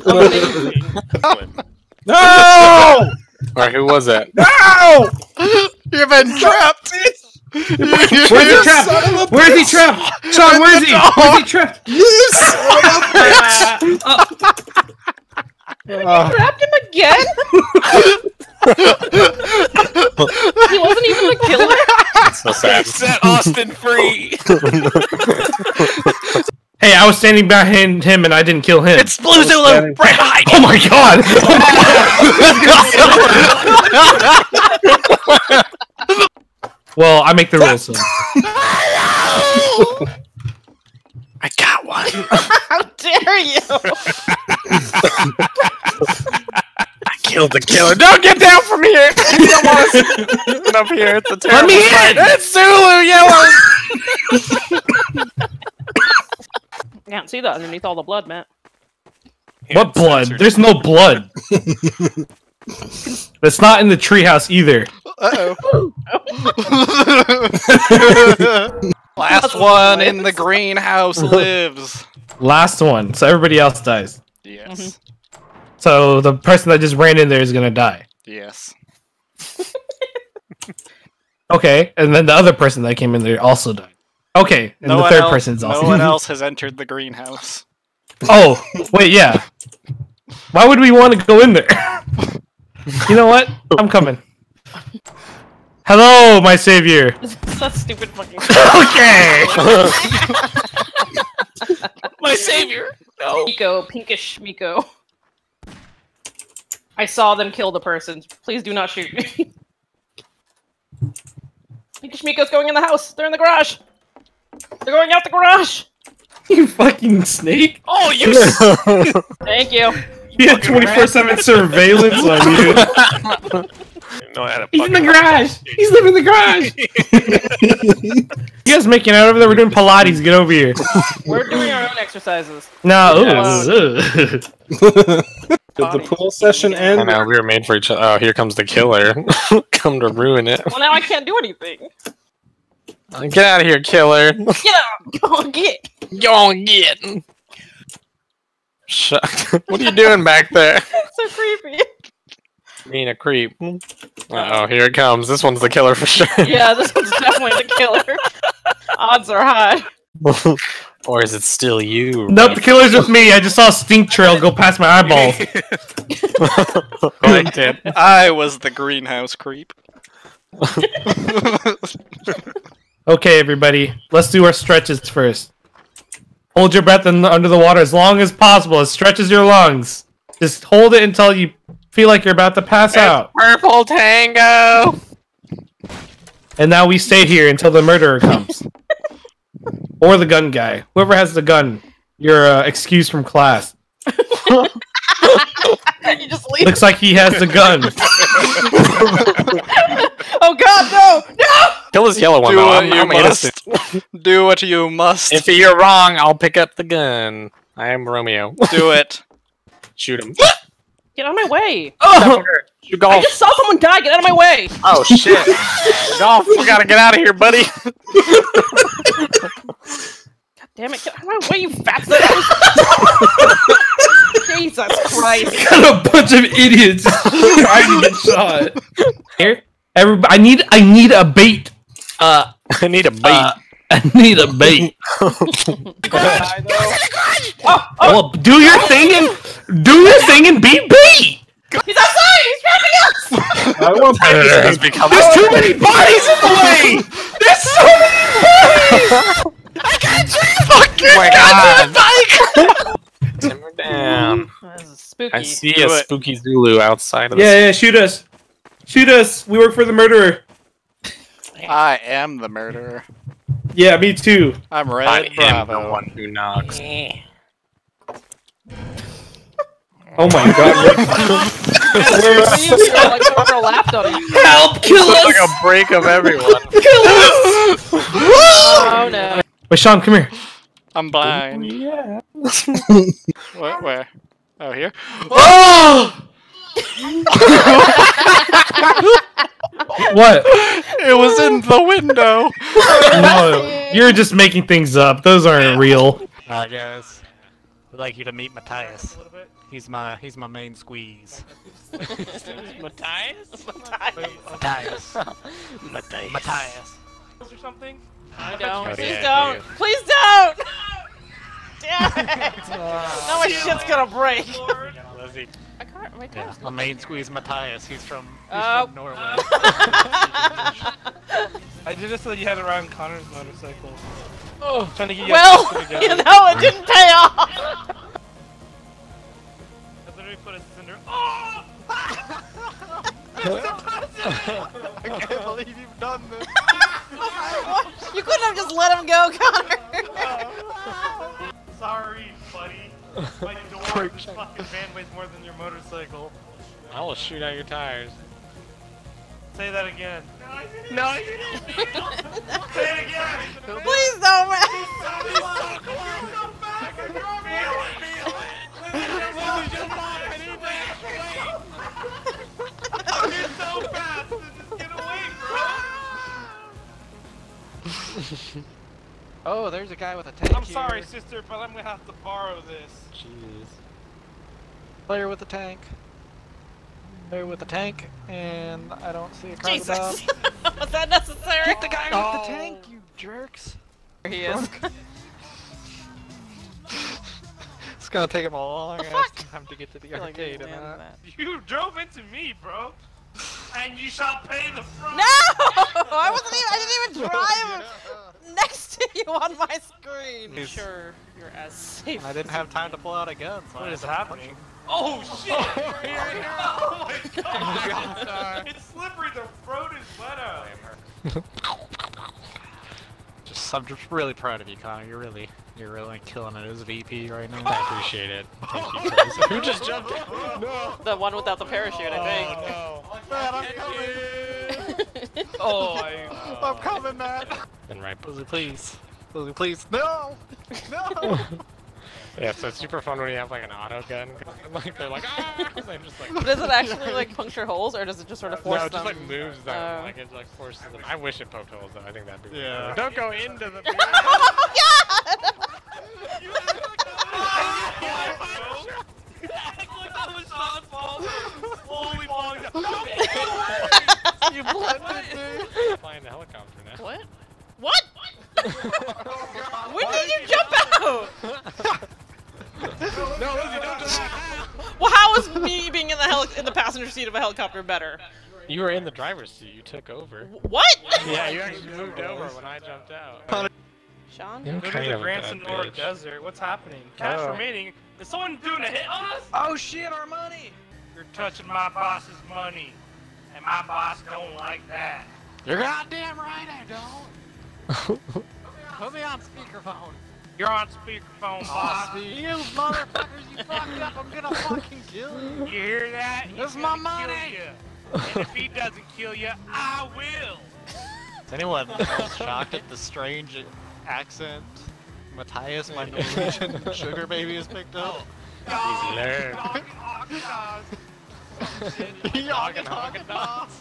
No! Alright, who was that? No! You've been trapped. Where's he trapped? Where is he trapped? Shawn, where is he? Where is he trapped? Yes! Trapped him again? He wasn't even the killer? So sad. Set Austin free. Hey, I was standing behind him and I didn't kill him. It's Blue Zulu right behind you. Oh my god! Well, I make the rules. So. I got one. How dare you? I killed the killer. Don't get down from here. Come on. Get up here. It's a terrible me fight. in. It's Zulu yellow. Can't see that underneath all the blood, Matt. What blood? There's no blood. That's not in the treehouse either. Uh-oh. Last one in the greenhouse lives. Last one, so everybody else dies. Yes. Mm-hmm. So the person that just ran in there is gonna die. Yes. Okay, and then the other person that came in there also died. Okay, and no the one third else, person's no also. one else has entered the greenhouse. Oh, wait, yeah. Why would we want to go in there? You know what? I'm coming. Hello, my savior. That's stupid fucking. Okay. My savior. No. Miko, pinkish Miko. I saw them kill the person. Please do not shoot me. Pinkish Miko's going in the house. They're in the garage. They're going out the garage. You fucking snake. Oh, you. Thank you. He had twenty-four seven surveillance on you. No, I had a He's in the garage. He's living in the garage. You guys making out over there? We're doing Pilates. Get over here. We're doing our own exercises. No. Yes. Did the pool session I end? know, we were made for each other. Oh, here comes the killer. Come to ruin it. Well, now I can't do anything. Get out of here, killer. Get out. Go on, get. Go on, get. Shut. What are you doing back there? So creepy. Being a creep. Uh oh, here it comes. This one's the killer for sure. Yeah, this one's definitely the killer. Odds are high. Or is it still you? Nope, the killer's with me. I just saw a stink trail go past my eyeballs. Right, Ted. I was the greenhouse creep. Okay, everybody. Let's do our stretches first. Hold your breath in the, under the water as long as possible. It stretches your lungs. Just hold it until you feel like you're about to pass out. Purple tango! And now we stay here until the murderer comes. Or the gun guy. Whoever has the gun. You're uh, excused from class. You just leave. Looks like he has the gun. Oh god, no! No! Kill this yellow one, Do though. what I'm, you I'm must. innocent. Do what you must. If you're wrong, I'll pick up the gun. I am Romeo. Do it. Shoot him. Get out of my way! Oh! You I golf. just saw someone die! Get out of my way! Oh shit. Golf, we gotta get out of here, buddy. God damn it, get out of my way, you fat son! Jesus Christ! Got a bunch of idiots trying to get shot. Here, everybody, I need, I need a bait. Uh, I need a bait. Uh, I need a bait. Oh, oh, Well, do your thing and do your thing and be bait. he's outside! He's trapping us! I won't pay this Has game. become There's too many bodies in the way. There's so many bodies. I got you! Oh my god. Simmer down. This is spooky. I see Do a it. spooky Zulu outside of the Yeah, yeah, shoot us. Shoot us. We work for the murderer. I am the murderer. Yeah, me too. I'm Red I am Bravo. the one who knocks. Oh my god. You're like overlapped on you. Help! Kill It's us! like a break of everyone. Kill us! Oh no. Wait, Shawn, come here. I'm blind. Yeah. Where? Where? Oh, here? Oh! What? It was in the window. No, you're just making things up. Those aren't real. Alright guys, we'd like you to meet Matthias. He's my he's my main squeeze. Matthias? Matthias. Matthias. Matthias. Or something? I don't. Oh, Please yeah, don't. dude. Please don't. Damn it. Now my shit's gonna break. Lizzy. I can't. My Yeah, my main squeeze Matthias. He's from he's Oh. from Norway. I did this so that you had it around Connor's motorcycle. Oh. Trying to get you Well, guys together. you know, it didn't pay off. I literally put a cinder. Oh! I can't believe you've done this. You couldn't have just let him go, Connor. Sorry, buddy. My door, this fucking van weighs more than your motorcycle. I will shoot out your tires. Say that again. No, I didn't. Say it again. Please don't, man. You're so fast. Just get away, bro. Oh, there's a guy with a tank I'm here. sorry, sister, but I'm gonna have to borrow this. Jeez. Player with a tank. Player with a tank, and I don't see a crocodile. Jesus. Was that necessary? Get the guy with the tank, you jerks! There he is. It's gonna take him a long ass time to get to the arcade. And that. that. You drove into me, bro. And you shall pay the price. No! I wasn't even. I didn't even drive next to you on my screen. He's- Sure, you're as safe. I didn't have time to pull out a gun. So What I is had to happening? punch him. Oh shit! Oh my god! It's slippery. The throat is wet out. Just, I'm just really proud of you, Connor. You're really, you're really killing it as V P right now. I appreciate it. Thank you, Tracy. Who just jumped in? No. The one without the parachute, I think. Oh no. Matt, I'm coming. Oh, I, I'm coming, Matt. Then right. Lizzy, please. Lizzy, please. No! No! Yeah, so it's super fun when you have like an auto gun. Like they're like ah, they just like. Does it actually like puncture holes, or does it just sort of force no, it them? just like moves them. Oh. Like it like forces them. I wish it poked holes though. I think that'd be. Yeah. Don't go into the. Oh my god! You blended, dude. Flying the helicopter now. What? What? When did you jump out? No, Lizzy, don't do that. Well, how is me being in the heli in the passenger seat of a helicopter better? You were in the driver's seat. You took over. What? Yeah, you actually moved over when I jumped out. Sean? I'm Go to kind the of a Grand bad Sonora bitch. Desert. What's happening? Cash Oh. remaining. Is someone doing a hit on us? Oh shit, our money! You're touching my boss's money, and my boss don't like that. You're goddamn right I don't. Put me on speakerphone. You're on speakerphone, boss. You motherfuckers, you fucked up. I'm gonna fucking kill you. You hear that? This He's is my gonna kill money. you. And if he doesn't kill you, I will. Is anyone else shocked at the strange accent Matthias, my Norwegian sugar baby, has picked up? He's learned. Honkin' honkin' dogs.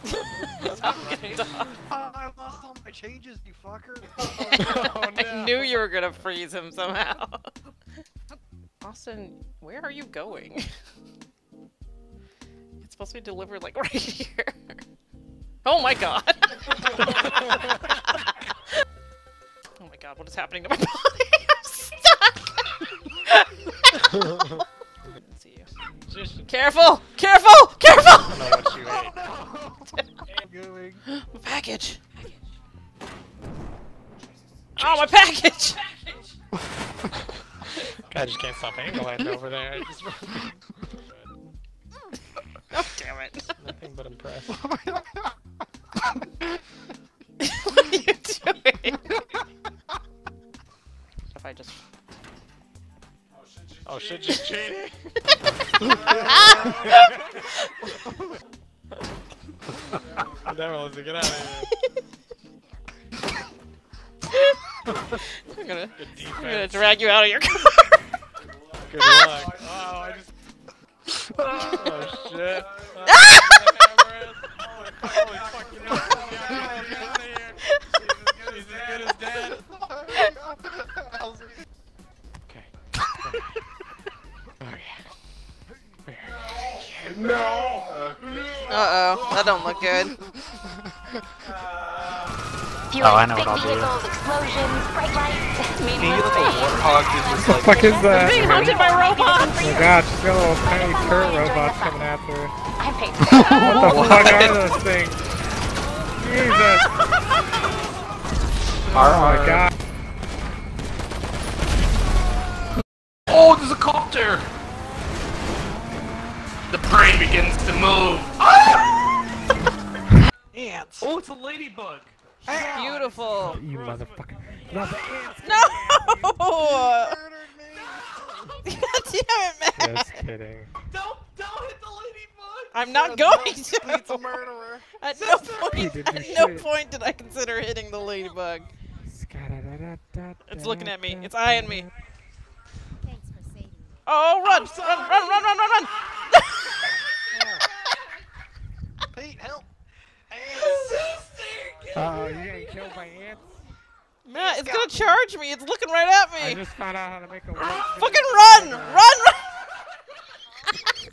I lost all my changes, you fucker. Oh, no. I knew you were gonna freeze him somehow. Austin, where are you going? It's supposed to be delivered like right here. Oh my god. Oh my god, what is happening to my body? I'm stuck. Let's see you. Careful! Careful! Careful! I don't know what you ate. My package. Oh, my package! I just can't stop angling over there. I just... Oh, damn it. Nothing but impressed. What are you doing? If I just... Oh shit, just cheating! Never let get out of here. I'm gonna, Good I'm gonna defense. drag you out of your car. Good luck. Oh, I just... Oh shit. Oh, holy fucking hell. Get out of here. She's as good as dead. Okay. No! Uh-oh, that don't look good. Oh, I know what I'll do. Warthog is just like... What the fuck is that? I'm being hunted by robots! Oh my god, she's got little tiny turret robots coming after her. I'm paid. What the fuck are those things? Jesus! Oh my god. Oh, there's a copter! The prey begins to move. Ants! Oh, it's a ladybug. Beautiful. You motherfucker. No! God damn it, man! Just kidding. Don't, don't hit the ladybug. I'm not going to! He's a murderer! At no He point, did at do no shit. point did I consider hitting the ladybug. It's looking at me. It's eyeing me. Oh, run! Run, run, run, run, run, run! Pete, help! Oh, you getting killed by ants? Matt, it's gonna charge me. It's looking right at I me. just found out how to make a work. Fucking run! Run, run!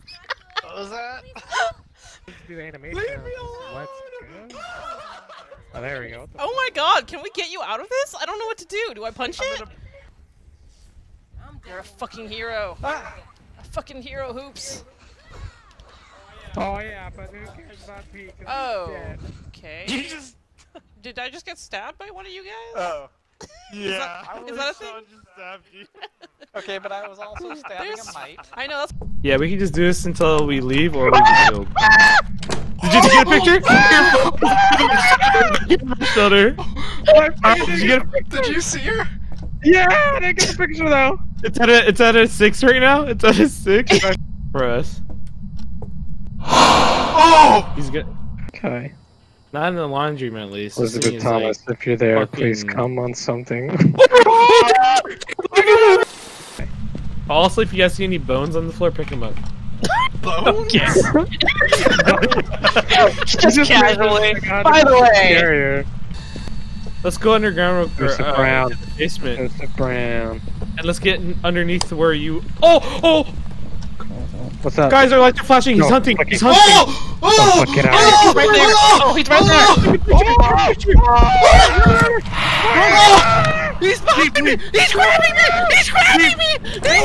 What was that? Let's do the animation. Let's go. Oh, there we go. Oh my god, can we get you out of this? I don't know what to do. Do I punch it? You're a fucking hero. A fucking hero, Hoops. Oh yeah, but who cares about Pete? Oh, okay. You just... Did I just get stabbed by one of you guys? Oh. Is Yeah. that, is that a thing? just stabbed you. Okay, but I was also stabbing There's- a mite. I know, that's... Yeah, we can just do this until we leave or we get killed. Did you get a picture? Shut her. Did you get a picture? Did you see her? Yeah, I didn't get a picture though. It's at a it's at a six right now. It's at a six for us. Oh! He's good. Okay. Not in the laundromat, at least. This thing Elizabeth is, Thomas, like, if you're there, fucking- please come on something. Also, if you guys see any bones on the floor, pick them up. Bones? Just casually. By the way. Carrier. Let's go underground real There's quick. the Uh, brown. to the basement. There's the brown. And let's get in- underneath to where you. Oh! Oh! What's up? Guys, our lights are flashing. He's No, hunting. fucking- He's hunting. Oh! Oh, fuck, get out. He's right there. Oh, he's right there. He's behind me. He's grabbing me. He's grabbing me.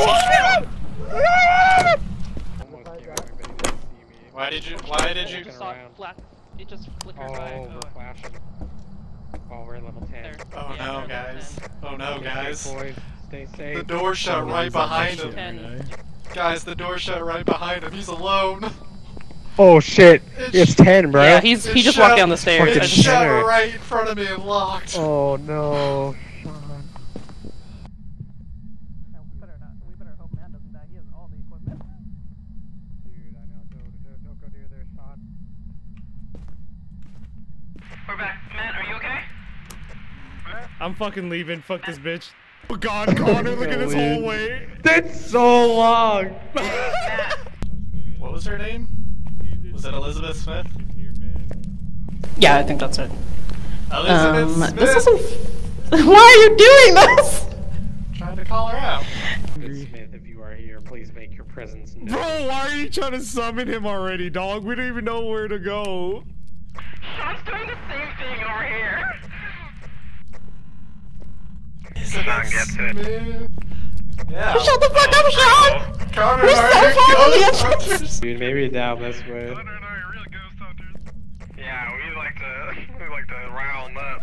Why did you? Why did you? It just saw it flat. It just flickered by. Oh, we're flashing. Oh, we're at level ten. There. Oh Yeah, no, we're guys. level Oh no, Okay, guys. boys, stay safe. The door shut right behind him. ten. Guys, the door shut right behind him. He's alone. Oh shit! It's- It's ten, bro. Yeah, he's he It just shut- walked down the stairs. Fucking It shut Jenner. right in front of me and locked. Oh no, Shawn. We better not. We better hope man doesn't die. He has all the equipment. Dude, I know. Don't, don't, don't go near there, Shawn. We're back. Matt, are you okay? I'm fucking leaving. Fuck this bitch. Oh god, Connor, look at this hallway. That's so long. What was her name? Was it Elizabeth Smith? Yeah, I think that's it. Elizabeth Um, Smith. this isn't. Why are you doing this? Trying to call her out. Smith, if you are here, please make your presence known. Bro, why are you trying to summon him already, dog? We don't even know where to go. Sean's doing the same thing over here. Elizabeth Smith. Yeah. Shut the fuck up, Shawn! Connor, We're so are you far on the ghost entrance. hunters? Dude, maybe down this way. Yeah, we like to we like to round up.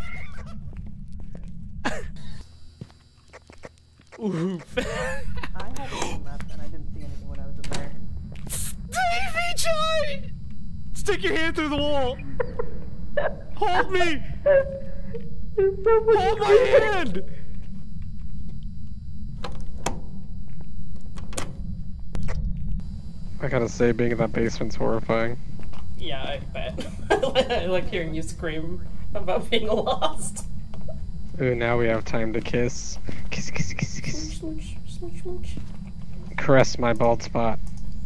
Ooh. I had a left and I didn't see anything when I was in there. Davey, Joy! Stick your hand through the wall. Hold me. Hold my hand. I gotta say, being in that basement's horrifying. Yeah, I bet. I like hearing you scream about being lost. Ooh, now we have time to kiss. Kiss, kiss, kiss, kiss. Smooch, smooch, smooch. Caress my bald spot.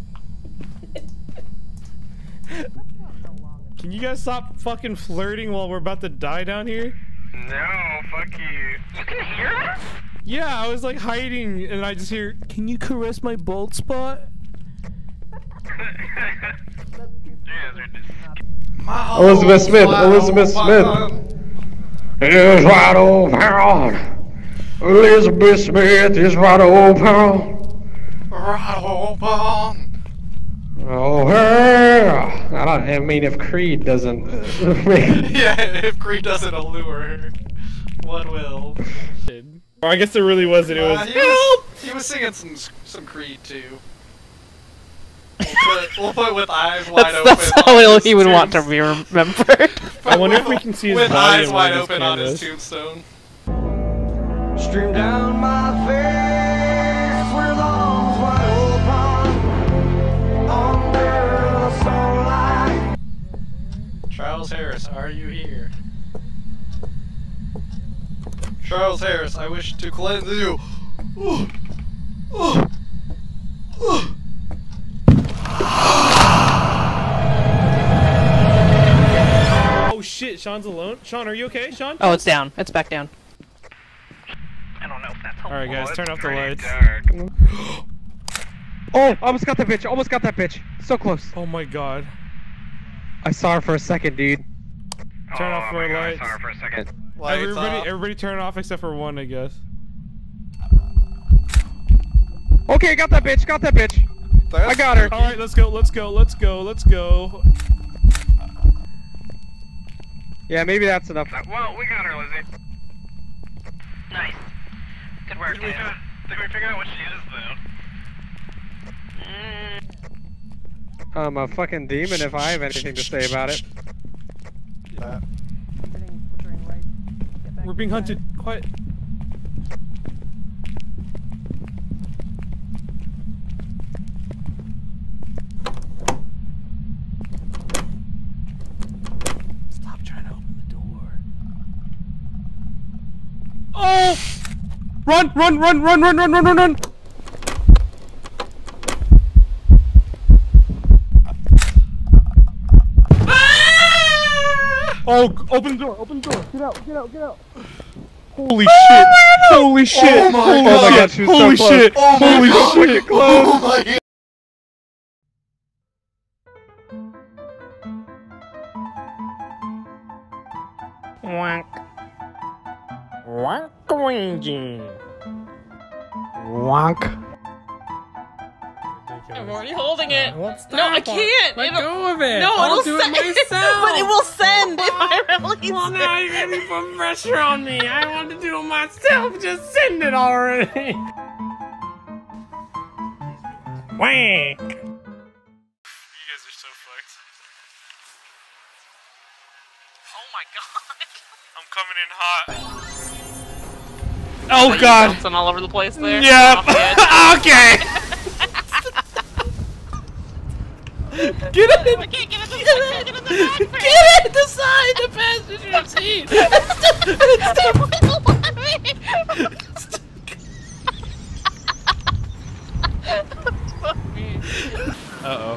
Can you guys stop fucking flirting while we're about to die down here? No, fuck you. You can hear us? Yeah, I was like hiding and I just hear, can you caress my bald spot? Elizabeth Smith, Elizabeth Smith. Is right old pal. Elizabeth Smith is right old pal. Right on. Oh, yeah. I don't. I mean, if Creed doesn't. Yeah, if Creed doesn't allure her, what will? Or I guess there really wasn't. It Uh, was. he, was he was singing some some Creed too. We'll put, we'll put with eyes wide That's, open. that's on how his he would want to tombstone. be remembered. I wonder if we can see his with body eyes in wide one of these open on his cameras. tombstone. Stream down my face where the arms wide open under the sunlight. Charles Harris, are you here? Charles Harris, I wish to cleanse you. Ooh. Ooh. Ooh. Oh shit, Sean's alone. Sean, are you okay, Sean? Oh, it's down. It's back down. I don't know if that's helpful. Alright, guys, turn off the lights. Oh, almost got that bitch. Almost got that bitch. So close. Oh my god. I saw her for a second, dude. Turn oh off my our God, I lights. saw her for a second. Lights everybody, off. everybody turn off except for one, I guess. Okay, got that bitch, got that bitch. I got her. All right, let's go, let's go, let's go, let's go. Yeah, maybe that's enough. Well, we got her, Lizzie. Nice. Good work, dude. Did we figure out what she is, though? I'm a fucking demon if I have anything to say about it. Uh, We're being hunted. Quiet. Stop trying to open the door. Oh! Run! Run! Run! Run! Run! Run! Run! Run! Run! Oh, open the door, open the door. Get out, get out, get out. Holy shit. Holy shit. Oh my Holy God. shit. She was so Holy close. shit. Oh my Holy God. shit. Wicked close. Oh my God. Wank. Wank Wingy. Wonk. I'm already holding it. Well, no, I stop. can't. Let It'll- go of it. No, I'll it'll do it send. myself. But it will send if I release Well, it. now you're gonna be putting pressure on me. I want to do it myself. Just send it already. Wank. You guys are so fucked. Oh my God. I'm coming in hot. Oh God. Bouncing all over the place there. Yep. Off the edge. Okay. Get it! I can't get it. Get it. Get it the side, the passenger seat. Uh oh.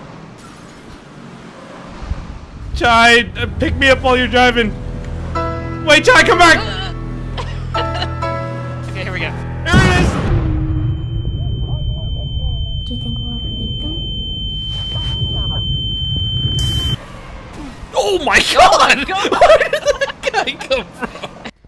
Chai, uh, pick me up while you're driving. Wait, Chai, come back. Okay, here we go. There it is. Do you think we'll ever meet them? Oh my God! Oh my God. Where did that guy come from?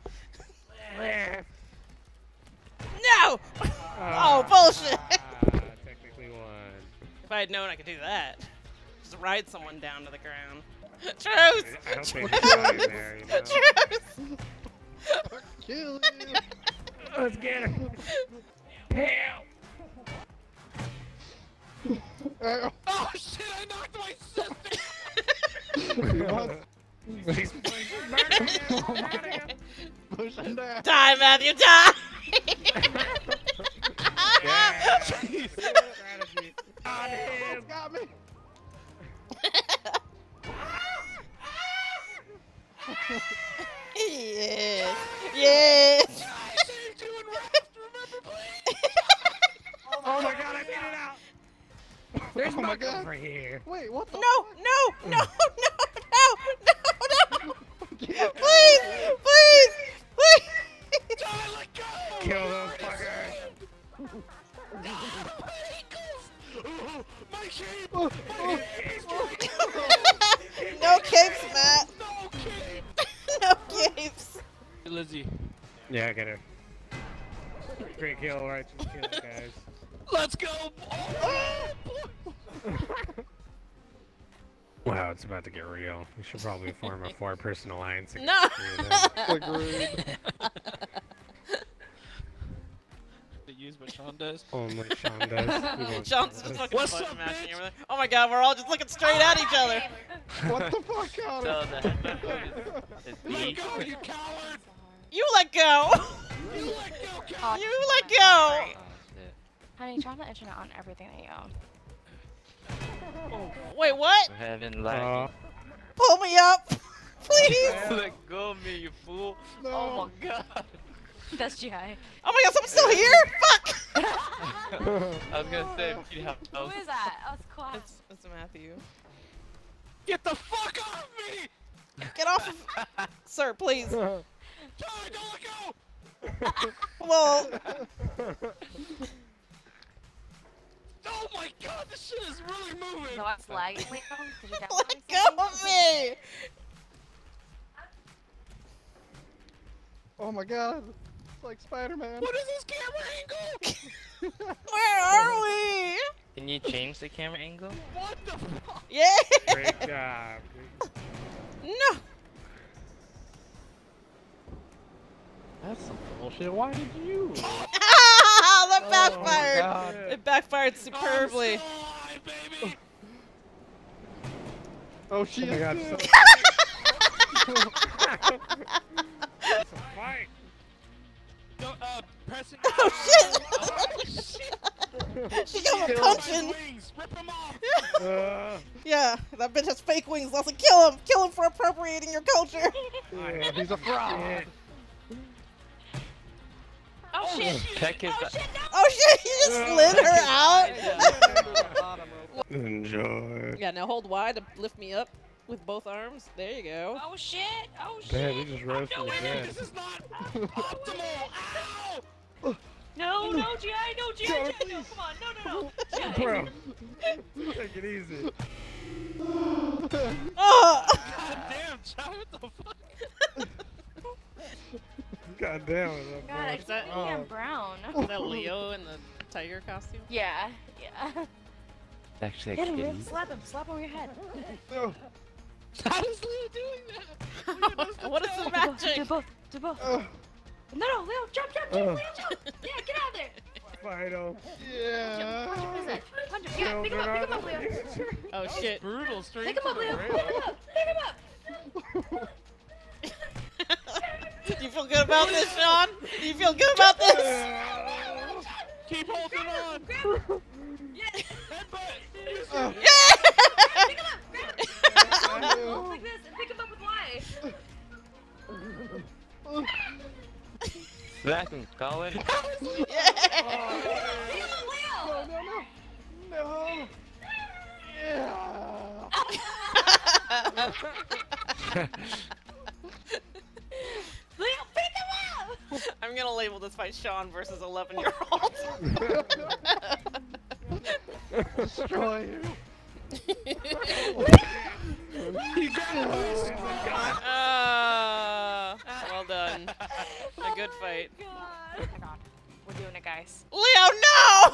No! Oh, bullshit! Technically one. If I had known I could do that, just ride someone down to the ground. Truth! I don't think it's right there, you know. Truth! Kill you. Let's get her. Help! oh shit! I knocked my sister. Die, Matthew, die! Got me. Yes! Yes! Oh my God! I made it out. There's Oh my Muck God. over here. Wait, what the? No! No! No! No! No! No! Please! Please! Please! Kill those fuckers. My cape! Oh, no capes, Matt! No cape! No capes! Lizzie. Yeah, I get her. Great kill, righteous kill, guys. Let's go! Wow, it's about to get real. We should probably form a four-person alliance. No! Agreed. Use what Shawn does. Only Shawn does. He won't Sean's do just this. fucking What's button up, mashing bitch? over there. Oh my God, we're all just looking straight at each other. What the fuck, Connor? So the headphone code is, is Let B. go, you coward! You let go. You let go, Oh, coward! You let go. honey, turn the internet on everything that you own. Wait, what? For heaven, Uh, like. Pull me up, please. Let go of me, you fool. No. Oh my God. That's G I. Oh my God, someone's still here. Fuck. I was gonna say, if you have Who is that? Oh, it's class. It's, it's Matthew. Get the fuck off me! Get off of, sir, please. Charlie, don't let go! Well, Oh my God, this shit is really moving! No, it's lagging. Wait, no, did you let download go of me. Oh my god. It's like Spider-Man. What is this camera angle? Where are we? Can you change the camera angle? What the fuck? Yeah. Great job. No. That's some bullshit. Why did you? Ah, that Oh, backfired. God. It backfired superbly. Oh, she Oh my is God, too. It's a fight. Go, uh, pressing. Oh shit! Oh, shit. She got me Kill punching. my wings. Rip 'em off. Uh, Yeah, that bitch has fake wings. Let's kill him. Kill him for appropriating your culture. Yeah, he's a fraud. Oh shit! Tech is Oh that. shit! No! Oh shit! He just slid her out. enjoy. Yeah, now hold Y to lift me up with both arms. There you go. Oh shit! Oh shit! Damn, we just rose from the Wait, dead. this is not optimal. Ow! No, no, G I, no, G I, G I, no, come on, no, no, no. G I. Bro, take it easy. Oh! God damn, Shawn, what the fuck? God damn it. God, I Is that- keep thinking I'm oh. brown. Is that Leo in the tiger costume? Yeah, yeah. Actually, a Hit him, kitty. Rick, slap him, slap him on your head. How is Leo doing that? What is the magic? Do both, do both. No, no, Leo, jump, jump, jump, Uh. Leo, jump. Yeah, get out of there. Fight him. Punch him, punch him in his head. Punch him, yeah, pick him up, pick him up, Leo. Oh shit. Brutal, straight Pick him up, to Leo, the pick rail. him up, pick him up. You feel good about this, Shawn? You feel good about this? Keep holding on. Grab him. Yeah. Headbutt. Yeah! Pick him up, grab him. Hold like this and pick him up with Y. Smack him, Colin. Pick him up, Leo. No, no, no. Yeah. Leo, pick him up. I'm gonna label this fight Shawn versus eleven year old. Destroy you. Uh, well done. A good fight. Oh my god. We're doing it, guys. Leo, no!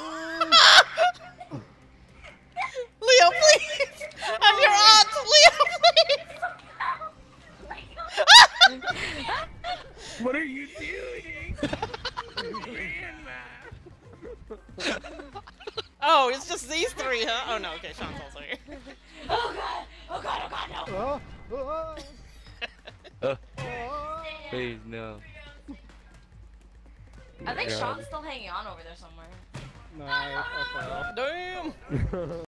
Leo, please! I'm your aunt! Leo, please! What are you doing? Oh, it's just these three, huh? Oh no, okay, Shawn's also here. Oh god! Oh god, oh god, no! Oh, oh, Uh, please, no. I think God. Shawn's still hanging on over there somewhere. Nice. Okay. Damn!